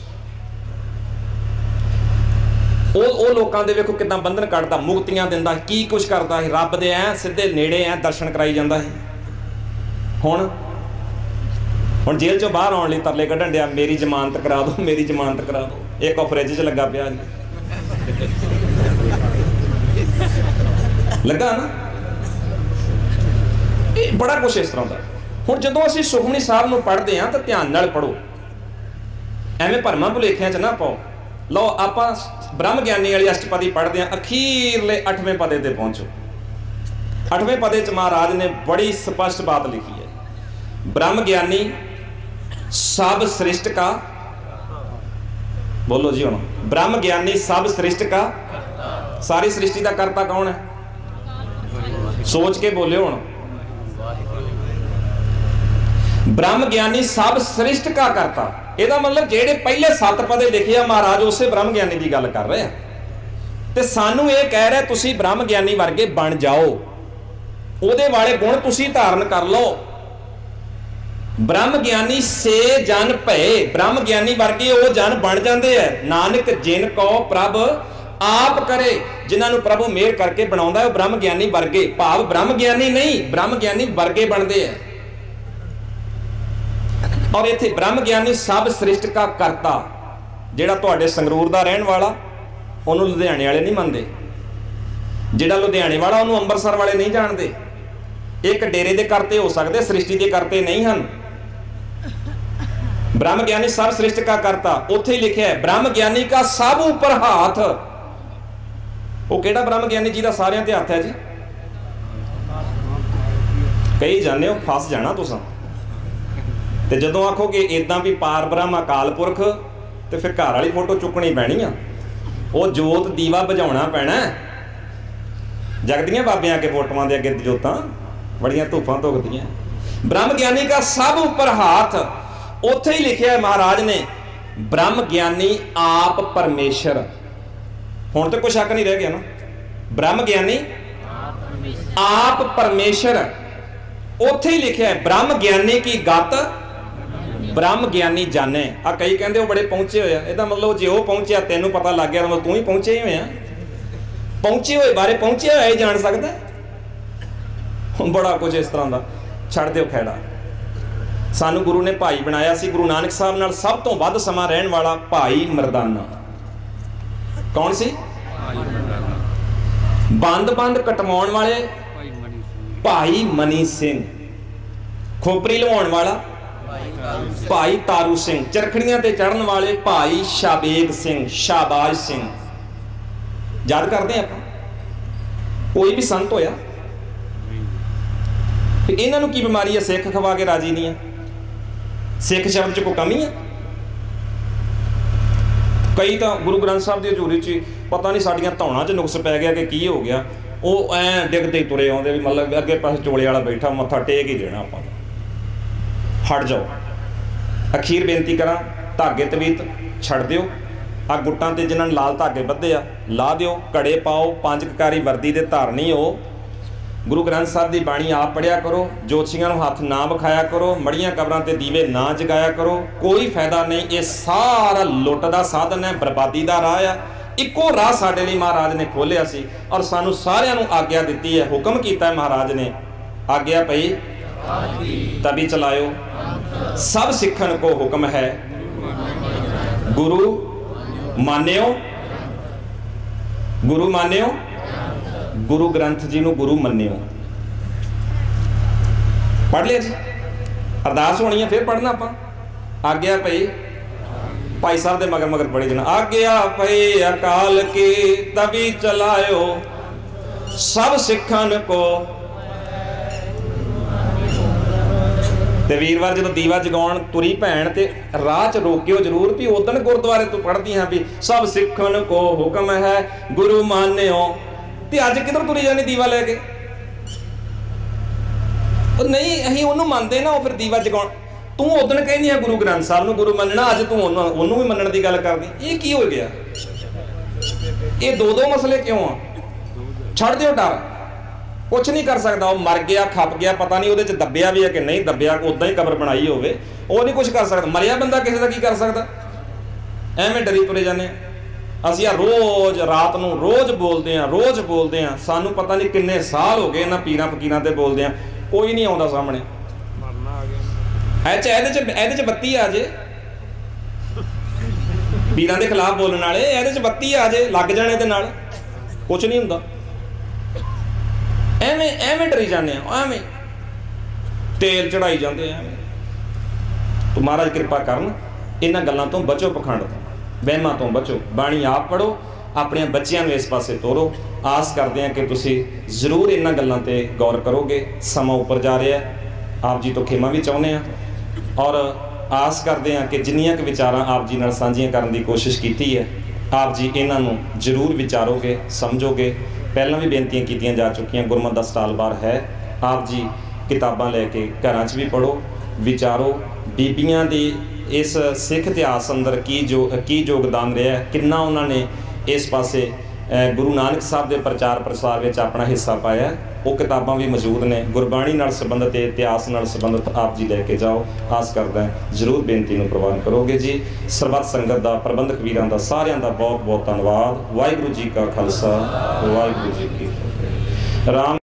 ਉਹ ਲੋਕਾਂ ਦੇ ਵੇਖੋ ਕਿੱਦਾਂ ਬੰਧਨ ਕੱਢਦਾ, ਮੁਕਤੀਆਂ ਦਿੰਦਾ, ਕੀ ਕੁਝ ਕਰਦਾ ਹੈ, ਰੱਬ ਦੇ ਐ ਸਿੱਧੇ ਨੇੜੇ ਐ ਦਰਸ਼ਨ ਕਰਾਈ ਜਾਂਦਾ ਹੈ। ਹੁਣ ਜੇਲ੍ਹ ਚੋਂ ਬਾਹਰ ਆਉਣ ਲਈ ਤਰਲੇ ਕੱਢਣ ਡਿਆ, ਮੇਰੀ ਜ਼ਮਾਨਤ ਕਰਾ ਦਿਓ, ਮੇਰੀ ਜ਼ਮਾਨਤ ਕਰਾ ਦਿਓ। ਇੱਕ ਉਹ ਫਰਿੱਜ 'ਚ ਲੱਗਾ ਪਿਆ ਜੀ, ਲੱਗਾ ਨਾ। ਇਹ ਬੜਾ ਕੁਛ ਇਸ ਤਰ੍ਹਾਂ ਦਾ। ਹੁਣ ਜਦੋਂ ਅਸੀਂ ਸੁਖਮਨੀ ਸਾਹਿਬ ਨੂੰ ਪੜ੍ਹਦੇ ਹਾਂ ਤਾਂ ਧਿਆਨ ਨਾਲ ਪੜ੍ਹੋ, ਐਵੇਂ ਭਰਮਾਂ ਭੁਲੇਖਿਆਂ 'ਚ ਨਾ ਪਾਓ। ਲਓ, ਆਪਾਂ ਬ੍ਰਹਮ ਗਿਆਨੀ ਵਾਲੀ ਅਸ਼ਟਪਦੀ ਪੜ੍ਹਦੇ ਹਾਂ, ਅਖੀਰਲੇ 8ਵੇਂ ਪਦੇ ਤੇ ਪਹੁੰਚੋ। 8ਵੇਂ ਪਦੇ 'ਚ ਮਹਾਰਾਜ ਨੇ ਬੜੀ ਸਪਸ਼ਟ ਬਾਤ ਲਿਖੀ ਹੈ, ब्रह्म ज्ञानी सब सृष्ट का, बोलो जी हम, ब्रह्म ज्ञानी सब सृष्ट का, सारी सृष्टि का करता कौन है? सोच के बोले हुण। ब्रह्म ज्ञानी सब सृष्ट का करता, ਇਹਦਾ मतलब ਜਿਹੜੇ ਪਹਿਲੇ 7 ਪਦੇ ਲਿਖੇ ਆ ਮਹਾਰਾਜ ਉਸੇ ਬ੍ਰਹਮ ਗਿਆਨੀ ਦੀ ਗੱਲ ਕਰ ਰਹੇ ਆ, ਤੇ ਸਾਨੂੰ ਇਹ ਕਹਿ ਰਿਹਾ ਤੁਸੀਂ ਬ੍ਰਹਮ ਗਿਆਨੀ ਵਰਗੇ ਬਣ ਜਾਓ, ਉਹਦੇ ਵਾਲੇ ਗੁਣ ਤੁਸੀਂ ਧਾਰਨ ਕਰ ਲਓ। ਬ੍ਰਹਮ ਗਿਆਨੀ ਸੇ ਜਨ ਭਏ, ਬ੍ਰਹਮ ਗਿਆਨੀ ਵਰਗੇ ਉਹ ਜਨ ਬਣ ਜਾਂਦੇ ਆ। ਨਾਨਕ ਜਿਨ ਕੋ ਪ੍ਰਭ ਆਪ ਕਰੇ, ਜਿਨ੍ਹਾਂ ਨੂੰ ਪ੍ਰਭੂ ਮਿਹਰ ਕਰਕੇ ਬਣਾਉਂਦਾ ਉਹ ਬ੍ਰਹਮ ਗਿਆਨੀ ਵਰਗੇ, ਭਾਵ ਬ੍ਰਹਮ ਗਿਆਨੀ ਨਹੀਂ, ਬ੍ਰਹਮ ਗਿਆਨੀ ਵਰਗੇ ਬਣਦੇ ਆ। और इत्थे ब्रह्म ज्ञानी सब सृष्ट का करता, जिहड़ा तुहाडे संगरूर दा रहण वाला उहनूं लुधियाणे वाले नहीं मनदे, जिहड़ा लुधियाणे वाला उहनूं अंबरसर वाले नहीं जानदे। एक डेरे दे करते हो सकदे, सृष्टि दे करते नहीं हन। ब्रह्म ज्ञानी सब सृष्ट का करता, उत्थे ही लिखिआ है ब्रह्म ज्ञानी का सब ऊपर हाथ। वो किहड़ा ब्रह्म ज्ञानी जी दा सारियां ते हत्थ है जी? कई जाने हो फस जाना तुसां। ਤੇ ਜਦੋਂ ਆਖੋਗੇ ਇਦਾਂ ਵੀ ਪਾਰ ਬ੍ਰਹਮ ਅਕਾਲ ਪੁਰਖ, ਤੇ ਫਿਰ ਘਰ ਵਾਲੀ ਫੋਟੋ ਚੁੱਕਣੀ ਪੈਣੀ ਆ, ਉਹ ਜੋਤ ਦੀਵਾ ਬੁਝਾਉਣਾ ਪੈਣਾ। ਜਗਦੀਆਂ ਬਾਬਿਆਂ ਕੇ ਫੋਟੋਆਂ ਦੇ ਅੱਗੇ ਜੋਤਾਂ ਬੜੀਆਂ ਧੂਫਾਂ ਧੁਖਦੀਆਂ। ਬ੍ਰਹਮ ਗਿਆਨੀ ਦਾ ਸਭ ਉੱਪਰ ਹੱਥ, ਉੱਥੇ ਹੀ ਲਿਖਿਆ ਮਹਾਰਾਜ ਨੇ ਬ੍ਰਹਮ ਗਿਆਨੀ ਆਪ ਪਰਮੇਸ਼ਰ। ਹੁਣ ਤੇ ਕੋਈ ਸ਼ੱਕ ਨਹੀਂ ਰਹਿ ਗਿਆ ਨਾ, ਬ੍ਰਹਮ ਗਿਆਨੀ ਆਪ ਪਰਮੇਸ਼ਰ। ਉੱਥੇ ਹੀ ਲਿਖਿਆ ਬ੍ਰਹਮ ਗਿਆਨੀ ਕੀ ਗਤ ब्रह्म ज्ञानी जाने। आ कई कहते वो बड़े पहुंचे हुए, इसका मतलब जो पहुंचे तेनों पता लग गया, मतलब तू ही पहुंचे ही हुए, पहुंचे हुए बारे पहुंचे हुए ही जान सकता है। बड़ा कुछ इस तरह का छड़ दो खैड़ा। सानू गुरु ने भाई बनाया सी, गुरु नानक साहब नाल सब तो वध समा रहन वाला भाई मरदाना। कौन सी? बंद बंद कटवाउण वाले भाई मनी सिंह, खोपरी लवाउण वाला भाई तारू सिंह, चरखड़ियां ते चढ़न वाले भाई शाबेग सिंह, शाबाज सिंह। याद करते हैं आप कोई भी संत होया, इन्हां नूं की बीमारी है? सिख खवा के राजी नहीं है, सिख शब्द च कोई कमी है? कई तो गुरु ग्रंथ साहब की हजूरी च पता नहीं साडियां धौणां च नुक्स पै गया कि की हो गया, वो ऐ डिगते ही तुरे आउंदे भी मतलब अगे पासे चोले वाला बैठा, मत्था टेक ही देना आपां, हट जाओ। अखीर बेनती करा, धागे तवीत छड़ दिओ, आ गुट्टां ते जिन्हां लाल धागे बद्धे आ ला दिओ, कड़े पाओ, 5 ककारी वर्दी दे धारनी हो, गुरु ग्रंथ साहब की बाणी आप पढ़िया करो, जोतशियां नूं हथ ना विखाया करो, मड़ियां कबरां ते दीवे ना जगाया करो, कोई फायदा नहीं। ये सारा लुट दा साधन है, बर्बादी दा राह है। इक्को राह साडे लई महाराज ने खोलिया सी और सानू सारियां नूं आग्या दित्ती है, हुक्म कीता है महाराज ने, आग्या पई तभी चलायो, सब सिखन को हुक्म है गुरु मान्यो, गुरु मान्यो, गुरु ग्रंथ जी नूं गुरु मन्नियो। पढ़ लिया जी, अरदास होनी है, फिर पढ़ना आपां। आग्या पई भाई साहब दे मगर मगर पढ़ी जाना। आग्या पई अकाल की तभी चलायो, सब सिखन को। ते वीरवार जो दीवा जगाउण तुरी भैन ते राह च रोकियो जरूर भी उदन गुरुद्वारे तू पढ़दी हाँ भी सब सिखन को हुक्म है गुरु मान्यो। ते अज किधर तुरी जानी दीवा लैके? नहीं असीं उहनूं मनदे ना, फिर दीवा जगाउण। तू उदन कहनी है गुरु ग्रंथ साहब नूं गुरु मनना, अज तू उहनूं भी मनण दी गल करदी। ये की हो गया? ये दो दो मसले क्यों आ? छड़ दिओ डर, कुछ नहीं कर सकता। वो मर गया, खप गया, पता नहीं वो दबिया भी है कि नहीं दबिया, उदा ही कबर बनाई होवे, वो नहीं कुछ कर सकता। मरिया बंदा किसी का की कर सकता? एवें डरी तुरे जाने। असीं रोज़ रात नूं रोज़ बोलते हैं, रोज़ बोलते हैं। सानूं पता नहीं किन्ने साल हो गए इन्हां पीरां फकीरां ते बोलते हैं, कोई नहीं आउंदा सामने। ਇਹਦੇ 'ਚ ਬੱਤੀ आ जे, पीरां दे खिलाफ बोलण वाले ਇਹਦੇ 'ਚ ਬੱਤੀ आ जे, लग जाने दे नाल कुछ नहीं हुंदा। ਐਵੇਂ ਐਵੇਂ ਡਰੀ ਜਾਂਦੇ ਆ, ਐਵੇਂ ਤੇਲ ਚੜਾਈ ਜਾਂਦੇ ਆ ਐਵੇਂ। ਤੋ ਮਹਾਰਾਜ ਕਿਰਪਾ ਕਰਨ, ਇਹਨਾਂ ਗੱਲਾਂ ਤੋਂ ਬਚੋ, ਪਖੰਡ ਤੋਂ, ਵਹਿਮਾਂ ਤੋਂ ਬਚੋ। ਬਾਣੀ ਆਪ ਪੜੋ, ਆਪਣੇ ਬੱਚਿਆਂ ਨੂੰ ਇਸ ਪਾਸੇ ਤੋਰੋ। ਆਸ ਕਰਦੇ ਹਾਂ ਕਿ ਤੁਸੀਂ ਜ਼ਰੂਰ ਇਹਨਾਂ ਗੱਲਾਂ ਤੇ ਗੌਰ ਕਰੋਗੇ। ਸਮਾਂ ਉੱਪਰ ਜਾ ਰਿਹਾ, ਆਪ ਜੀ ਤੋਂ ਖਿਮਾ ਵੀ ਚਾਹੁੰਦੇ ਆ, ਔਰ ਆਸ ਕਰਦੇ ਹਾਂ ਕਿ ਜਿੰਨੀਆਂ ਕੁ ਵਿਚਾਰਾਂ ਆਪ ਜੀ ਨਾਲ ਸਾਂਝੀਆਂ ਕਰਨ ਦੀ ਕੋਸ਼ਿਸ਼ ਕੀਤੀ ਹੈ, ਆਪ ਜੀ ਇਹਨਾਂ ਨੂੰ ਜ਼ਰੂਰ ਵਿਚਾਰੋਗੇ, ਸਮਝੋਗੇ। ਪਹਿਲਾਂ ਵੀ ਬੇਨਤੀਆਂ ਕੀਤੀਆਂ ਜਾ ਚੁੱਕੀਆਂ। ਗੁਰਮਤਿ ਦਾ ਸਟਾਲ ਬਾਰ ਹੈ, ਆਪ ਜੀ ਕਿਤਾਬਾਂ ਲੈ ਕੇ ਘਰਾਂ 'ਚ ਵੀ ਪੜ੍ਹੋ, ਵਿਚਾਰੋ। ਬੀਬੀਆਂ ਦੀ ਇਸ ਸਿੱਖ ਇਤਿਹਾਸ ਅੰਦਰ ਕੀ ਯੋਗਦਾਨ ਰਿਹਾ, ਕਿੰਨਾ ਉਹਨਾਂ ਨੇ ਇਸ ਪਾਸੇ ਗੁਰੂ ਨਾਨਕ ਸਾਹਿਬ ਦੇ ਪ੍ਰਚਾਰ ਪ੍ਰਸਾਰ ਵਿੱਚ ਆਪਣਾ ਹਿੱਸਾ ਪਾਇਆ, ਉਹ ਕਿਤਾਬਾਂ ਵੀ ਮੌਜੂਦ ਨੇ। ਗੁਰਬਾਣੀ ਨਾਲ ਸੰਬੰਧਿਤ ਤੇ ਇਤਿਹਾਸ ਨਾਲ ਸੰਬੰਧਿਤ ਆਪ ਜੀ ਲੈ ਕੇ ਜਾਓ। ਆਸ ਕਰਦਾ ਜ਼ਰੂਰ ਬੇਨਤੀ ਨੂੰ ਪ੍ਰਵਾਨ ਕਰੋਗੇ ਜੀ। ਸਰਬੱਤ ਸੰਗਤ ਦਾ, ਪ੍ਰਬੰਧਕ ਵੀਰਾਂ ਦਾ, ਸਾਰਿਆਂ ਦਾ ਬਹੁਤ ਬਹੁਤ ਧੰਨਵਾਦ। ਵਾਹਿਗੁਰੂ ਜੀ ਕਾ ਖਾਲਸਾ, ਵਾਹਿਗੁਰੂ ਜੀ ਕੀ ਫਤਿਹ। ਰਾਮ